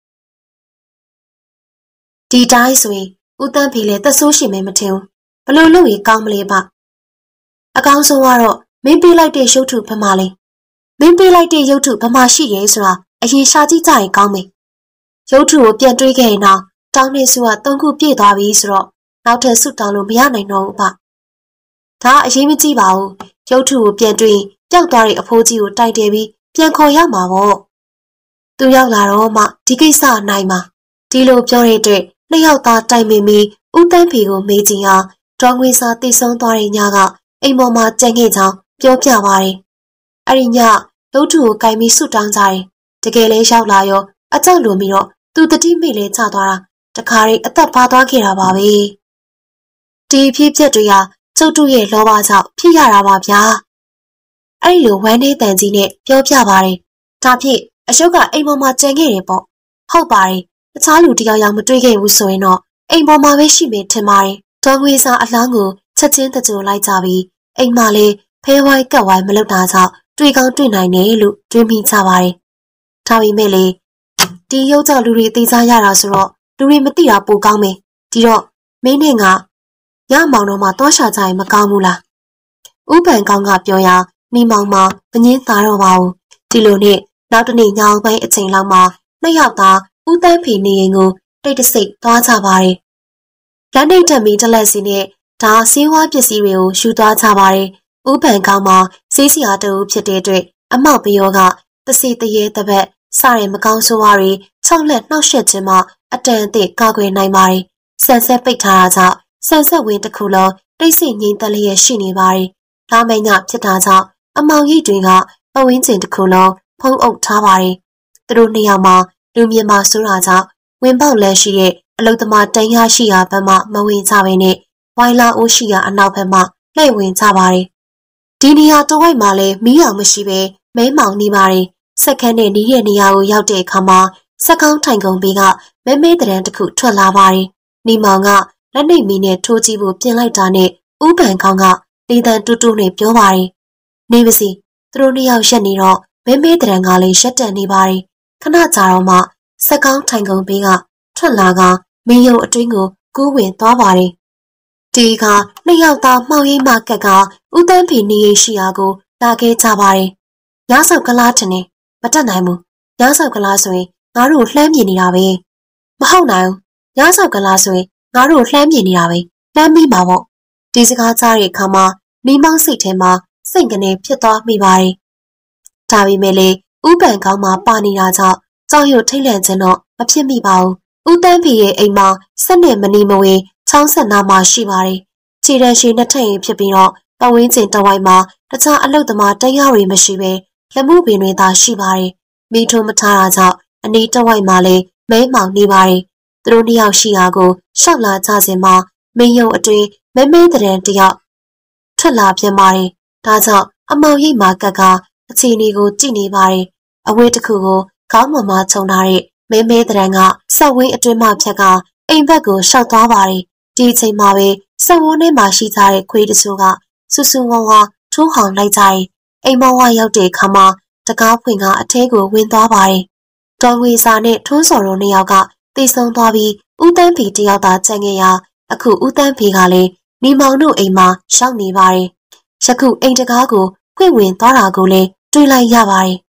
A: ဒီတိုင်းဆိုရင်ဦးတန်းဖေလည်းသက်ဆိုးရှိမယ်မထင်ဘူး။ဘလို့လုပ်ရင်ကောင်းမလဲပါ။အကောင်းဆုံးကတော့မင်းပေးလိုက်တဲ့ရုပ်ထုဘယ်မှာလဲ။မင်းပေးလိုက်တဲ့ရုပ်ထုဘယ်မှာရှိရဲဆိုတာအရင်ရှာကြည့်ကြရင်ကောင်းမယ်။ရုပ်ထုကိုပြန်တွေးခဲ့ရင်တော့တောင်းနေစုက3ခုပြည့်သွားပြီဆိုတော့နောက်ထပ်ဆုတောင်းလို့မရနိုင်တော့ဘူးပါ။ဒါအရေးမကြီးပါဘူး။ရုပ်ထုကိုပြန်တွေးပျောက်သွားတဲ့အဖိုးကြီးကိုတိုက်တယ်ပြီးပြန်ခေါ်ရမှာပေါ့။သူရောက်လာတော့မှဒီကိစ္စနိုင်မှာဒီလိုပြောတဲ့အတွက်နှစ်ယောက်သားတိုင်ပင်ပြီးဦးတန်းဖေကိုမေးကြည့်ဟာဒေါ်ငွေစာတည်ဆုံးသွားတဲ့ညကအိမ်ပေါ်မှာကြံခဲ့ကြောင်းပြောပြပါတယ်။အဲ့ဒီညရုပ်ထုကိုကင်ပြီးဆုတောင်းကြတယ်။တကယ်လဲရောက်လာရောအကြောက်လွန်ပြီးတော့သူတတိမိလဲချသွားတာတခါရီအသက်ပါသွားခဲ့တာပါပဲ။ဒီဖြစ်ပျက်တွေဟာကျုပ်တို့ရဲ့လောဘကြောင့်ဖြစ်ရတာပါဗျာ။အဲ့ဒီလိုဝမ်းနေတန်ကြီးနဲ့ပြောပြပါတယ်။ဒါဖြင့်အရှုပ်ကအိမ်ပေါ်မှာကြံခဲ့တယ်ပေါ့။ဟုတ်ပါတယ်။တခြားလူတယောက်မတွေ့ခဲ့ဘူးဆိုရင်တော့အိမ်ပေါ်မှာပဲရှိမယ်ထင်ပါတယ်။ဒေါ်ငွေစာအလောင်းကိုချက်ချင်းတကြိုလိုက်ကြပြီးအိမ်မှာလေဖဲဝိုင်းကက်ဝိုင်းမလုပ်တာကြောင့်တွေ့ကောင်းတွေ့နိုင်တယ်လို့တွေးမိကြပါတယ်။ဒါပေမဲ့လေဒီရုပ်ကြောင့်လူတွေသိစားရတာဆိုတော့လူတွေမသိတာပိုကောင်းမယ်။ဒီတော့မင်းနဲ့ငါညမောင်တော်မှာတွားရှာကြရင်မကောင်းဘူးလား။ဥပန်ကောင်းကပြောရာမိမောင်မှာမငင်းသားတော့ပါဘူး။ဒီလိုနဲ့နောက်တနေ့ညောင်ပိုင်းအချိန်လောက်မှာနှစ်ယောက်သားဦးတန်းဖေနေရင်ကိုတိတ်တဆိတ်သွားကြပါတယ်။လက်နှိပ်ထက်မီတလက်စီနဲ့ဒါဆေးဝါးပစ္စည်းတွေကိုယူသွားကြပါတယ်။ဥပန်ကောင်းမှာဆေးစရာတူဖြစ်တဲ့အတွက်အမောက်ပယောကတစီတရေတပတ်စတဲ့မကောင်းဆိုးဝါးတွေ၆လက်နှောက်ယှက်ခြင်းမှအတန်အသင့်ကာကွယ်နိုင်ပါတယ်။ဆန်ဆက်ပိတ်ထားတာကြောင့်ဆန်ဆက်ဝင်းတစ်ခုလုံးတိတ်ဆိတ်ငြိမ်သက်လျက်ရှိနေပါတယ်။လာမိန်ညဖြစ်တာကြောင့်အမောင်ရိပ်တွေကပဝင်းကျင်တစ်ခုလုံးဖုံးအုပ်ထားပါတယ်။သူတို့နှစ်ယောက်မှာလူမြင်မှာဆိုးတာကြောင့်ဝင်ပေါက်လန်းရှိတဲ့အလုသမားတန်ရရှိရာဘက်မှမဝင်ကြဘဲနဲ့ဝိုင်လာအိုးရှိရာအနောက်ဘက်မှလှည့်ဝင်ကြပါတယ်။ဒီနေရာတဝိုက်မှာလည်းမီးအောင်မရှိပဲမဲမောင်နေပါတယ်။စက်ခန်းနဲ့နီးတဲ့နေရာကိုရောက်တဲ့အခါမှာစက်ကောင်းထိုင်ကုန်ဘေးကမဲမဲတရံတစ်ခုထွက်လာပါတယ်။နီမောင်ကလက်နှိပ်မီနဲ့ထိုးကြည့်ဖို့ပြင်လိုက်တာနဲ့ဥပန်ကောင်းကလေတံတူတူနဲ့ပြောပါတယ်။နေပါစီသူတို့နှစ်ယောက်ရက်နေတော့မဲမဲတရံကလည်းရက်တန်နေပါတယ်။ခဏကြာတော့မှစက်ကောင်းထိုင်ကုန်ဘေးကထွက်လာကမင်းရုံအတွင်းကိုကူးဝင်သွားပါတယ်။ဒီကနှစ်ယောက်သားမှောင်ရိပ်မကက်ကဦးတန်းဖေနေရင်ရှိရာကိုလာခဲ့ကြပါတယ်။ညဆောက်ကလားထင်နေမတက်နိုင်ဘူး။ညဆောက်ကလားဆိုရင်ငါတို့လှမ်းမြင်နေတာပဲ။မဟုတ်နိုင်ဘူး။ညဆောက်ကလားဆိုရင်ငါတို့လှမ်းမြင်နေတာပဲ။လှမ်းမိမှာပေါ့။ဒီစကားကြားတဲ့အခါမှာမိမောင်းစိတ်ထဲမှာစိတ်ကနေဖြစ်သွားမိပါတယ်။ဒါပေမဲ့လေဥပန်ကောင်းမှာပါနေတာကြောင့်ကြောက်ရွံ့ထိတ်လန့်ခြင်းတော့မဖြစ်မိပါဘူး။ဦးတန်းဖေရဲ့အိမ်မှာစက်နဲ့မနီမဝေချောင်းဆက်နာမှာရှိပါတယ်။ခြေတန်းရှိနှစ်ထပ်ရင်ဖြစ်ပြီးတော့ပဝင်းကျင်တဝိုက်မှာတခြားအလုပ်သမားတန်းရတွေမရှိပဲလက်မှုပင်တွေသာရှိပါတယ်။မိထုံးမထားတာကြောင့်အနီးတဝိုက်မှာလည်းမဲမောင်နေပါတယ်။သူတို့နှစ်ယောက်ရှိရာကိုရှောက်လာကြစဉ်မှာမင်းရုံအတွင်းမဲမဲတရံတယောက်ထွက်လာပြန်ပါတယ်။ဒါကြောင့်အမောင်ရိပ်မှာကက်ကအခြေအနေကိုကြည့်နေပါတယ်။အဝတ်တစ်ခုကိုခေါင်းမမခြုံထားတဲ့မဲမဲတရံကဆက်ဝင်းအတွင်းမှဖြက်ကအိမ်ဘက်ကိုရှောက်သွားပါတယ်။ဒီအချိန်မှာပဲဆက်ဝန်းထဲမှာရှိကြတဲ့ခွေးတချို့ကဆူဆူဝါးဝါထိုးဟောင်လိုက်ကြတယ်။အိမ်မောင်ဝရောက်တဲ့အခါမှာတကားဖွင့်ကအထဲကိုဝင်သွားပါတယ်။ဒေါ်ငွေစာနဲ့ထွန်းစော်တို့နှစ်ယောက်ကသိဆုံးသွားပြီးဦးတန်းဖေတယောက်သာကျန်ခဲ့ရာအခုဦးတန်းဖေကလည်းမိမောင်တို့အိမ်မှာရှောက်နေပါတယ်။ယခုအိမ်တကားကိုဖွင့်ဝင်သွားတာကိုလည်းတွေ့လိုက်ရပါတယ်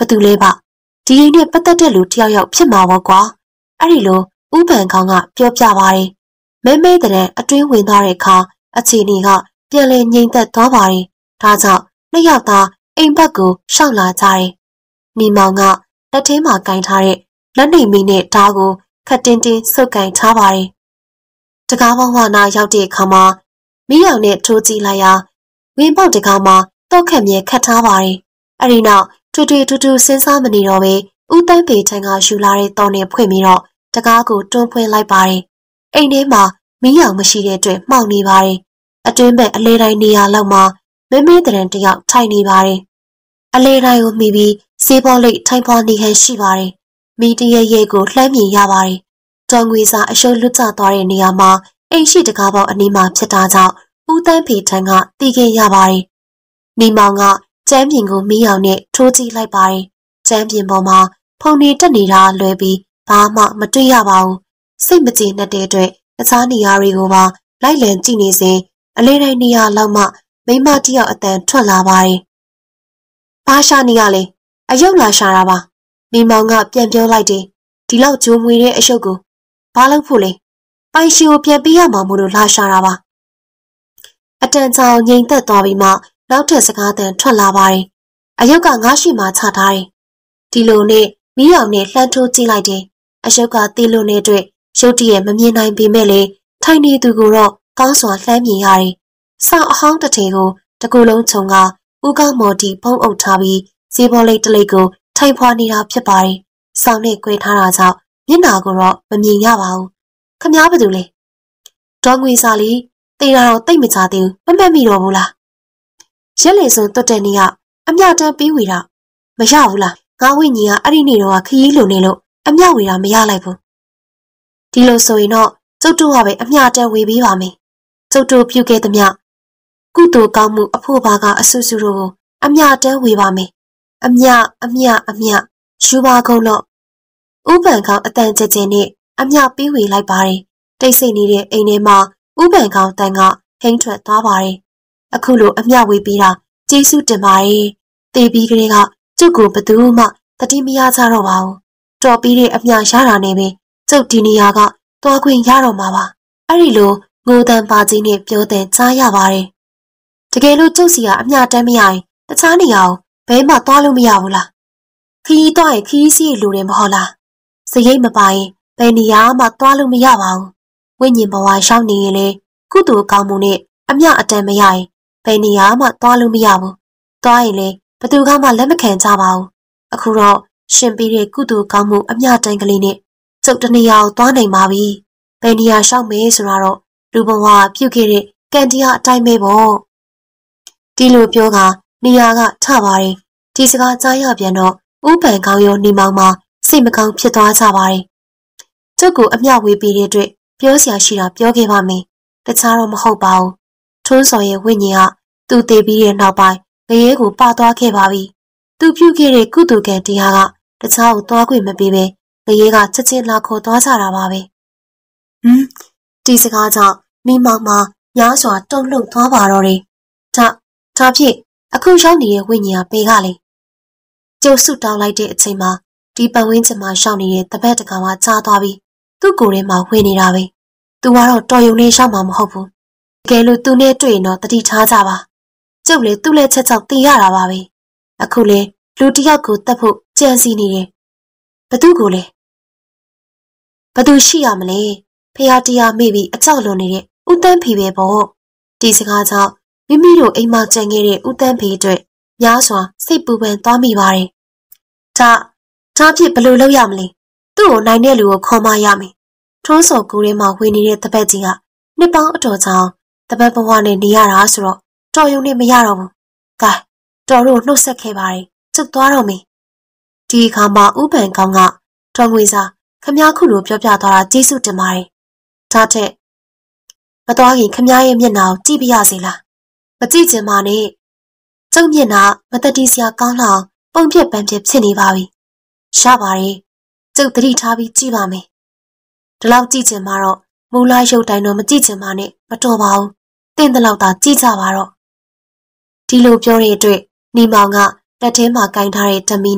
A: သူလဲပါဒီအိမ်နဲ့ပတ်သက်တဲ့လူတယောက်ယောက်ဖြစ်မှာပေါ့ကွာအဲ့ဒီလိုဥပန်ကောင်ကပြောပြပါတယ်မဲမဲတဲ့အတွင်းဝင်သွားတဲ့အခါအခြေအနေကပြန်လည်ငြိမ်သက်သွားပါတယ်ဒါကြောင့်နှစ်ယောက်သားအိမ်ဘက်ကိုရှောက်လာကြတယ်နီမောင်ကလက်ထဲမှာကင်ထားတဲ့လက်နေမီနဲ့ဓာတ်ကိုခတ်တင်းတင်းဆုပ်ကင်ထားပါတယ်တကားပေါင်းဝနာရောက်တဲ့အခါမှာမိအောင်နဲ့ထိုးကြည့်လိုက်ရာဝင်းပေါက်တကားမှာတော့ခက်မြဲခတ်ထားပါတယ်အဲ့ဒီနောက်ထွေထွေထူးထူးစဉ်းစားမနေတော့ပဲဦးတန်းပေထံကယူလာတဲ့တောင်းနဲ့ဖွင့်ပြီးတော့တကားကိုတွန်းဖွင့်လိုက်ပါတယ်အိမ်ထဲမှာမီးရောင်မရှိတဲ့အတွက်မှောင်နေပါတယ်အတွင်းဘက်အလဲတိုင်းနေရာလောက်မှာမဲမဲတရံတယောက်ထိုင်နေပါတယ်အလဲတိုင်းကိုမိပြီးစေးပေါ်လိတ်ထိုင်ဖွာနေဟန်ရှိပါတယ်မီးတရရဲ့ကိုလှမ်းမြင်ရပါတယ်တော်ငွေစာအရှုံးလွတ်ကျသွားတဲ့နေရာမှာအိမ်ရှိတကားပေါင်းအနီးမှာဖြစ်တာကြောင့်ဦးတန်းဖေထံကတီးခင်ရပါတယ်နီမောင်ကကျမ်းပြင်ကိုမီးအောင်နဲ့ထိုးကြည့်လိုက်ပါတယ်ကျမ်းပြင်ပေါ်မှာဖုန်နေတက်နေတာလွယ်ပြီးဘာမှမတွေ့ရပါဘူးစိတ်မကျေနပ်တဲ့အတွက်အခြားနေရာတွေကိုပါလိုက်လံကြည့်နေစဉ်အလေးတိုင်းနေရာလောက်မှမိမတယောက်အတန်ထွက်လာပါတယ်။ဘာရှာနေရလဲအယုတ်လာရှာတာပါမိမောင်ကပြန်ပြောလိုက်တယ်ဒီလောက်ဂျိုးမွေတဲ့အယုတ်ကိုဘာလုပ်ဖို့လဲပိုင်ရှင်ကိုပြန်ပေးရမှာမို့လို့လာရှာတာပါအတန်ချောင်ငိမ်သက်သွားပြီးမှနောက်ထပ်စကားတန်ထွက်လာပါတယ်အယုတ်ကငါးရှိမှချထားတယ်ဒီလိုနဲ့မီးရောင်နဲ့လှမ်းထိုးကြည့်လိုက်တယ်အယုတ်ကတီးလို့နဲ့အတွက်ရုတ်တရက်မမြင်နိုင်ပေမဲ့လေထိုင်နေသူကိုတော့ကောင်းစွာလှမ်းမြင်ရတယ်ဆောင်းအဟောင်းတစ်ထည်ကိုတကူလုံးခြုံကဦးကောင်းမော်တီဖုံးအုပ်ထားပြီးဈေးပေါ်လေးတလိပ်ကိုထိုင်ဖွာနေတာဖြစ်ပါတယ်ဆောင်းနဲ့꿰ထားတာကြောင့်မျက်နှာကိုတော့မမြင်ရပါဘူးခမားဘာလို့လဲဒေါ်ငွေစာလီတေးတာတော့တိတ်မကြသေးဘူးမမှတ်မိတော့ဘူးလားရက်လေစုံတွတ်တဲ့နေ့ကအမြတမ်းပေးဝေတာမရဘူးလားငါဝိညာဉ်ကအဲ့ဒီနေ့တော့ခရီးလိုနေလို့အမြဝေတာမရလိုက်ဘူးဒီလိုဆိုရင်တော့ကျုပ်တို့ကပဲအမြတမ်းဝေပေးပါမယ်ကျုပ်တို့ပြုခဲ့သမျှကုသိုလ်ကောင်းမှုအဖို့ဘာကအဆူဆူတို့ကိုအမြတမ်းဝေပါမယ်အမြယူပါကုန်တော့ဥပန်ကောင်အတန်ကြဲကြဲနဲ့အမြပေးဝေလိုက်ပါတယ်တိတ်ဆိတ်နေတဲ့အိမ်ထဲမှာဥပန်ကောင်တန်ကဟိန်းထွက်သွားပါတယ်အခုလိုအမြဝေပေးတာကျေးဇူးတင်ပါတယ်တေးပြီးကလေးကကျုပ်ကိုဘသူမှတတိမရကြတော့ပါဘူးတော်ပြီးတဲ့အမြရတာနဲ့ပဲကျုပ်ဒီနေရာကသွားခွင့်ရတော့မှာပါအဲ့ဒီလိုငိုတန်ပါကြီးနဲ့ပြောတဲ့ကြားရပါတယ်တကယ်လို့ကျုပ်စီကအမြတမ်းမရရင်တခြားနေရာကိုဘဲမှသွားလို့မရဘူးလားခီးသွားရင်ခီးစီလိုတယ်မဟုတ်လားစရိတ်မပါရင်ဘယ်နေရာမှသွားလို့မရပါဘူးဝိညာဉ်ဘဝရှောင်းနေရင်လေကုသိုလ်ကောင်းမှုနဲ့အမြအတန်မရရင်ဘယ်နေရာမှသွားလို့မရဘူးသွားရင်လေဘသူကမှလက်မခံကြပါဘူးအခုတော့ရှင်ပေးတဲ့ကုသိုလ်ကောင်းမှုအမြတန်ကလေးနဲ့ကျုပ်တနေရာကိုသွားနိုင်ပါပြီဘယ်နေရာရှောက်မေးဆိုတော့လူဘဝပြုတ်ခဲ့တဲ့ကံတရားအတိုင်းပဲပေါ့ဒီလိုပြောကနေရာကထပါတယ်ဒီစကားကြားရပြန်တော့ဥပန်ကောင်းရောနေမောင်မှာစိတ်မကောင်းဖြစ်သွားကြပါတယ်ကျုပ်ကိုအမျှဝေပေးတဲ့အတွက်ပြောစရာရှိတာပြောခဲ့ပါမယ်တခြားတော့မဟုတ်ပါဘူးထွန်းစော်ရဲ့ဝိညာဉ်ကသူ့တည်ပြီးတဲ့နောက်ပိုင်းငရဲကိုပသွားခဲ့ပါပြီသူပြုခဲ့တဲ့ကုသိုလ်ကံတရားကတခြားကိုသွားခွင့်မပေးပဲငရဲကချက်ချင်းလာခေါ်သွားကြတာပါပဲဒီစကားကြောင့်မိမောင်မှာရားစွာတုန်လှုပ်သွားပါတော့တယ်ဒါဖြင့်အခုရောက်နေတဲ့ဝိညာဉ်ကပေကလေကျုပ်ဆုတောင်းလိုက်တဲ့အချိန်မှာဒီပတ်ဝန်းကျင်မှာရောက်နေတဲ့တပတ်တကောင်ကကြားသွားပြီးသူ့ကိုယ်ထဲမှာဝင်နေတာပဲသူကတော့တော်ရုံလေးရောက်မှာမဟုတ်ဘူးတကယ်လို့သူနဲ့တွေ့ရင်တော့တတိထားကြပါကျုပ်လည်းသူ့လက်ချက်ချောက်တင်ရတာပါပဲအခုလေလူတစ်ယောက်ကိုတတ်ဖို့ကြံစီနေတယ်ဘသူကိုလဲဘသူရှိရမလဲဖះတရားမေ့ပြီးအကြောက်လွန်နေတဲ့ဦးတန်းဖေပဲပေါ့ဒီစကားကြောင့်မိမိတို့အိမ်မှာကြံခဲ့တဲ့ဦးတန်းဖေအတွက်များစွာစိတ်ပူပန်သွားမိပါတယ်ဒါဖြစ်ဘယ်လိုလုပ်ရမလဲသူ့ကိုနိုင်တဲ့လူကိုခေါ်မရမယ်ထွန်းစော်ကူထဲမှာဝင်နေတဲ့တပတ်ကြီးကနှစ်ပေါင်းအတော်ကြောင်တပတ်ဘဝနဲ့နေရတာဆိုတော့တော်ရုံနဲ့မရတော့ဘူးကဲတော်တို့နှုတ်ဆက်ခဲ့ပါတယ်ကျုပ်သွားတော့မယ်ဒီအခါမှာဥပန်ကောင်းကတော်ငွေစာခမားခုလိုပြောပြသွားတာကျေးဇူးတင်ပါတယ်ဒါထက်မတော်ခင်ခမားရဲ့မျက်နှာကိုကြည့်ပြရစေလားမကြည့်ချင်ပါနဲ့ကျုပ်မျက်နှာမတတိစရာကောင်းလောက်ပုံပြက်ပန်းပြက်ဖြစ်နေပါပြီရပါတယ်ကျုပ်သတိထားပြီးကြည့်ပါမယ်ဒီလောက်ကြည့်ချင်မှတော့မူလာရုပ်တိုင်းတော့မကြည့်ချင်ပါနဲ့မတော်ပါဘူးတင်းတဲ့လောက်သာကြည့်ကြပါတော့ဒီလိုပြောတဲ့အတွက်နီမောင်ကလက်ထဲမှာကင်ထားတဲ့ဓမီနဲ့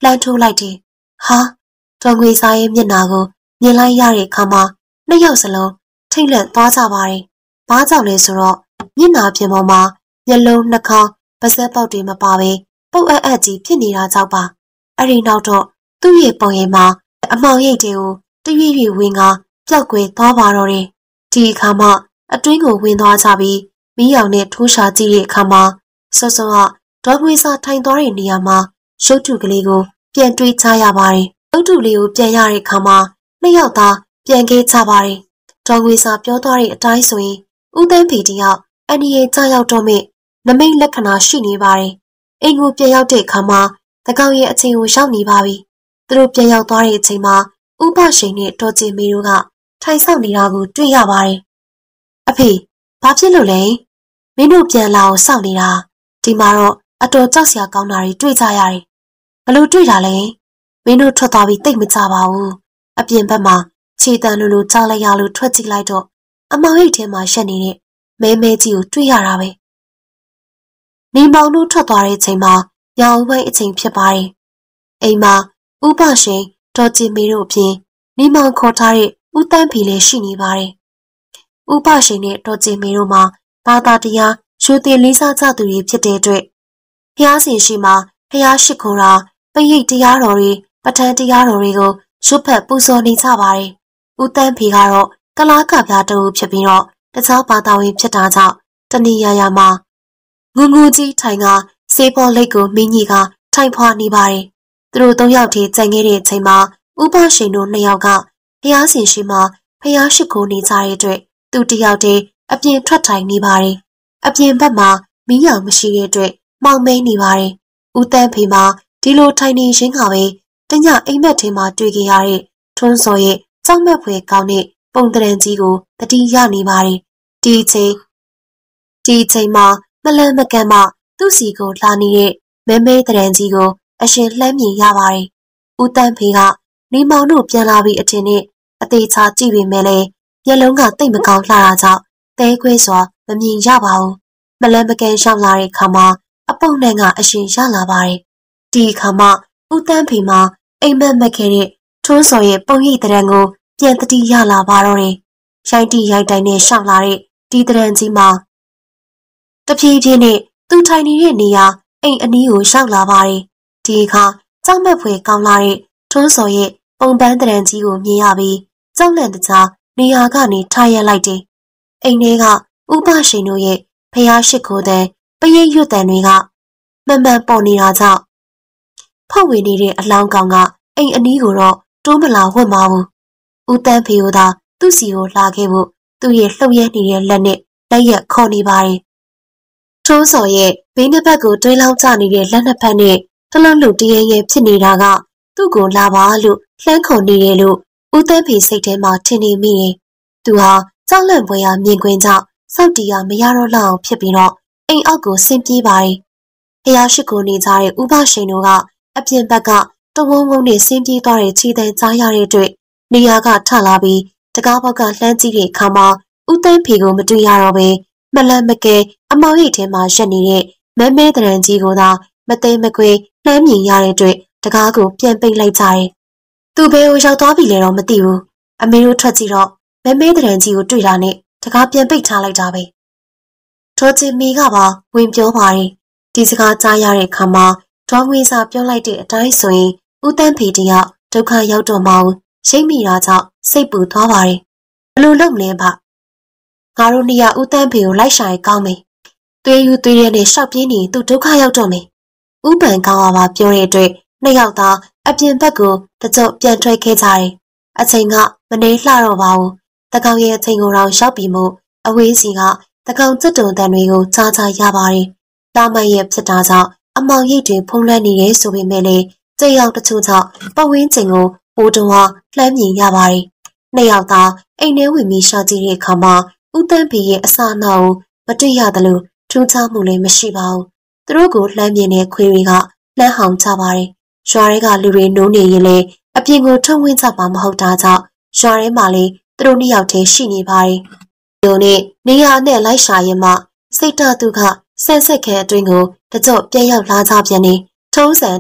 A: လှမ်းထိုးလိုက်တယ်။ဟာဒေါ်ငွေစားရဲ့မျက်နှာကိုမြင်လိုက်ရတဲ့အခါမှာနှစ်ယောက်စလုံးထိတ်လန့်သွားကြပါတယ်။ဘာကြောင့်လဲဆိုတော့မျက်နှာပြင်ပေါ်မှာမျက်လုံးနှာခေါင်းပါးစပ်ပေါက်တွေမပါဘဲပုတ်အပ်ကြီးဖြစ်နေတာကြောင့်ပါ။အဲ့ဒီနောက်တော့သူ့ရဲ့ပုံရိပ်မှာအမောင်ရိပ်တွေကိုတရွေ့ရွေ့ဝင်ကပျောက်ကွယ်သွားပါတော့တယ်။ဒီအခါမှအတွင်းကိုဝင်သွားကြပြီးမီးရောင်နဲ့ထိုးရှာကြည့်တဲ့အခါမှာစောစောကဒေါ်ငွေစာထိုင်သွားတဲ့နေရာမှာရုပ်တုကလေးကိုပြန်တွေးချရပါတယ်။ရုပ်တုလေးကိုပြန်ရတဲ့အခါမှာနှစ်ယောက်သားပြန်ခဲ့ကြပါတယ်။ဒေါ်ငွေစာပြောသွားတဲ့အတိုင်းဆိုရင်ဦးတန်းဖေတယောက်အန်ဒီရဲ့ကြားရောက်တော့မဲ့နမိတ်လက္ခဏာရှိနေပါတယ်။အိမ်ကိုပြန်ရောက်တဲ့အခါမှာတကောင်ရဲ့အချိန်ကိုရောက်နေပါပြီ။သူတို့ပြန်ရောက်သွားတဲ့အချိန်မှာဥပရှိန်နဲ့ဒေါ်ကျင်မေတို့ကထိုင်ဆောင်နေတာကိုတွေ့ရပါတယ်။အဖေဘာဖြစ်လို့လဲ။မင်းတို့ပြန်လာအောင်စောင့်နေတာဒီမှာတော့အတော်ကြောက်စရာကောင်းတာတွေတွေ့ကြရတယ်။ဘလို့တွေ့တာလဲ။မင်းတို့ထွက်သွားပြီးတိတ်မကြပါဘူး။အပြင်ဘက်မှာခြေတံလိုကြားလိုက်ရလို့ထွက်ကြည့်လိုက်တော့အမောင်ရိပ်ထဲမှာရက်နေတဲ့မဲမဲကြီးကိုတွေ့ရတာပဲ။နေမောင်တို့ထွက်သွားတဲ့အချိန်မှာညောင်ဝဲအချိန်ဖြစ်ပါတယ်။အိမ်မှာဥပရှင်ဒေါ်ကျင်မေတို့အပြင်နေမောင်ခေါ်ထားတဲ့ဦးတန်းဖီလည်းရှိနေပါတယ်။ဥပရှင်နဲ့ဒေါ်ကျင်မေတို့မှာဘာသာတရားယူတင်လေးစားကြသူတွေဖြစ်တဲ့အတွက်ဖျားစင်ရှိမှာဖျားရှိခိုးတာပရိတ်တရားတော်တွေပဋ္ဌာန်းတရားတော်တွေကိုရွတ်ဖတ်ပူဇော်နေကြပါတယ်။ဦးတန်းဖီကတော့ကလားကပြားတူဖြစ်ပြီးတော့တခြားဘာသာဝင်ဖြစ်တာကြောင့်တဏှာယာမှာငူငူကြီးထိုင်ကစေးပေါ်လိတ်ကိုမင်းကြီးကထိုင်ဖွာနေပါတယ်။သူတို့သုံးယောက်ထိကြံခဲ့တဲ့အချိန်မှာဥပရှင်တို့နှစ်ယောက်ကဖျားစင်ရှိမှာဖျားရှိခိုးနေကြတဲ့အတွက်သူတယောက်တည်းအပြင်ထွက်ထိုင်နေပါတယ်။အပြင်ဘက်မှာမီးရောင်မရှိတဲ့အတွက်မှောင်မဲနေပါတယ်။ဦးတန်းဖေမှာဒီလိုထိုင်နေရင်းကပဲတညအိမ်မက်ထဲမှာတွေ့ကြရတဲ့ထွန်းစော်ရဲ့ကြောက်မက်ဖွယ်ကောင်းတဲ့ပုံတရံကြီးကိုတတိယနေပါတယ်။ဒီချိန်မှာမလန့်မကန့်မှသူ့စီကိုလာနေတဲ့မဲမဲတရံကြီးကိုအရှင်လှမ်းမြင်ရပါတယ်။ဦးတန်းဖေကနေမောင်တို့ပြန်လာပြီးအထင်နဲ့အသေးချာကြည့်ပေမဲ့လည်းမျက်လုံးကတိတ်မကောင်းလှတာကြောင့်တဲခွဲစွာမမြင်ရပါဘူး။မလန့်မကန့်ရောက်လာတဲ့ခါမှာအပုပ်နှံကအရှင်ရလာပါတယ်။ဒီခါမှဦးတန်းဖေမှာအိမ်မက်မက်ခဲ့တဲ့ထွန်းစော်ရဲ့ပုံရိပ်တရံကိုပြန်တတိရလာပါတော့တယ်။ရိုက်တီရိုက်တိုင်းနဲ့ရှောက်လာတဲ့ဒီတရံကြီးမှာတဖြည်းဖြည်းနဲ့သူထိုင်နေတဲ့နေရာအိမ်အနီးကိုရောက်လာပါတယ်။ဒီအခါကြောက်မက်ဖွယ်ကောင်းလာတဲ့ထွန်းစော်ရဲ့ပုံပန်းတရံကြီးကိုမြင်ရပြီးကြောက်လန့်တကြားနေရာကနေထားရလိုက်တယ်။အိမ်ထဲကဥပရှင်တို့ရဲ့ဖျားရှိခိုးတဲ့ပရိတ်ရွတ်တန်တွေကမှန်မှန်ပေါ်နေတာကြောင့်ဖောက်ဝင်နေတဲ့အလောင်းကောင်ကအိမ်အနီးကိုတော့တိုးမလာဝတ်မဘူး။ဦးတန်းဖေကသာသူ့စီကိုလာခဲ့ဖို့သူ့ရဲ့လှုပ်ရဲနေတဲ့လက်နဲ့လက်ရက်ခေါ်နေပါတယ်။ထွန်းစော်ရဲ့ဘေးနှစ်ဖက်ကိုတွဲလောင်းချနေတဲ့လက်နှစ်ဖက်နဲ့တလုံးလုံးတရရဲဖြစ်နေတာကသူ့ကိုလာပါလို့လှမ်းခေါ်နေတယ်လို့ဦးတန်းဖေစိတ်ထဲမှာထင်နေမိတယ်။သူဟာကြောက်လန့်ပွဲရာမြင်ကွင်းကြောင့်စောက်တီးရမရတော့လောက်ဖြစ်ပြီးတော့အိမ်အောက်ကိုဆင်းပြေးပါတယ်။ဖျားရှိခိုးနေကြတဲ့ဥပရှင်တို့ကအပြင်ဘက်ကတဝုံဝုံနဲ့ဆင်းပြေးသွားတဲ့ခြေတံကြားရတဲ့အတွက်နေရာကထလာပြီးတကားဘောက်ကလှမ်းကြည့်တဲ့အခါမှာဦးတန်းဖေကိုမတွေ့ရတော့ပဲမလန့်မကဲအမောင်ရိပ်ထဲမှာရက်နေတဲ့မဲမဲတရံကြီးကိုသာမသိမကွေနှမ်းမြင်ရတဲ့အတွက်တကားကိုပြန်ပိတ်လိုက်ကြတယ်။သူဘယ်ကိုရောက်သွားပြီလဲတော့မသိဘူး။အမေတို့ထွက်ကြည့်တော့မဲမဲတရံကြီးကိုတွေ့တာနဲ့တကားပြန်ပိတ်ထားလိုက်တာပဲ။ဒေါ်ချင်မီကပါဝင်ပြောပါတယ်။ဒီစကားကြားရတဲ့အခါမှာဒေါ်ငွေစာပြောလိုက်တဲ့အတိုင်းဆိုရင်ဦးတန်းဖေတယောက်ဒုက္ခရောက်တော့မှရိပ်မိတာကြောင့်စိတ်ပူသွားပါတယ်။ဘလို့လုပ်မလဲဗျ။ငါတို့နှစ်ယောက်ဦးတန်းဖေကိုလိုက်ရှာရင်ကောင်းမယ်။သွေးယူသွေးရဲနဲ့ရှောက်ပြင်းနေသူဒုက္ခရောက်တော့မယ်။ဦးပန်ကောင်းပါပြောတဲ့အတွက်နှစ်ယောက်သားအပြင်ဘက်ကိုတကြော့ပြန်ထွက်ခဲ့ကြတယ်။အချိန်ကမနေလှတော့ပါဘူး။တကောင်ရဲ့အချိန်ကိုတော့ရောက်ပြီမို့အဝေးစီကတကောင်စစ်တုံတန်တွေကိုကြားကြရပါတယ်။တာမန်ရဲ့ဖြစ်တာကြောင့်အမောင်ရိပ်တွေဖုံးလွှမ်းနေရဲဆိုပေမဲ့လည်းကြိတ်ရောက်တချို့ကြောင့်ပတ်ဝန်းကျင်ကိုပိုးတော်လှမ်းမြင်ရပါတယ်။နှစ်ယောက်သားအိမ်ထဲဝင်ပြီးရှာကြည့်တဲ့အခါမှာဦးတန်းဖေရဲ့အစအနောက်ကိုမတွေ့ရသလိုထူးခြားမှုလည်းမရှိပါဘူး။သူတို့ကိုလှမ်းမြင်တဲ့ခွေးတွေကလှမ်းဟောင်ကြပါတယ်။ရွာထဲကလူတွေနိုးနေရင်လည်းအပြင်ကိုထုတ်ဝင်ကြပါမဟုတ်တာကြောင့်ရွာထဲမှာလည်းသူတို့နှစ်ယောက်တည်းရှိနေပါတယ်။ဒီနေ့နေရာနဲ့လိုက်ရှာရင်မှစိတ်ဓာတ်သူကဆန်းဆက်ခဲအတွင်းကိုတကြော့ပြန်ရောက်လာကြပြန်နေထုံးစံအတိုင်း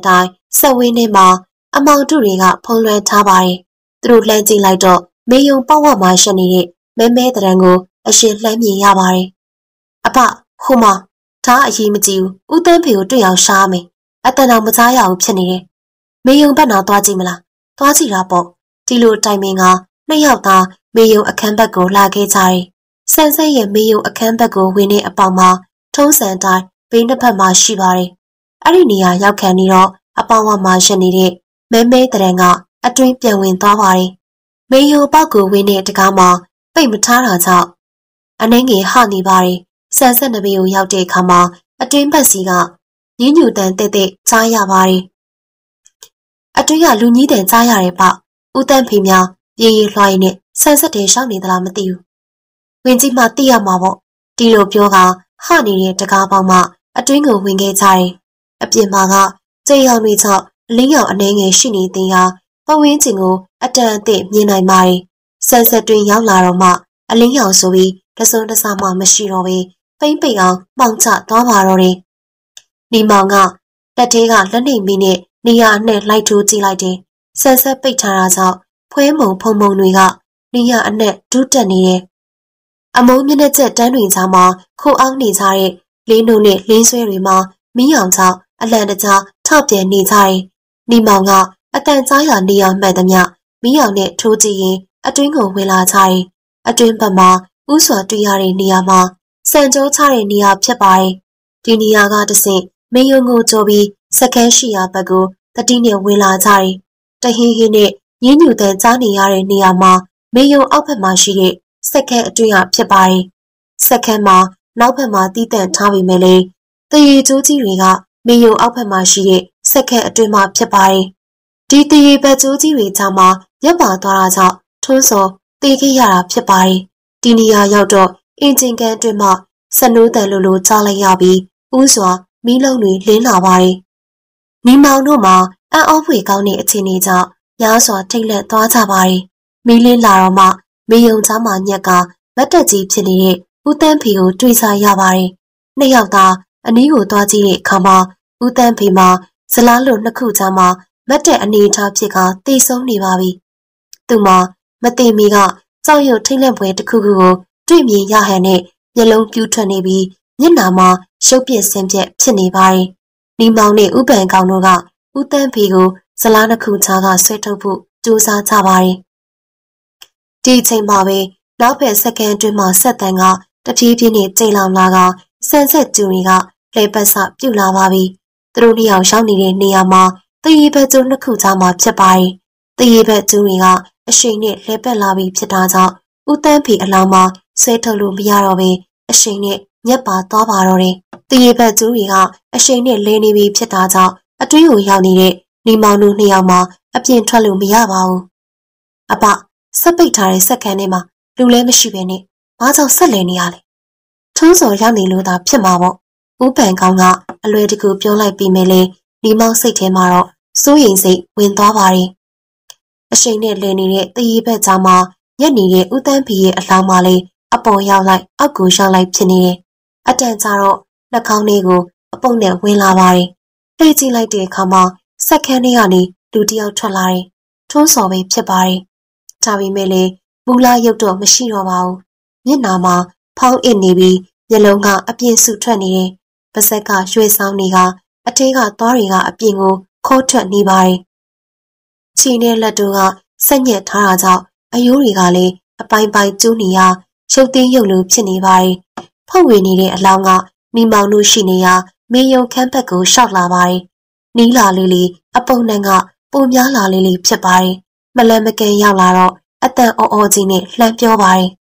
A: ဆက်ဝင်းထဲမှာအမောင်တို့တွေကဖုံးလွှမ်းထားပါတယ်။သူတို့လှမ်းကြည့်လိုက်တော့မေယုံပေါ့ဝတ်မှာရှိနေတဲ့မဲမဲတရံကိုအရှင်လှမ်းမြင်ရပါတယ်။အဖဟိုမှာဒါအရေးမကြီးဘူး။ဦးတန်းဖေကိုတွေ့အောင်ရှားမယ်။အတန်တော်မစားရအောင်ဖြစ်နေတယ်။မေယုံဘက်nàoသွားကြည့်မလား။သွားကြည့်တာပေါ့။ဒီလိုတိုင်ပင်ကနှစ်ယောက်သားမေယုံအခန်းဘက်ကိုလာခဲ့ကြတယ်။ဆန်ဆက်ရဲ့မေယုံအခန်းဘက်ကိုဝင်တဲ့အပေါင်မှာထုံးစံတိုင်းဘေးနှစ်ဖက်မှာရှိပါတယ်။အဲ့ဒီနေရာရောက်ခံနေတော့အပေါင်ဝမှာရှိနေတဲ့မဲမဲတရံကအတွင်းပြန်ဝင်သွားပါတယ်။မေယုံပေါက်ကိုဝင်တဲ့တကားမှာပိတ်မထားတာကြောင့်အနှင်းငယ်ဟနေပါတယ်။ဆန်ဆက်နဘေးကိုရောက်တဲ့အခါမှာအတွင်းဘက်စီကညညူတန်တဲ့ကြားရပါတယ်။အတွင်းကလူကြီးတန်ကြားရတယ်ပေါ့။ဦးတန်းဖေများပြေးလွှားရင်းနဲ့ဆန်ဆက်တယ်ရှောက်နေသလားမသိဘူး။ဝင်ကြီးမှသိရမှာပေါ့။ဒီလိုပြောကဟနေတဲ့တကားပေါင်းမှအတွင်းကိုဝင်ခဲ့ကြတယ်။အပြင်မှာကကြေးရောင်တွေကြောင့်အလင်းရောင်အနှဲငယ်ရှိနေသေးရာပတ်ဝန်းကျင်ကိုအတန်အသင့်မြင်နိုင်ပါတယ်။ဆန်ဆက်တွင်ရောက်လာတော့မှအလင်းရောင်ဆိုပြီးတစုံတစမှမရှိတော့ပဲပိမ့်ပိတ်အောင်မှောင်ချသွားပါတော့တယ်။ဒီမောင်ကလက်သေးကလက်နှိမ်ပြီးနဲ့နေရာအနှံ့လိုက်ထိုးကြည့်လိုက်တယ်။ဆန်ဆက်ပိတ်ထားတာကြောင့်ဖွဲမုံဖုံမုံတွေကနေရာအနှံ့ဒူးတက်နေတယ်။အမုန်းမျက်နှာကျက်တန်းတွင်ကြားမှာခိုအောင်နေကြတဲ့လင်းတို့နဲ့လင်းဆွဲတွေမှာမီးအောင်ကြောင့်အလန့်တကြားထပြန်နေကြတယ်။ဒီမောင်ကအတန်ကြားရနေရမှန်သမျှမီးအောင်နဲ့ထိုးကြည့်ရင်အတွင်းကိုဝင်လာကြတယ်။အတွင်းဘက်မှာဥစွာတွေ့ရတဲ့နေရာမှာစံကြောချတဲ့နေရာဖြစ်ပါတယ်။ဒီနေရာကတဆင့်မေယုံကိုကြောပြီးစကန်းရှိရာဘက်ကိုတတိနဲ့ဝင်လာကြတယ်။တဟင်းဟင်းနဲ့ညင်းညူတန်ကြားနေရတဲ့နေရာမှာမေယုံအောက်ဘက်မှာရှိတဲ့စကန်းအတွင်းဟာဖြစ်ပါတယ်။စကန်းမှာနောက်ဘက်မှာတီးတန့်ထားပြီးမယ်လေတရေကျိုးကြီးတွေကမေယုံအောက်ဘက်မှာရှိတဲ့စကန်းအတွင်းမှာဖြစ်ပါတယ်။ဒီတရေဘက်ကျိုးကြီးတွေကြားမှာရပ်ပါသွားတာကြောင့်ထွန်းစော်တေးခဲ့ရတာဖြစ်ပါတယ်။ဒီနေရာရောက်တော့အင်ဂျင်ကန်အတွင်းမှာစနိုးတန်လိုကြားလိုက်ရပြီးဥစွာမီးလုံးတွေလင်းလာပါတယ်။မိမောင်တို့မှာအံ့ဩဖွယ်ကောင်းတဲ့အခြေအနေကြောင့်များစွာထိတ်လန့်သွားကြပါတယ်။မီးလင်းလာတော့မှမေယုံသားမှညက်ကမတ်တက်ကြီးဖြစ်နေတဲ့ဦးတန်းဖေကိုတွေ့စားရပါတယ်။နှစ်ယောက်သားအနီးကိုသွားကြည့်တဲ့အခါမှာဦးတန်းဖေမှာဇလားလိုနှစ်ခုကြားမှာမတ်တက်အနေထားဖြစ်ကတိတ်ဆုံးနေပါပြီ။သူမှာမသိမီကကြောက်ရွံ့ထိတ်လန့်ဖွယ်တစ်ခုခုကိုတွေ့မြင်ရဟန်နဲ့မျက်လုံးပြူးထွက်နေပြီးမျက်နှာမှာရုပ်ပြက်ဆင်းပြက်ဖြစ်နေပါတယ်။နီမောင်နဲ့ဥပန်ကောင်တို့ကဦးတန်းဖေကိုဇလားနှစ်ခုကြားကဆွဲထုတ်ဖို့ကြိုးစားကြပါတယ်။ဒီအချိန်မှာပဲနောက်ဘက်စကန်တွင်မှဆက်တန်းကတဖြည်းဖြည်းနဲ့ကျိန်လောင်လာကဆန်ဆက်ကျူတွေကလေပတ်စပြုတ်လာပါပြီ။သူတို့နှစ်ယောက်ရောက်နေတဲ့နေရာမှာတရေဘက်ကျိုးနှစ်ခုကြားမှာဖြစ်ပါတယ်။တရေဘက်ကျိုးတွေကအရှိန်နဲ့လေပတ်လာပြီးဖြစ်တာကြောင့်ဦးတန်းဖေအလောင်းမှာဆွဲထုတ်လို့မရတော့ဘဲအရှိန်နဲ့ညက်ပါသွားပါတော့တယ်။တရေဘက်ကျိုးတွေကအရှိန်နဲ့လဲနေပြီးဖြစ်တာကြောင့်အတွင်းကိုရောက်နေတဲ့နီမောင်တို့နှစ်ယောက်မှာအပြင်ထွက်လို့မရပါဘူး။အပဆက်ပိတ်ထားတဲ့စက်ခန်းထဲမှာလူလည်းမရှိဘဲနဲ့ဘာကြောင့်ဆက်လဲနေရလဲ။ထုံးစော်ရောက်နေလို့သာဖြစ်မှာပေါ့။ဦးပန်ကောင်းကအလွယ်တကူပြောလိုက်ပြီးမယ်လေနီမောင်စိတ်ထဲမှာတော့စိုးရိမ်စိတ်ဝင်သွားပါတယ်။အရှိန်နဲ့လဲနေတဲ့တရေဘက်ကြားမှာညက်နေတဲ့ဦးတန်းဖေရဲ့အလောင်းမလေးအပေါ်ရောက်လိုက်အောက်ကိုရောက်လိုက်ဖြစ်နေတယ်။အတန်ကြတော့နှာခေါင်းလေးကိုအပုပ်နဲ့ဝင်လာပါတယ်။လှည့်ကြည့်လိုက်တဲ့အခါမှာစက်ခန်းထဲကနေလူတစ်ယောက်ထွက်လာတယ်။ထုံးစော်ပဲဖြစ်ပါတယ်။ဒါပေမဲ့လေမူလာရုပ်တော့မရှိတော့ပါဘူး။မျက်နှာမှာဖောင်းအစ်နေပြီးမျက်လုံးကအပြင်ဆူထွက်နေတယ်။ပါးစပ်ကရွှေဆောင်နေကအထဲကသွားတွေကအပြင်ကိုခိုးထွက်နေပါတယ်။ခြေနဲ့လက်တို့ကဆက်ညက်ထားတာကြောင့်အယိုးတွေကလည်းအပိုင်းပိုင်းကျူးနေရရုပ်သိမ်းရုပ်လိုဖြစ်နေပါတယ်။ဖောက်ဝင်နေတဲ့အလောင်းကမိမောင်တို့ရှိနေရာမေယုံခန်းဘက်ကိုရှောက်လာပါတယ်။နီးလာလေးအပုံနှံကပုံများလာလေးဖြစ်ပါတယ်။မလန်မကန်ရောက်လာတော့အတန်အော်ကြီးနဲ့လှမ်းပြောပါတယ်။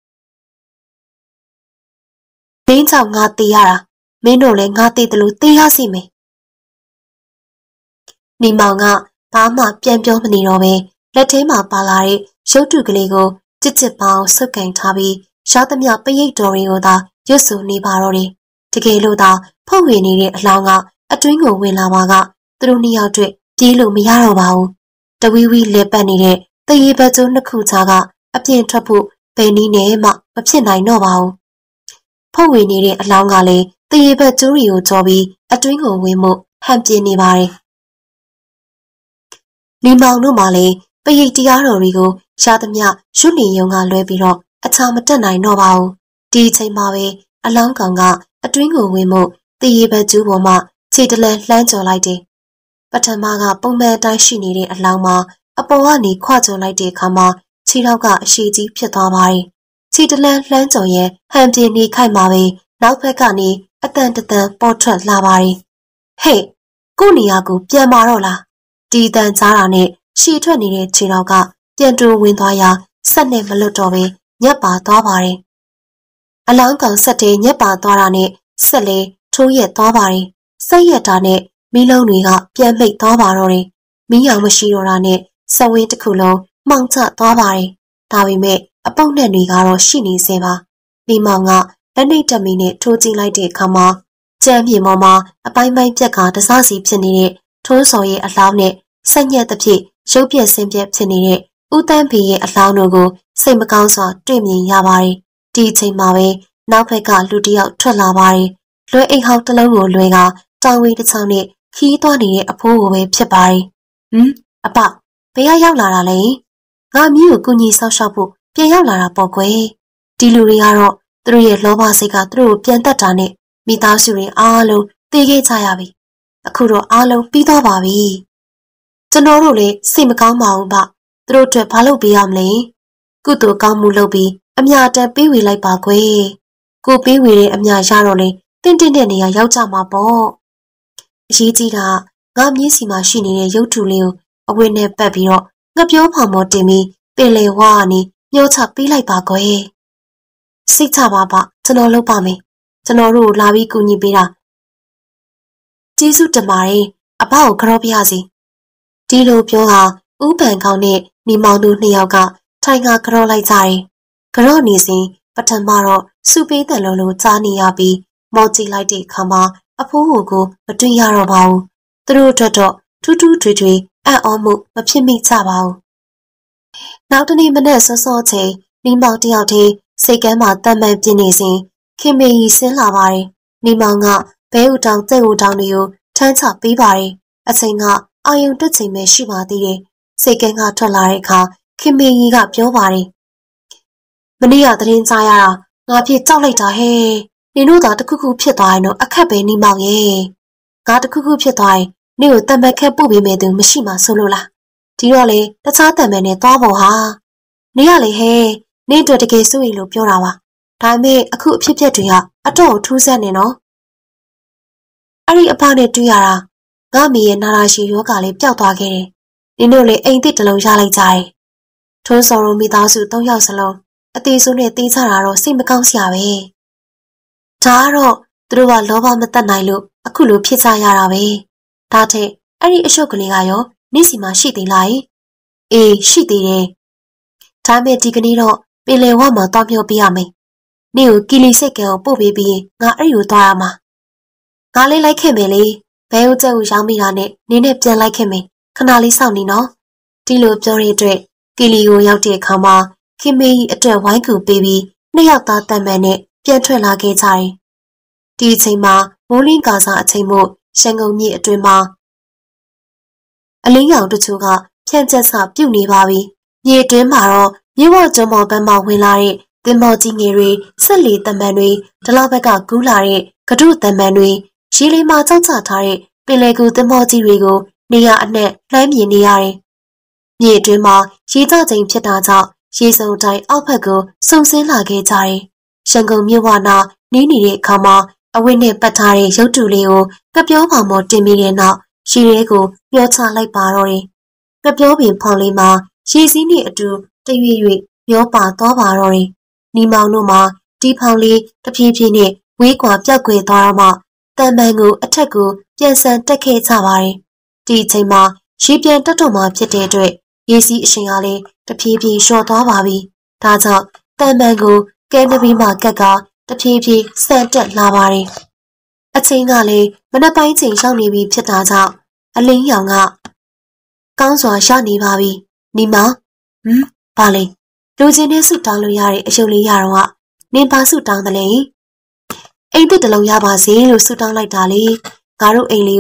A: မင်းကြောင့်ငါတေးရတာမင်းတို့လည်းငါတေးတယ်လို့တေးရစီမယ်။နီမောင်ကဘာမှပြန်ပြောမနေတော့ပဲလက်ထဲမှာပါလာတဲ့ရုပ်တုကလေးကိုကြစ်ကြစ်ပေါင်းဆုပ်ကင်ထားပြီးရှားသမျှပရိတ်တော်တွေကိုသာရွတ်ဆိုနေပါတော့တယ်။တကယ်လို့သာဖောက်ဝင်နေတဲ့အလောင်းကအတွင်းကိုဝင်လာမှာကသူတို့နှစ်ယောက်တွေ့ပြေးလို့မရတော့ပါဘူး။တဝီဝီလဲပတ်နေတဲ့တရေဘက်ကျိုးနှစ်ခုကြားကအပြင်ထွက်ဖို့ဘယ်နည်းနဲ့မှမဖြစ်နိုင်တော့ပါဘူး။ဖောက်ဝင်နေတဲ့အလောင်းကလည်းတရေဘက်ကျိုးတွေကိုကြောပြီးအတွင်းကိုဝင်မှုဟန်ပြင်းနေပါတယ်နေမောင်တို့မှလည်းပရိတ်တရားတော်တွေကိုရှားသမျှရွတ်နေရုံကလွဲပြီးတော့အခြားမတက်နိုင်တော့ပါဘူးဒီအချိန်မှာပဲအလောင်းကောင်ကအတွင်းကိုဝင်မှုတရေဘက်ကျူးပေါ်မှာခြေတလန်လှမ်းကျော်လိုက်တယ်ပထမကပုံမှန်အတိုင်းရှိနေတဲ့အလောင်းမှာအပေါ်ကနေခွကျော်လိုက်တဲ့အခါမှာခြေထောက်ကအရှိကြီးဖြစ်သွားပါတယ်ခြေတလန်လှမ်းကျော်ရဲ့ဟန်ပြေနေခိုက်မှာပဲနောက်ဘက်ကနေအတန်တန်ပေါ်ထွက်လာပါတယ်ဟေ့ကိုနေရာကိုပြန်มาတော့လားဒီတန်ကြားတာနဲ့ရှည်ထွက်နေတဲ့ခြေထောက်ကပြန်တူဝင်သွားရာဆက်နဲ့မလွတ်တော့ပဲညက်ပါသွားပါတယ်အလောင်းကောင်ဆက်တဲ့ညက်ပါသွားတာနဲ့ဆက်လေထိုးရက်သွားပါတယ်ဆက်ရက်တာနဲ့မီးလုံးတွေကပြန်မိတ်သွားပါတော့တယ်မီးရောင်မရှိတော့တာနဲ့ဆက်ဝင်းတစ်ခုလုံးမှောင်ချသွားပါတယ်ဒါပေမဲ့အပုပ်နဲ့တွေကတော့ရှိနေစေပါဒီမောင်ကလက်နှိပ်တက်မီနဲ့ထိုးကြည့်လိုက်တဲ့အခါမှာကြမ်းမြေပေါ်မှာအပိုင်းပိုင်းပြက်ကတစားစီဖြစ်နေတဲ့ထိုးစော်ရဲ့အလောင်းနဲ့ဆက်ညက်သဖြင့်ရုပ်ပြက်ဆင်းပြက်ဖြစ်နေတဲ့ဦးတန်းဖေရဲ့အလောင်းတို့ကိုစိတ်မကောင်းစွာတွေ့မြင်ရပါတယ်ဒီအချိန်မှာပဲနောက်ဘက်ကလူတစ်ယောက်ထွက်လာပါတယ်လွယ်အိမ်ဟောင်းတစ်လုံးကိုလွယ်ကတောင်ဝင်းတစ်ချောင်းနဲ့ခီးသွားနေတဲ့အဖိုးကိုပဲဖြစ်ပါတယ်အပဘယ်ရောက်လာတာလဲငါမျိုးကိုကုညီဆောက်ရှောက်ဖို့ပြန်ရောက်လာတာပေါ့ကွယ်ဒီလူတွေကတော့သူတို့ရဲ့လောဘစိတ်ကသူတို့ကိုပြန်တက်တာနဲ့မိသားစုတွေအားလုံးသိခဲ့ကြရပြီအခုတော့အားလုံးပြီးသွားပါပြီကျွန်တော်တို့လည်းစိတ်မကောင်းပါဘူးဗျသူတို့အတွက်ဘာလုပ်ပေးရမလဲကုသိုလ်ကောင်းမှုလုပ်ပြီးအမြတ်တမ်းပေးဝေလိုက်ပါကွယ်ကိုပေးဝေတဲ့အမြတ်ရတော့လေတင့်တဲ့နေရာရောက်ကြမှာပေါ့အရေးကြီးတာငါမြင်းစီမှာရှိနေတဲ့ရုပ်ထုလေးကိုအဝတ်နဲ့ပတ်ပြီးတော့ငါပြောဖောင်မော်တင်ပြီးပင်လေဝါကနေညှို့ချပေးလိုက်ပါကွယ်စိတ်ချပါပါကျွန်တော်လုပ်ပါမယ်ကျွန်တော်တို့လာပြီးကူညီပေးတာကျေးဇူးတင်ပါတယ်အဘကိုကြောပြရစီဒီလိုပြောဟာဥပန်ကောင်းနဲ့နေမောင်တို့နှစ်ယောက်ကထိုင်ကကြောလိုက်ကြတယ်ကြောနေစဉ်ပထမတော့စုပေးတယ်လို့ကြားနေရပြီးမော်ကြည့်လိုက်တဲ့အခါမှာအဖိုးကိုမတွေ့ရတော့ပါဘူးသူတို့အတွက်တော့ထူးထူးထွေထွေအံ့ဩမှုမဖြစ်မိကြပါဘူးနောက်တနေ့မနေ့စောစောချိန်နေမောင်တယောက်တည်းစိတ်ကမ်းမှာတမ်းမှန်ပြင်းနေစဉ်ခင်မေကြီးဆင်းလာပါတယ်နေမောင်ကဘဲဥတောင်တဲ့ဥတောင်တွေကိုထမ်းချပေးပါတယ်အချိန်ကအာယုံတက်ချိန်ပဲရှိပါသေးတယ်စိတ်ကမ်းကထွက်လာတဲ့အခါခင်မေကြီးကပြောပါတယ်မနေ့ကသတင်းကြားရတာငါဖြစ်ကြောက်လိုက်တာဟဲ့နင်တို့သာတခုခုဖြစ်သွားရင်တော့အခက်ပဲနေမောင်ရဲ့ငါတခုခုဖြစ်သွားရင်နင့်ကိုတံပတ်ခက်ပို့ပေးမယ်သူမရှိမှဆိုလို့လားဒီတော့လေတခြားတံပတ်နဲ့သွားဖို့ဟာနင်ကလေဟဲ့နင့်တို့တကယ်စိုးရိမ်လို့ပြောတာပါဒါပေမဲ့အခုအဖြစ်အပျက်တွေကအတော့ထူးဆန်းနေနော်အဲ့ဒီအဖနဲ့တွေ့ရတာငါမေရဲ့နာရာရှိယောဂလေးပျောက်သွားခဲ့တယ်နင်တို့လေအိမ်သစ်တစ်လုံးရလိုက်ကြတယ်ထုံးစော်တို့မိသားစု၃ယောက်စလုံးအသေးဆုံးနဲ့သေးချတာတော့စိတ်မကောင်းစရာပဲဒါကတော့သူတို့ကလောဘမတတ်နိုင်လို့အခုလိုဖြစ်ကြရတာပဲဒါထက်အဲ့ဒီအရှုပ်ကလေးကရောနေ့စီမှာရှိသေးလားအေးရှိသေးတယ်ဒါပေမဲ့ဒီကနေ့တော့ပင်လယ်ဝမှာတောင်းပြောပြရမယ်နေ့ကိုကီလီစိတ်ကံကိုပို့ပေးပြီးငါအဲ့ဒီကိုသွားရမှာငါလေးလိုက်ခဲ့မယ်လေဘဲဦးကျက်ကိုရောင်းမိတာနဲ့နင်းနဲ့ပြန်လိုက်ခဲ့မယ်ခဏလေးစောင့်နေနော်ဒီလိုပြောတဲ့အတွက်ကီလီကိုရောက်တဲ့အခါမှာခင်မေကြီးအတွက်ဝိုင်းကူပေးပြီးနှစ်ယောက်သားတန်မှန်နဲ့ပြန်ထွက်လာခဲ့ကြတယ်ဒီအချိန်မှာမိုးလင်းကာစာအချိန်မို့ရှန်ကုန်မြစ်အတွင်းမှာအလင်းရောင်တချို့ကဖြန့်ကျက်စပြုတ်နေပါပြီမြေအတွင်းမှာတော့မြေဝကျွန်းပေါ်ဘက်မှဝင်လာတဲ့သင်္ဘောကြီးငယ်တွေဆက်လီတမန်တွေဒလဘက်ကကူးလာတဲ့ကဒုတမန်တွေရေလေးမှာကြောက်ချထားတဲ့ပင်လယ်ကူသင်္ဘောကြီးတွေကိုနေရအနှံ့လှမ်းမြင်နေရတယ်မြေအတွင်းမှာရေကျချိန်ဖြစ်တာကြောင့်ရေစုံတိုင်းအောက်ဘက်ကိုစုံဆင်းလာခဲ့ကြတယ်ရှန်ကုန်မြစ်ဝနာနီးနေတဲ့အခါမှာအဝတ်နဲ့ပတ်ထားတဲ့ရုပ်တုလေးကိုကပြောဖောင်ပေါ်တင်ပြီးတဲ့နောက်ရေထဲကိုမျောချလိုက်ပါတော့တယ်။ကပြောပင်ဖောင်လေးမှာရေစည်းနဲ့အတူတရွေ့ရွေ့မျောပါသွားပါတော့တယ်။နီမောင်တို့မှာဒီဖောင်လေးတဖြည်းဖြည်းနဲ့ဝေးကွာပြောက်ကွယ်သွားတော့မှတန်ပန်ကိုအထက်ကိုပြန်ဆန်တက်ခဲ့ကြပါတယ်။ဒီအချိန်မှာရေပြန်တက်တော့မှဖြစ်တဲ့အတွက်ရေစီးအရှင်ကလည်းတဖြည်းဖြည်းလျှော့သွားပါပြီ။ဒါကြောင့်တန်ပန်ကိုကဲနဘီမှာကက်ကတဖြည်းဖြည်းဆန်တက်လာပါတယ်။အချိန်ကလည်းမနက်ပိုင်းချိန်ရောက်နေပြီဖြစ်တာကြောင့်အလင်းရောင်ကကောင်းစွာရနေပါပြီ။နီမောင်ဘာလဲလူချင်းနဲ့ဆူတောင်းလို့ရတဲ့အယုံလေးရတော့နင်ပါဆူတောင်းတယ်လေအိမ်သစ်တစ်လုံးရပါစေလို့ဆူတောင်းလိုက်တာလေငါတို့အိမ်လေးကိုဘ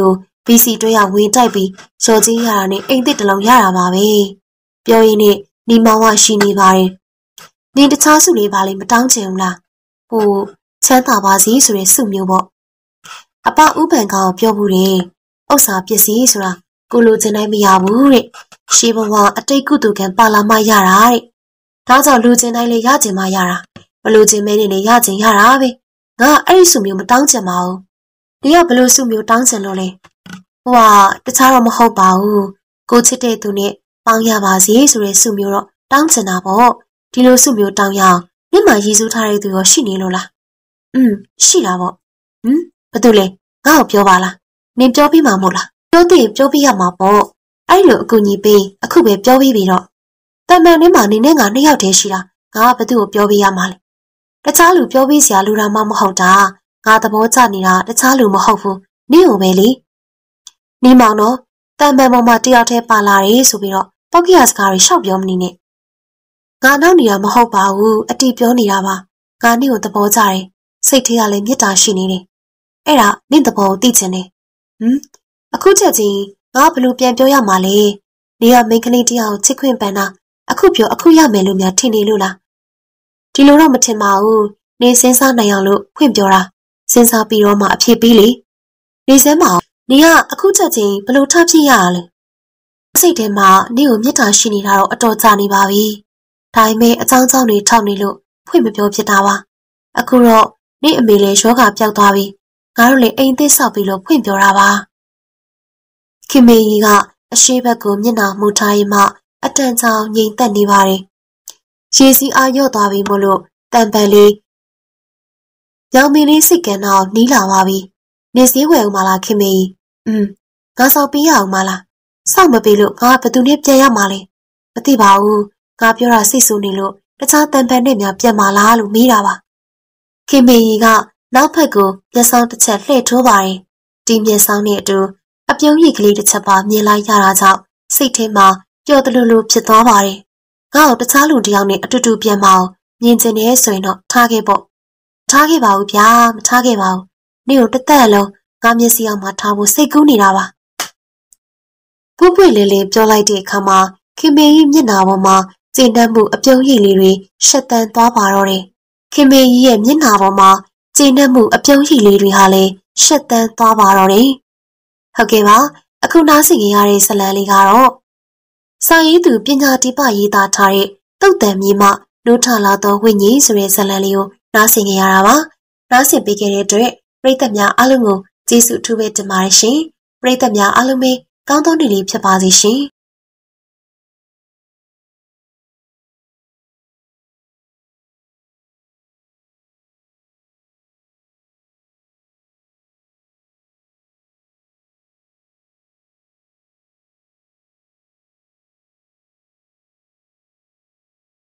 A: BC တွဲရဝင်တိုက်ပြီးရော်ကြီးရတာနဲ့အိမ်သစ်တစ်လုံးရတာပါပဲပြောရင်းနဲ့နေမောင်ကရှိနေပါတယ်နင်တခြားစုလေးပါလေမတောင်းချင်ဘူးလားဟိုချမ်းသာပါစေဆိုတဲ့စုမျိုးပေါ့အပဥပန်ကောင်ပြောဘူးတယ်ဥစ္စာပစ္စည်းဆိုတာကိုလိုချင်တိုင်းမရဘူးတဲ့ရှေးဘဝအတိတ်ကုသိုလ်ကံပါလာမှရတာတဲ့ဒါကြောင့်လူချင်တိုင်းလေးရချင်မှရတာမလူချင်မဲနေလေရချင်ရတာပဲငါအဲ့ဒီစုမျိုးမတောင်းချင်ပါဘူးဒီကဘလို့စုမျိုးတောင်းချင်လို့လဲဟိုကတခြားတော့မဟုတ်ပါဘူးကိုချစ်တဲ့သူနဲ့ပေါင်းရပါစေဆိုတဲ့စုမျိုးတော့တောင်းချင်တာပေါ့ဒီလိုစုမျိုးတောင်းရအောင်မျက်မှောက်ရည်စူးထားတဲ့သူရောရှိနေလို့လားရှိတာပေါ့ဘာလို့လဲငါ့ကိုပြောပါလားနင်ပြောပြီးမှမို့လားပြောသေးပြောပြရမှာပေါ့အဲ့လိုအကူညီပေးအခုပဲပြောပြီးပြီတော့တမန်ထဲမှာနင်နဲ့ငါနှစ်ယောက်တည်းရှိတာငါကဘသူ့ကိုပြောပြရမှာလဲတခြားလူပြောပြစရာလူတာမှမဟုတ်တာငါသဘောကျနေတာတခြားလူမဟုတ်ဘူးနင့်ကိုပဲလေနေမောင်တော့တမန်ပေါ်မှာတယောက်တည်းပါလာတယ်ဆိုပြီးတော့ပောက်ခရစကားတွေရှောက်ပြောမနေနဲ့ငါနောက်နေတာမဟုတ်ပါဘူးအတီးပြောနေတာပါငါနင့်ကိုသဘောကျတယ်စိတ်ထဲကလည်းမေတ္တာရှိနေတယ်အဲ့ဒါနင့်သဘောကိုသိချင်တယ်အခုချက်ချင်းငါဘလို့ပြန်ပြောရမှာလဲနေကမိန်းကလေးတယောက်ချစ်ခွင့်ပန်တာအခုပြောအခုရမယ်လို့များထင်နေလို့လားဒီလိုတော့မထင်ပါဘူးနေစဉ်းစားနိုင်အောင်လို့ဖွင့်ပြောတာစဉ်းစားပြီးတော့မှအဖြစ်ပြီးလေနေစမ်းမအောင်နေကအခုချက်ချင်းဘလို့ထဖြစ်ရတာလဲစိတ်ထဲမှာနေကိုမေတ္တာရှိနေတာတော့အတော်ကြာနေပါပြီဒါပေမဲ့အကြောင်းကြောင့်တွေထောက်နေလို့ဖွင့်မပြောဖြစ်တာပါအခုတော့နေအမေလည်းယောဂပျောက်သွားပြီငါတို့လည်းအိမ်သစ်ဆောက်ပြီးလို့ဖွင့်ပြောတာပါခင်မေကြီးကအရှိဘက်ကိုမျက်နှာမူထားရင်မှအတန်ချောင်ငြိမ်သက်နေပါတယ်ရေစီးအားလျော့သွားပြီမို့လို့တန်ပန်လေးရောင်မင်းလေးစိတ်ကန်တော့နီးလာပါပြီနေစည်းဝယ်ဦးမလားခင်မေကြီးငါဆောက်ပေးရအောင်မလားစောက်မပေးလို့ငါဘယ်သူနဲ့ပြန်ရမှာလဲမသိပါဘူးငါပြောတာစိတ်ဆိုးနေလို့တခြားတန်ပန်နဲ့များပြန်မလားလို့မေးတာပါခင်မေကြီးကနောက်ဖက်ကိုမျက်စောင်းတစ်ချက်လှည့်ထိုးပါတယ်ဒီမျက်စောင်းနဲ့အတူအပြုံးရည်ကလေးတစ်ချက်ပါမြင်လိုက်ရတာကြောင့်စိတ်ထဲမှာပျော်တလူလူဖြစ်သွားပါတယ်ငါ့ကိုတခြားလူတယောက်နဲ့အတူတူပြန်မအောင်မြင်ကျင်နေဆိုရင်တော့ထားခဲ့ပေါ့ထားခဲ့ပါဦးဗျာမထားခဲ့ပါဘူးနေ့ကိုတစ်သက်အလုံးငါမျက်စိအောင်မှထားဖို့စိတ်ကူးနေတာပါပွပွလေးလေးပြောလိုက်တဲ့အခါမှာခင်မေကြီးမျက်နှာပေါ်မှာကျဉ်တတ်မှုအပြုံးရည်လေးတွေရှက်တန်းသွားပါတော့တယ်ခင်မေကြီးရဲ့မျက်နှာပေါ်မှာကျဉ်တတ်မှုအပြုံးရည်လေးတွေဟာလည်းရှက်တန်းသွားပါတော့တယ်ဟုတ်ကဲ့ပါအခုနားဆင်ကြရတဲ့ဇာတ်လမ်းလေးကတော့စာရေးသူပညာတိပရေးသားထားတဲ့တုတ်တန်မြေမှနိုးထလာသောဝိညာဉ်ဆိုတဲ့ဇာတ်လမ်းလေးကိုနားဆင်ကြရတာပါနားဆင်ပေးခဲ့တဲ့အတွက်ပရိသတ်များအားလုံးကိုကျေးဇူးအထူးပဲတင်ပါတယ်ရှင်ပရိသတ်များအားလုံးပဲကောင်းသောနေ့လေးဖြစ်ပါစေရှင်